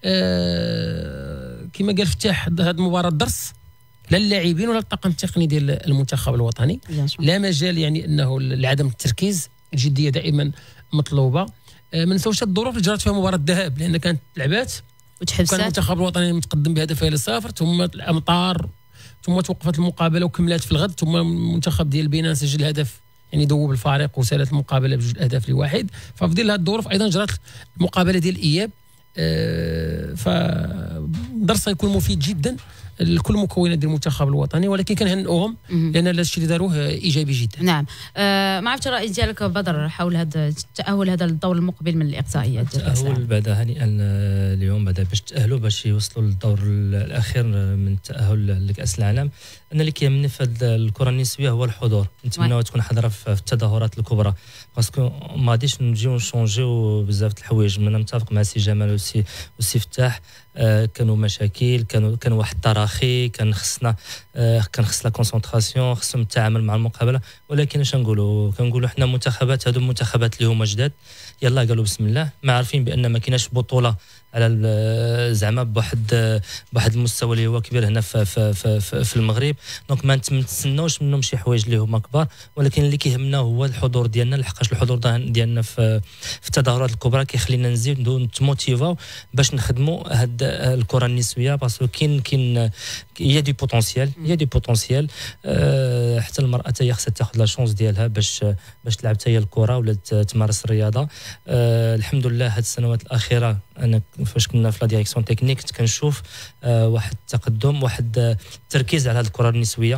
أه كما قال فتاح هذه المباراه درس لا اللاعبين ولا الطاقم التقني ديال المنتخب الوطني. لا مجال يعني انه لعدم التركيز، الجديه دائما مطلوبه. أه ما نساوش الظروف اللي جرت فيها مباراه الذهاب، لان كانت لعبات وتحبسات، كان المنتخب الوطني متقدم بهدفين لصفر، ثم الامطار، ثم توقفت المقابله وكملت في الغد، ثم المنتخب ديال بينان سجل هدف يعني دوب الفارق وسالت المقابله بجوج اهداف لواحد. ففي ظل هذه الظروف ايضا جرت المقابله ديال الاياب. أه فدرس يكون مفيد جدا لكل مكونات ديال المنتخب الوطني، ولكن كنهنئوهم لان هذا الشيء اللي داروه ايجابي جدا. نعم. أه ما عرفتش الراي ديالك بدر حول هذا التاهل هذا للدور المقبل من الاقصائيات. التاهل بعد هنيئا اليوم بعد باش تاهلوا باش يوصلوا للدور الاخير من التاهل لكاس العالم. انا اللي كيهمني في هذه الكره النسويه هو الحضور. نتمنى تكون حاضره في التظاهرات الكبرى، باسكو ما غاديش نجيو نشونجيو بزاف د الحوايج. انا متفق مع سي جمال وسي وسي فتاح. آه كانوا مشاكل، كانوا كان واحد التراخي، كان خصنا آه كان خص لا كونسونطراسيون، خصهم التعامل مع المقابله. ولكن اش نقولوا كنقولوا حنا منتخبات هادو منتخبات اللي هما جداد، يلا قالوا بسم الله، ما عارفين بان ما كايناش بطوله على زعما بواحد بواحد المستوى اللي هو كبير هنا في في في, في المغرب. دونك ما نتسناوش منهم شي حوايج اللي هما كبار، ولكن اللي كيهمنا هو الحضور ديالنا، لحقاش الحضور ديالنا في في التظاهرات الكبرى كيخلينا نزيدو نتموتيفاو باش نخدموا هاد الكره النسويه، باسكو كاين كاين يا دي بوتونسيال يا دي بوتونسيال أه حتى المراه هي خصها تاخذ لا شونس ديالها باش باش تلعب حتى هي الكره ولا تمارس الرياضه. أه الحمد لله هاد السنوات الاخيره انا فاش كنا في لا ديريكسيون تكنيك كنشوف أه واحد التقدم، واحد التركيز على هاد الكره النسويه.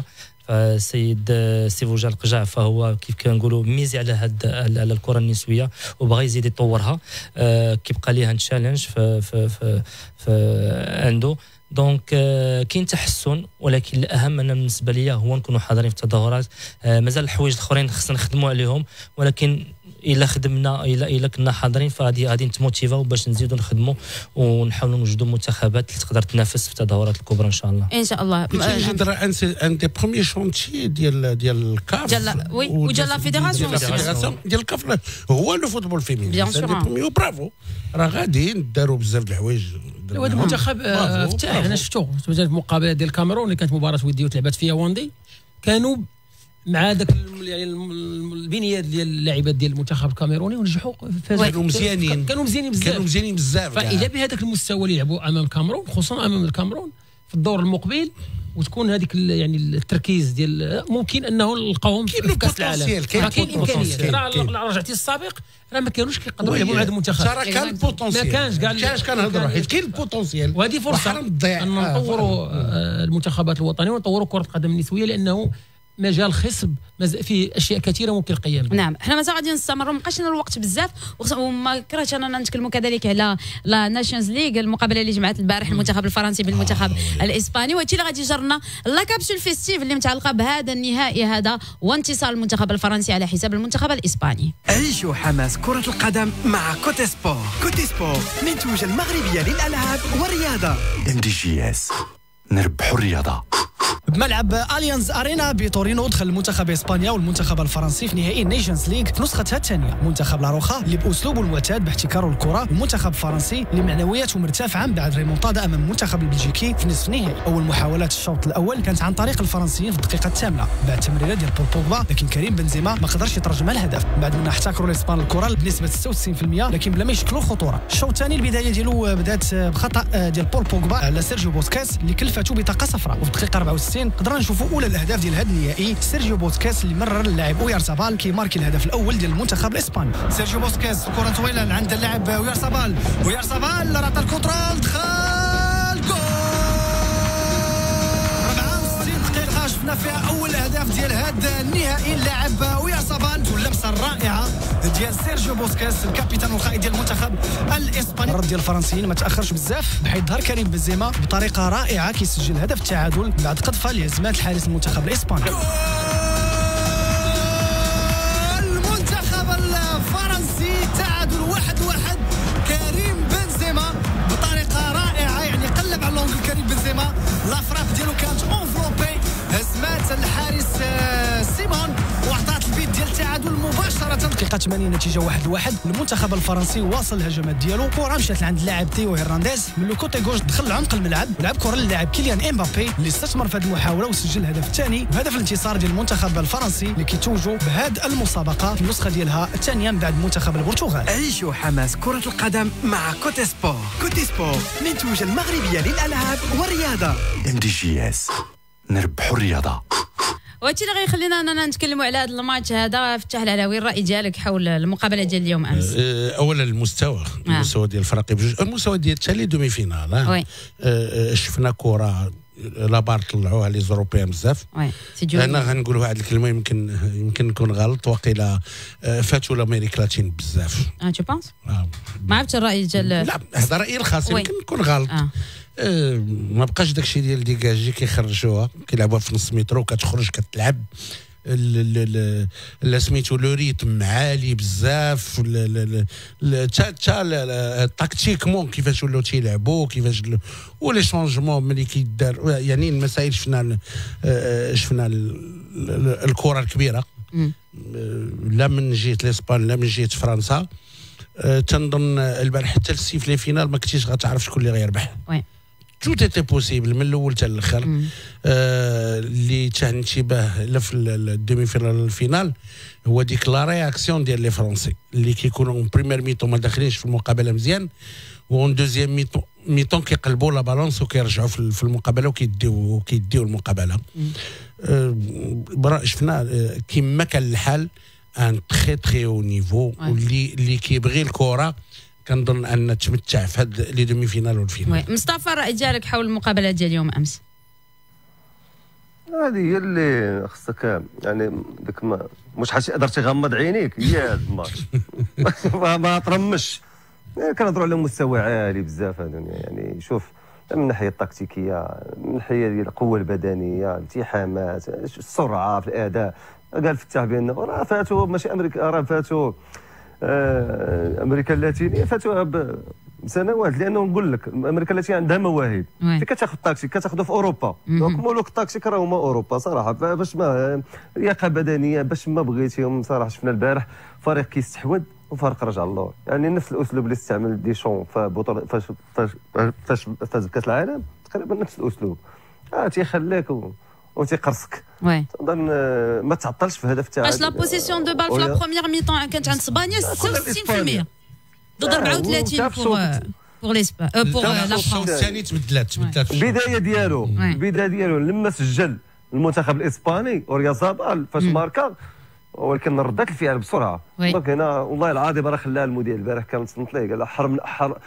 فالسيد سيفوجا القجع فهو كيف كنقولوا ميزي على هاد على الكره النسويه وبغى يزيد يطورها. كيبقى ليها تشالنج في في في, في عنده. دونك كاين تحسن، ولكن الاهم انا بالنسبه لي هو نكونوا حاضرين في التظاهرات. مازال الحوايج الاخرين خصنا نخدموا عليهم، ولكن الا خدمنا الا الا كنا حاضرين فغادي غادي نتموتيفاو باش نزيدوا نخدموا ونحاولوا نوجدوا منتخبات اللي تقدر تنافس في التظاهرات الكبرى ان شاء الله. ان شاء الله. جدرا ان دي بروميي شونتي ديال ديال الكاف ديال وي وديال لا فيدراسيون ديال الكاف هو لو فوتبول فيمين. بيان سور برافو، راه غاديين داروا بزاف د الحوايج. هذا المنتخب فتاح انا شفتو في المقابله ديال الكاميرون اللي كانت مباراه وديه وتلعبت فيها واندي، كانوا مع داك يعني البنيه ديال اللاعبات ديال المنتخب الكاميروني ونجحوا. كانوا مزيانين كانوا مزيانين بزاف كانوا مزيانين بزاف. فاذا بهذاك المستوى اللي يلعبوا امام الكاميرون، خصوصا امام الكاميرون في الدور المقبل، وتكون هذيك يعني التركيز ديال ممكن انه نلقاوهم في كاس العالم. كاين امكانيه. راه رجعتي السابق راه ما كانوش كيقدروا يلعبوا مع هذا المنتخب. راه كان البوتونسيال، ما كانش كاع كاش كنهضروا حيت كاين البوتونسيال، وهذه فرصه ان نطوروا المنتخبات الوطنيه ونطوروا كره القدم النسويه، لانه مجال خصب فيه اشياء كثيره ممكن القيام بها. نعم، حنا مازال غادي نستمروا، ما بقاش لنا الوقت بزاف، وما كرهتش اننا نتكلموا كذلك على لا ناشيونز ليغ، المقابله اللي جمعت البارح المنتخب الفرنسي بالمنتخب آه الاسباني، وهادشي اللي غادي يجرنا لا كابسول فيستيف اللي متعلقه بهذا النهائي هذا وانتصار المنتخب الفرنسي على حساب المنتخب الاسباني. عيشوا حماس كرة القدم مع كوتي سبور. كوتي سبور منتوجة المغربية للألعاب والرياضة. ام دي جي اس، نربحوا الرياضة. بملعب اليانز ارينا بتورينو دخل المنتخب اسبانيا والمنتخب الفرنسي في نهائي النيشنز ليغ في نسختها الثانيه. منتخب لاروخا اللي باسلوبه المعتاد باحتكاره الكره، والمنتخب الفرنسي اللي معنوياته مرتفعه من بعد ريمونتادا امام المنتخب البلجيكي في نصف النهائي. اول محاولات الشوط الاول كانت عن طريق الفرنسيين في الدقيقه الثامنه بعد تمريره ديال بول بوغبا، لكن كريم بنزيما ما قدرش يترجمها لهدف. بعد منها احتكروا الاسبان الكره بنسبه ستة وتسعين بالمئة، لكن بلا ما يشكلوا خطوره. الشوط الثاني البدايه ديالو بدات بخطا ديال بول بوغبا على سيرجيو بوسكيتس اللي كلفته بطاقه صفراء، وفي الدقيقه أربعة وستين قدرنا نشوفوا اولى الاهداف ديال هذا النهائي. سيرجيو بوسكيتس اللي مرر اللاعب اويارزابال كيماركي الهدف الاول ديال المنتخب الاسباني. سيرجيو بوسكيتس كره طويله عند اللاعب اويارزابال، اويارزابال راه الكونترول دخل جول. أربعة وستين دقيقه شفنا فيها اول اهداف ديال هذا النهائي. اللاعب اويارزابال واللمسه الرائعه ديال سيرجيو بوسكيتس الكابيتان والقائد ديال المنتخب الاسباني. الرد ديال الفرنسيين ما تاخرش بزاف، بحيث ظهر كريم بنزيما بطريقه رائعه كيسجل هدف التعادل بعد قذفه لهزمات الحارس المنتخب الاسباني. المنتخب الفرنسي تعادل واحد واحد. كريم بنزيما بطريقه رائعه، يعني قلب على لونغ كريم بنزيما، لا فراب ديالو كانت اونفلوبي، هزمات الحارس سيمون وعطات البيت ديال التعادل مباشره. دقيقه ثمانين نتيجه واحد لواحد. المنتخب الفرنسي واصل الهجمات ديالو، كره مشات لعند اللاعب تيو هيرنانديز من لو كوتي غوش، دخل لعمق الملعب ولعب كره للاعب كيليان امبابي اللي استثمر في هذه المحاوله وسجل الهدف الثاني وهدف الانتصار ديال المنتخب الفرنسي اللي كيتوجوا بهذه المسابقه في النسخه ديالها الثانيه من بعد منتخب البرتغال. عيشوا حماس كرة القدم مع كوتي سبور. كوتي سبور منتوجة المغربية للألعاب والرياضة. ام دي جي اس، نربحوا الرياضة. وهادشي اللي غيخلينا اننا نتكلموا على هذا الماتش هذا. فتح العلاوي، الراي ديالك حول المقابله ديال اليوم امس؟ اولا المستوى آه. المستوى ديال الفرق بجوج، المستوى ديال حتى لي دومي فينال آه. آه شفنا كره لابار طلعوها لي زوروبيان بزاف. انا غنقول واحد الكلمه يمكن يمكن نكون غلط، وقيلا فاتوا الامريك لاتين بزاف. اه جو بونس آه. ما عرفتش الراي ديال، لا هذا رايي الخاص، يمكن نكون غلط. آه. أه ما بقاش داكشي ديال ديكاجي كيخرجوها كيلعبوها في نص متر وكتخرج كتلعب سميتو لو ريتم عالي بزاف، تا تا التكتيكمون كيفاش ولاو تيلعبوا كيفاش ولي شونجمون ملي كيدار، يعني المسائل شفنا شفنا الكره الكبيره لا من جهه الاسبان لا من جهه فرنسا. تنظن البارح حتى السيف لي فينال ما كنتيش غتعرف شكون اللي غيربح. تو تيتي بوسيبل من الاول حتى الاخر. اللي آه تاه انتباه لا في الدومي فينال الفينال هو ديك لا رياكسيون ديال لي فرونسي اللي كيكونوا بريمير ميتون ما داخلينش في المقابله مزيان، وون دوزيام ميتون ميتون كيقلبوا لا بالونس وكيرجعوا في المقابله وكيديو كيديو المقابله. آه شفنا آه كما كان الحال ان تري تري او نيفو، واللي اللي كيبغي الكره كنظن ان تمتع في هاد لي دومي فينال والفينال. مصطفى الراي ديالك حول المقابله ديال اليوم امس؟ هذه هي اللي خصك يعني ديك ما مش حاجه قدرت تغمض عينيك هي هذا الماتش ما ترمش. كنهضروا على مستوى عالي بزاف هذا يعني. شوف من الناحيه التكتيكيه، من الناحيه ديال القوه البدنيه، الالتحامات، السرعه في الاداء. قال فتح بانه راه فاتوا ماشي امريكا، راه فاتوا آه امريكا اللاتينيه فاتوها بسنوات. لانه نقول لك امريكا اللاتينيه عندها مواهب، فين كتاخذ التاكسي كتاخذه في اوروبا. دونك مولوك التاكسي راه هما اوروبا صراحه. باش ما لياقه بدنيه باش ما بغيتيهم صراحه. شفنا البارح فريق كيستحوذ وفرق رجع اللور. يعني نفس الاسلوب اللي استعمل ديشون في بطوله فاش فاش فاش فاز بكاس العالم، تقريبا نفس الاسلوب. اه تيخليك و... وتيقرصك. وي اظن ما تعطلش في الهدف تاعك. باش لا بوزيسيون دو بال في لا بروميير مي طون كانت عند اسبانيا ستة وستين بالمئة ضد أربعة وثلاثين بور بور ليسبان بور لا فرنسا. الثاني تبدلات تبدلات البدايه ديالو البدايه ديالو لما سجل المنتخب الاسباني اوريازابال فاش ماركا، ولكن ردات الفعل بسرعه. دونك هنا والله العظيم راه خلاها المذيع البارح كان تصنت ليه قال حرمنا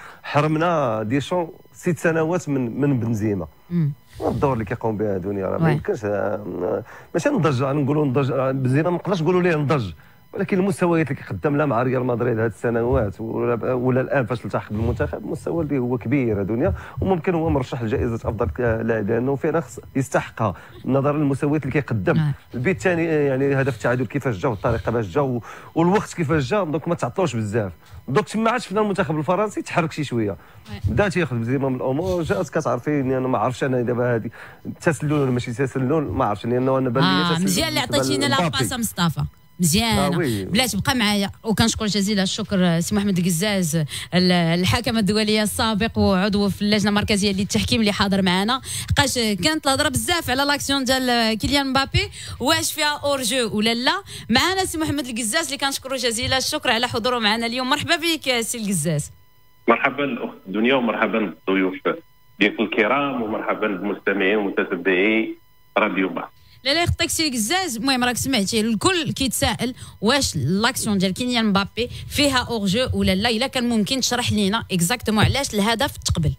حرمنا ديشون ست سنوات من من بنزيما. الدور اللي كيقوم بها الدنيا راه ما يمكنش ماشي نضج نقولوا نضج بنزيما ما نقدرش نقولوا ليه نضج، ولكن المستويات اللي كيقدم لها مع ريال مدريد هذه السنوات ولا, ولا الان فاش التحق بالمنتخب المستوى اللي هو كبير دنيا، وممكن هو مرشح لجائزه افضل لاعب لانه فعلا يستحقها نظرا للمستويات اللي كيقدم. البيت الثاني يعني هدف التعادل كيفاش جا والطريقه باش جا والوقت كيفاش جا، دونك ما تعطلوش بزاف. دونك تما عاد شفنا المنتخب الفرنسي تحرك شي شويه، بدا تياخذ بزيما من الامور. جات كتعرفين انا ما عرفتش انا دابا هذه تسلل ولا ماشي تسلل ما عرفتش، لانه انا بان لي تسلل. مزيان اللي عطيتينا لا باس مصطفى مزيانه. آه بلاتي بقى معايا. وكنشكر جزيل الشكر سي محمد القزاز الحكم الدوليه السابق وعضو في اللجنه المركزيه للتحكيم اللي حاضر معنا. لقاش كانت الهضره بزاف على لاكسيون ديال كيليان مبابي واش فيها اور جو ولا لا. معنا سي محمد القزاز اللي كنشكروا جزيل الشكر على حضوره معنا اليوم. مرحبا بك سي القزاز. مرحبا اخت دنيا ومرحبا بالضيوف ديالك الكرام ومرحبا بالمستمعين ومتتبعي راديو با. لا لا يخطيك سي القزاز. المهم راك سمعتي الكل كيتسائل واش لاكسيون ديال كيليان مبابي فيها اور جو ولا لا. الا كان ممكن تشرح لينا اكزاكتومون علاش الهدف تقبل.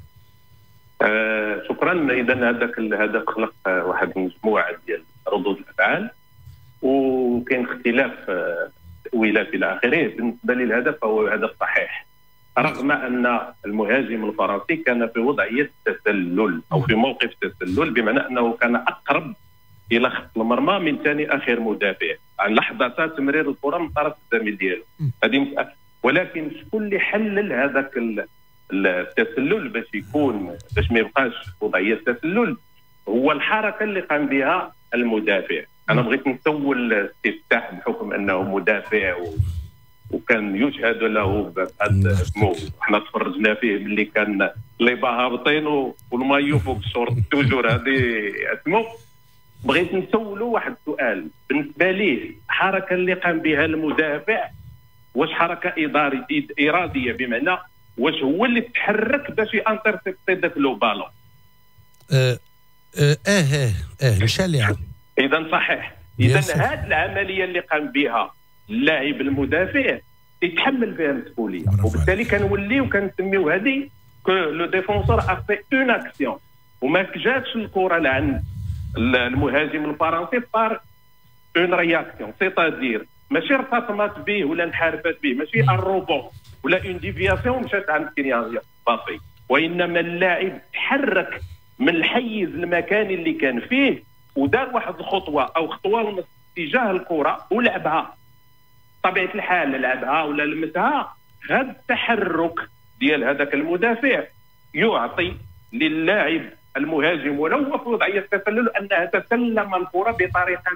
آه شكرا. اذا هذاك الهدف خلق آه واحد المجموعه ديال ردود الافعال وكاين اختلاف تاويلات آه الى اخره. بالنسبه لي الهدف فهو هدف صحيح رغم ان المهاجم الفرنسي كان في وضعيه تسلل او في موقف تسلل، بمعنى انه كان اقرب الى خط المرمى من ثاني اخر مدافع عن لحظه تمرير الكره من طرف الزميل ديالو. هذه مساله، ولكن شكون اللي حلل هذاك التسلل باش يكون باش ما يبقاش وضعيه التسلل؟ هو الحركه اللي قام بها المدافع. انا بغيت نسول استفتاح بحكم انه مدافع و... وكان يشهد له بهذا اسمه، حنا تفرجنا فيه باللي كان ليبا هابطين والمايو فوق الشورت توجور هذه اسمه. بغيت نسولو واحد السؤال بالنسبه ليه الحركه اللي قام بها المدافع واش حركه اداريه اراديه، بمعنى واش هو اللي تحرك باش يانترسبتي داك لو بالون؟ اه اه اه اه مشى ليها. اذا صحيح. اذا هذه العمليه اللي قام بها اللاعب المدافع يتحمل بها المسؤوليه، وبالتالي كنوليو كنسميو هذه كو لو ديفونسور ا في اون اكسيون وما جاتش الكره لعند المهاجم الفرنسي بار اون رياكسيون، سيتادير ماشي ارتطمات به ولا انحرفت به، ماشي الروبون ولا اون ديفياسيون مشات عند كيليان مبابي، وانما اللاعب تحرك من الحيز المكاني اللي كان فيه ودار واحد الخطوه او خطوه ونص تجاه الكره ولعبها. طبيعه الحال لعبها ولا لمسها، هذا التحرك ديال هذاك المدافع يعطي للاعب المهاجم ولو هو في وضعيه التسلل انها تسلم الكره بطريقه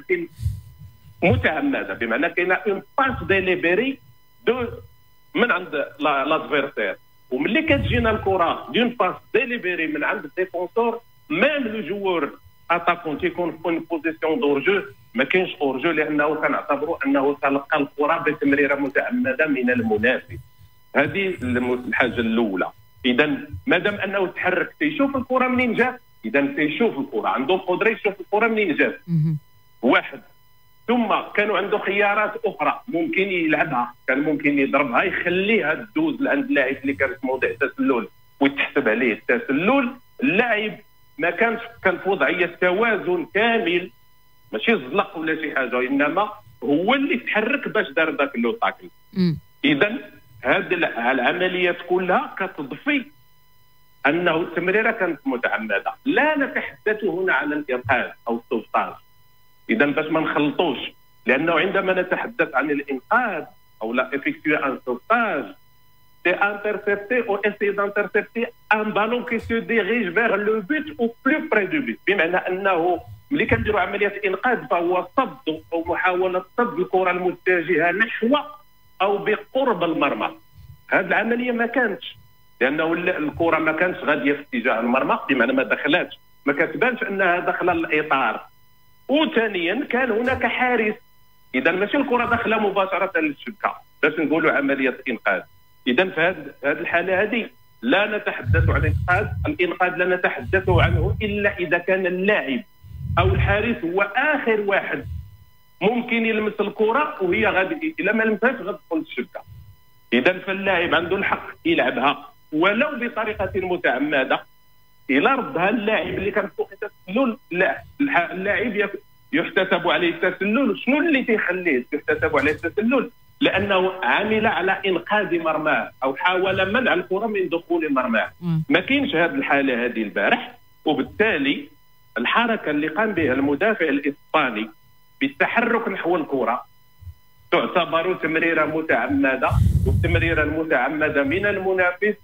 متعمده، بمعنى كاينه اون باس ديليبري دو من عند لادفيرسير، وملي كتجينا الكره دون باس ديليبري من عند الديفونسور ميم لو جوور اتاكون تيكون في اون بوزيسيون دورجو ما كاينش اورجو، لانه كنعتبروا انه تلقى الكره بتمريره متعمده من المنافس. هذه الحاجه الاولى. اذا مادام انه تحرك تيشوف الكره منين جات، اذا تيشوف الكره عنده القدره يشوف الكره منين جات. واحد. ثم كانوا عنده خيارات اخرى ممكن يلعبها، كان ممكن يضربها يخليها تدوز لعند اللاعب اللي كان في موضع التسلل ويتحسب عليه التسلل. اللاعب ما كانش كان في وضعيه توازن كامل، ماشي زلق ولا شي حاجه، انما هو اللي تحرك باش دار ذاك لو طاكل. اذا هذه العمليات كلها كتضفي انه التمريره كانت متعمده. لا نتحدث هنا عن الانقاذ او السوفتاج، اذا باش ما نخلطوش، لانه عندما نتحدث عن الانقاذ او لا افيكتوي ان سوفتاج سي انترسبتي او اسي دانترسبتي ان بالون كي سو ديريج فيغ لو بوت او بلو بري دو بوت، بمعنى انه ملي كنديروا عمليه انقاذ فهو صد او محاوله صد الكره المتجهه نحو او بقرب المرمى. هذه العمليه ما كانتش، لانه الكره ما كانتش غاديه في اتجاه المرمى، بمعنى ما دخلاتش، ما كتبانش انها داخله الاطار. وثانيا كان هناك حارس، اذا ماشي الكره داخله مباشره للشبكه باش نقولوا عمليه انقاذ. اذا في هذه الحاله هذه لا نتحدث عن انقاذ، الانقاذ لا نتحدث عنه الا اذا كان اللاعب او الحارس هو اخر واحد ممكن يلمس الكره وهي غادي، الا ما لمسهاش غتدخل الشبكه. اذا فاللاعب عنده الحق يلعبها ولو بطريقه متعمده. الى ردها اللاعب اللي كان فوق التسلل، لا اللاعب يحتسب عليه التسلل. شنو اللي تيخليه يحتسب عليه التسلل؟ لانه عمل على انقاذ مرماه او حاول منع الكره من دخول مرماه. ما كاينش هذه الحاله هذه البارح، وبالتالي الحركه اللي قام بها المدافع الاسباني بالتحرك نحو الكره تعتبر تمريره متعمده، والتمريره المتعمده من المنافس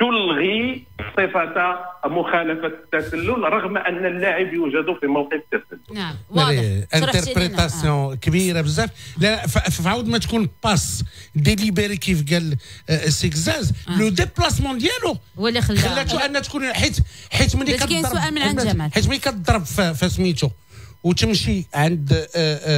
تلغي صفة مخالفة التسلل رغم أن اللاعب يوجد في موقف التسلل. نعم واضح. انتربريتاسيون كبيرة بزاف. لا فعاود ما تكون باس ديليبيري كيف قال سي كزاز، لو ديبلاسمون ديالو هو اللي خلاه خلاته أن تكون حيت حيت ملي كاين سؤال من عند جمال، حيت ملي كتضرب في سميتو وتمشي عند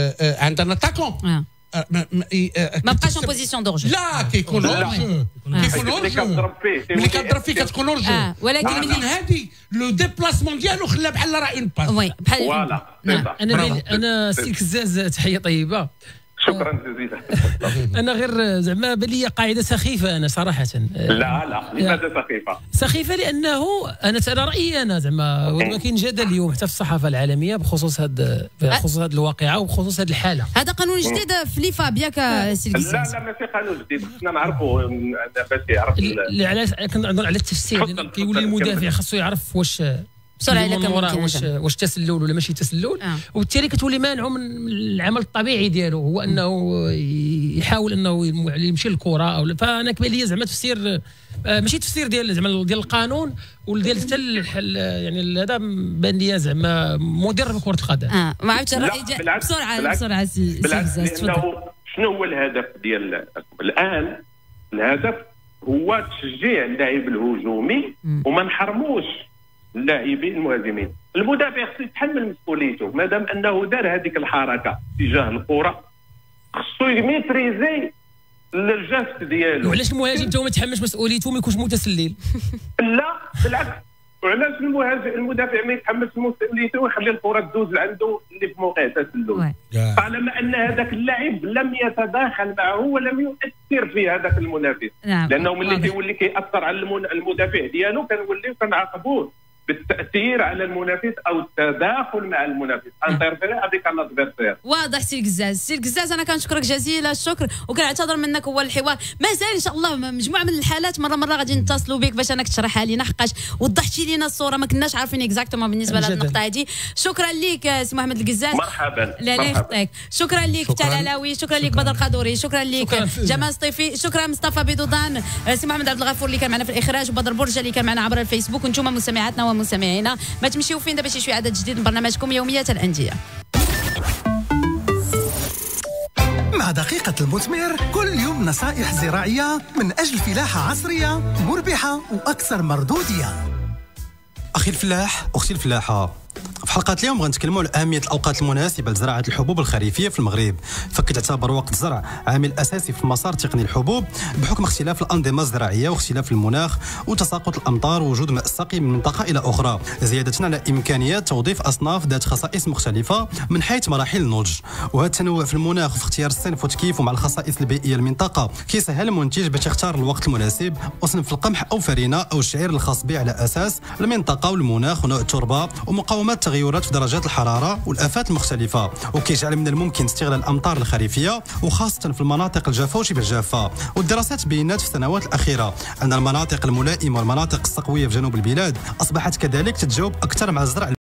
عند ان اتاكون ما بقاش اون بوزيسيون دورجو. لا كيكون اورجو، كيكون اورجو ملي كتضرب فيه كتكون اورجو. ولكن من هذه لو ديبلاسمون ديالو خلى بحال راه اون باس. وي بحال فوالا. انا انا سي كزاز تحيه طيبه، شكرا جزيلا. انا غير زعما بان لي قاعده سخيفه انا صراحه. لا لا لماذا سخيفه؟ سخيفه لانه انا انا رايي انا زعما ما كاين جدل اليوم حتى في الصحافه العالميه بخصوص هذا بخصوص هذه الواقعه وبخصوص هذه الحاله. هذا قانون جديد في ليفا بياك سي لا لا ماشي قانون جديد، خصنا نعرفوا باش يعرف علاش كنهضر على التفسير. كيولي المدافع خاصو يعرف واش بسرعه الا كان واش واش تسلل ولا ماشي تسلل. آه. وبالتالي كتولي مانعه من العمل الطبيعي ديالو، هو انه يحاول انه يمشي للكره او. فانا كبان لي زعما تفسير ماشي تفسير ديال زعما ديال القانون وديال حتى يعني هذا بان لي زعما مدرب كره القدم. اه ما عرفتش الراي بسرعه بسرعه سي تفضل. شنو هو الهدف ديال الان؟ الهدف هو تشجيع اللاعب الهجومي وما نحرموش اللاعبين المهاجمين. المدافع خصو يتحمل مسؤوليته، مادام انه دار هذيك الحركه تجاه الكره خصو يميتريزي الجست ديالو. وعلاش المهاجم تو ما يتحملش مسؤوليته وما يكونش متسلل؟ لا بالعكس، وعلاش المهاجم المدافع ما يتحملش مسؤوليته ويخلي الكره تدوز عنده اللي في موقع تسلل، طالما ان هذاك اللاعب لم يتداخل معه ولم يؤثر في هذاك المنافس. نعم. لانه ملي كيولي كيأثر على المدافع ديالو كنوليو كنعاقبوه بالتاثير على المنافس او التداخل مع المنافس. انترفير افيك ان ادفيرسير. واضح سي القزاز. سي القزاز انا كنشكرك جزيل الشكر وكنعتذر منك. هو الحوار مازال ان شاء الله مجموعه من الحالات مره مره غادي نتصلوا بك باش انك تشرحها لينا، حقاش وضحتي لنا الصوره ما كناش عارفين اكزاكتومون بالنسبه لهذه النقطه هذه. شكرا لك سي محمد القزاز. مرحبا. لا لا يخطيك. شكرا لك تعلاوي، شكرا لك بدر قادوري، شكرا لك جمال سطيفي، شكرا مصطفى بيضودان، سي محمد عبد الغفور اللي كان معنا في الاخراج، وبدر برجه اللي كان معنا عبر الفيسبوك. وانتم مستمعاتنا ومستمعينا ما تمشيو فين دابا شي عدد جديد من برنامجكم يوميات الأندية. مع دقيقة المثمر كل يوم نصائح زراعية من أجل فلاحة عصرية مربحة وأكثر مردودية. أخي الفلاح أختي الفلاحة، حلقة اليوم غنتكلموا على أهمية الأوقات المناسبة لزراعة الحبوب الخريفية في المغرب، فكتعتبر وقت الزرع عامل أساسي في مسار تقني الحبوب بحكم اختلاف الأنظمة الزراعية واختلاف المناخ وتساقط الأمطار ووجود ماء سقي من منطقة إلى أخرى، زيادة على إمكانيات توظيف أصناف ذات خصائص مختلفة من حيث مراحل النضج. وهذا التنوع في المناخ وفي اختيار الصنف وتكييفه مع الخصائص البيئية للمنطقة كيسهل المنتج باش يختار الوقت المناسب وصنف القمح أو فرينة أو الشعير الخاص به على أساس المنطقة والمناخ ونوع التربة ومقاومة التغيرات في درجات الحرارة والآفات المختلفة، وكيجعل من الممكن استغلال الأمطار الخريفية وخاصة في المناطق الجافة وشبه الجافة. والدراسات بينات في السنوات الأخيرة أن المناطق الملائمة والمناطق الصقوية في جنوب البلاد أصبحت كذلك تتجاوب أكثر مع الزرع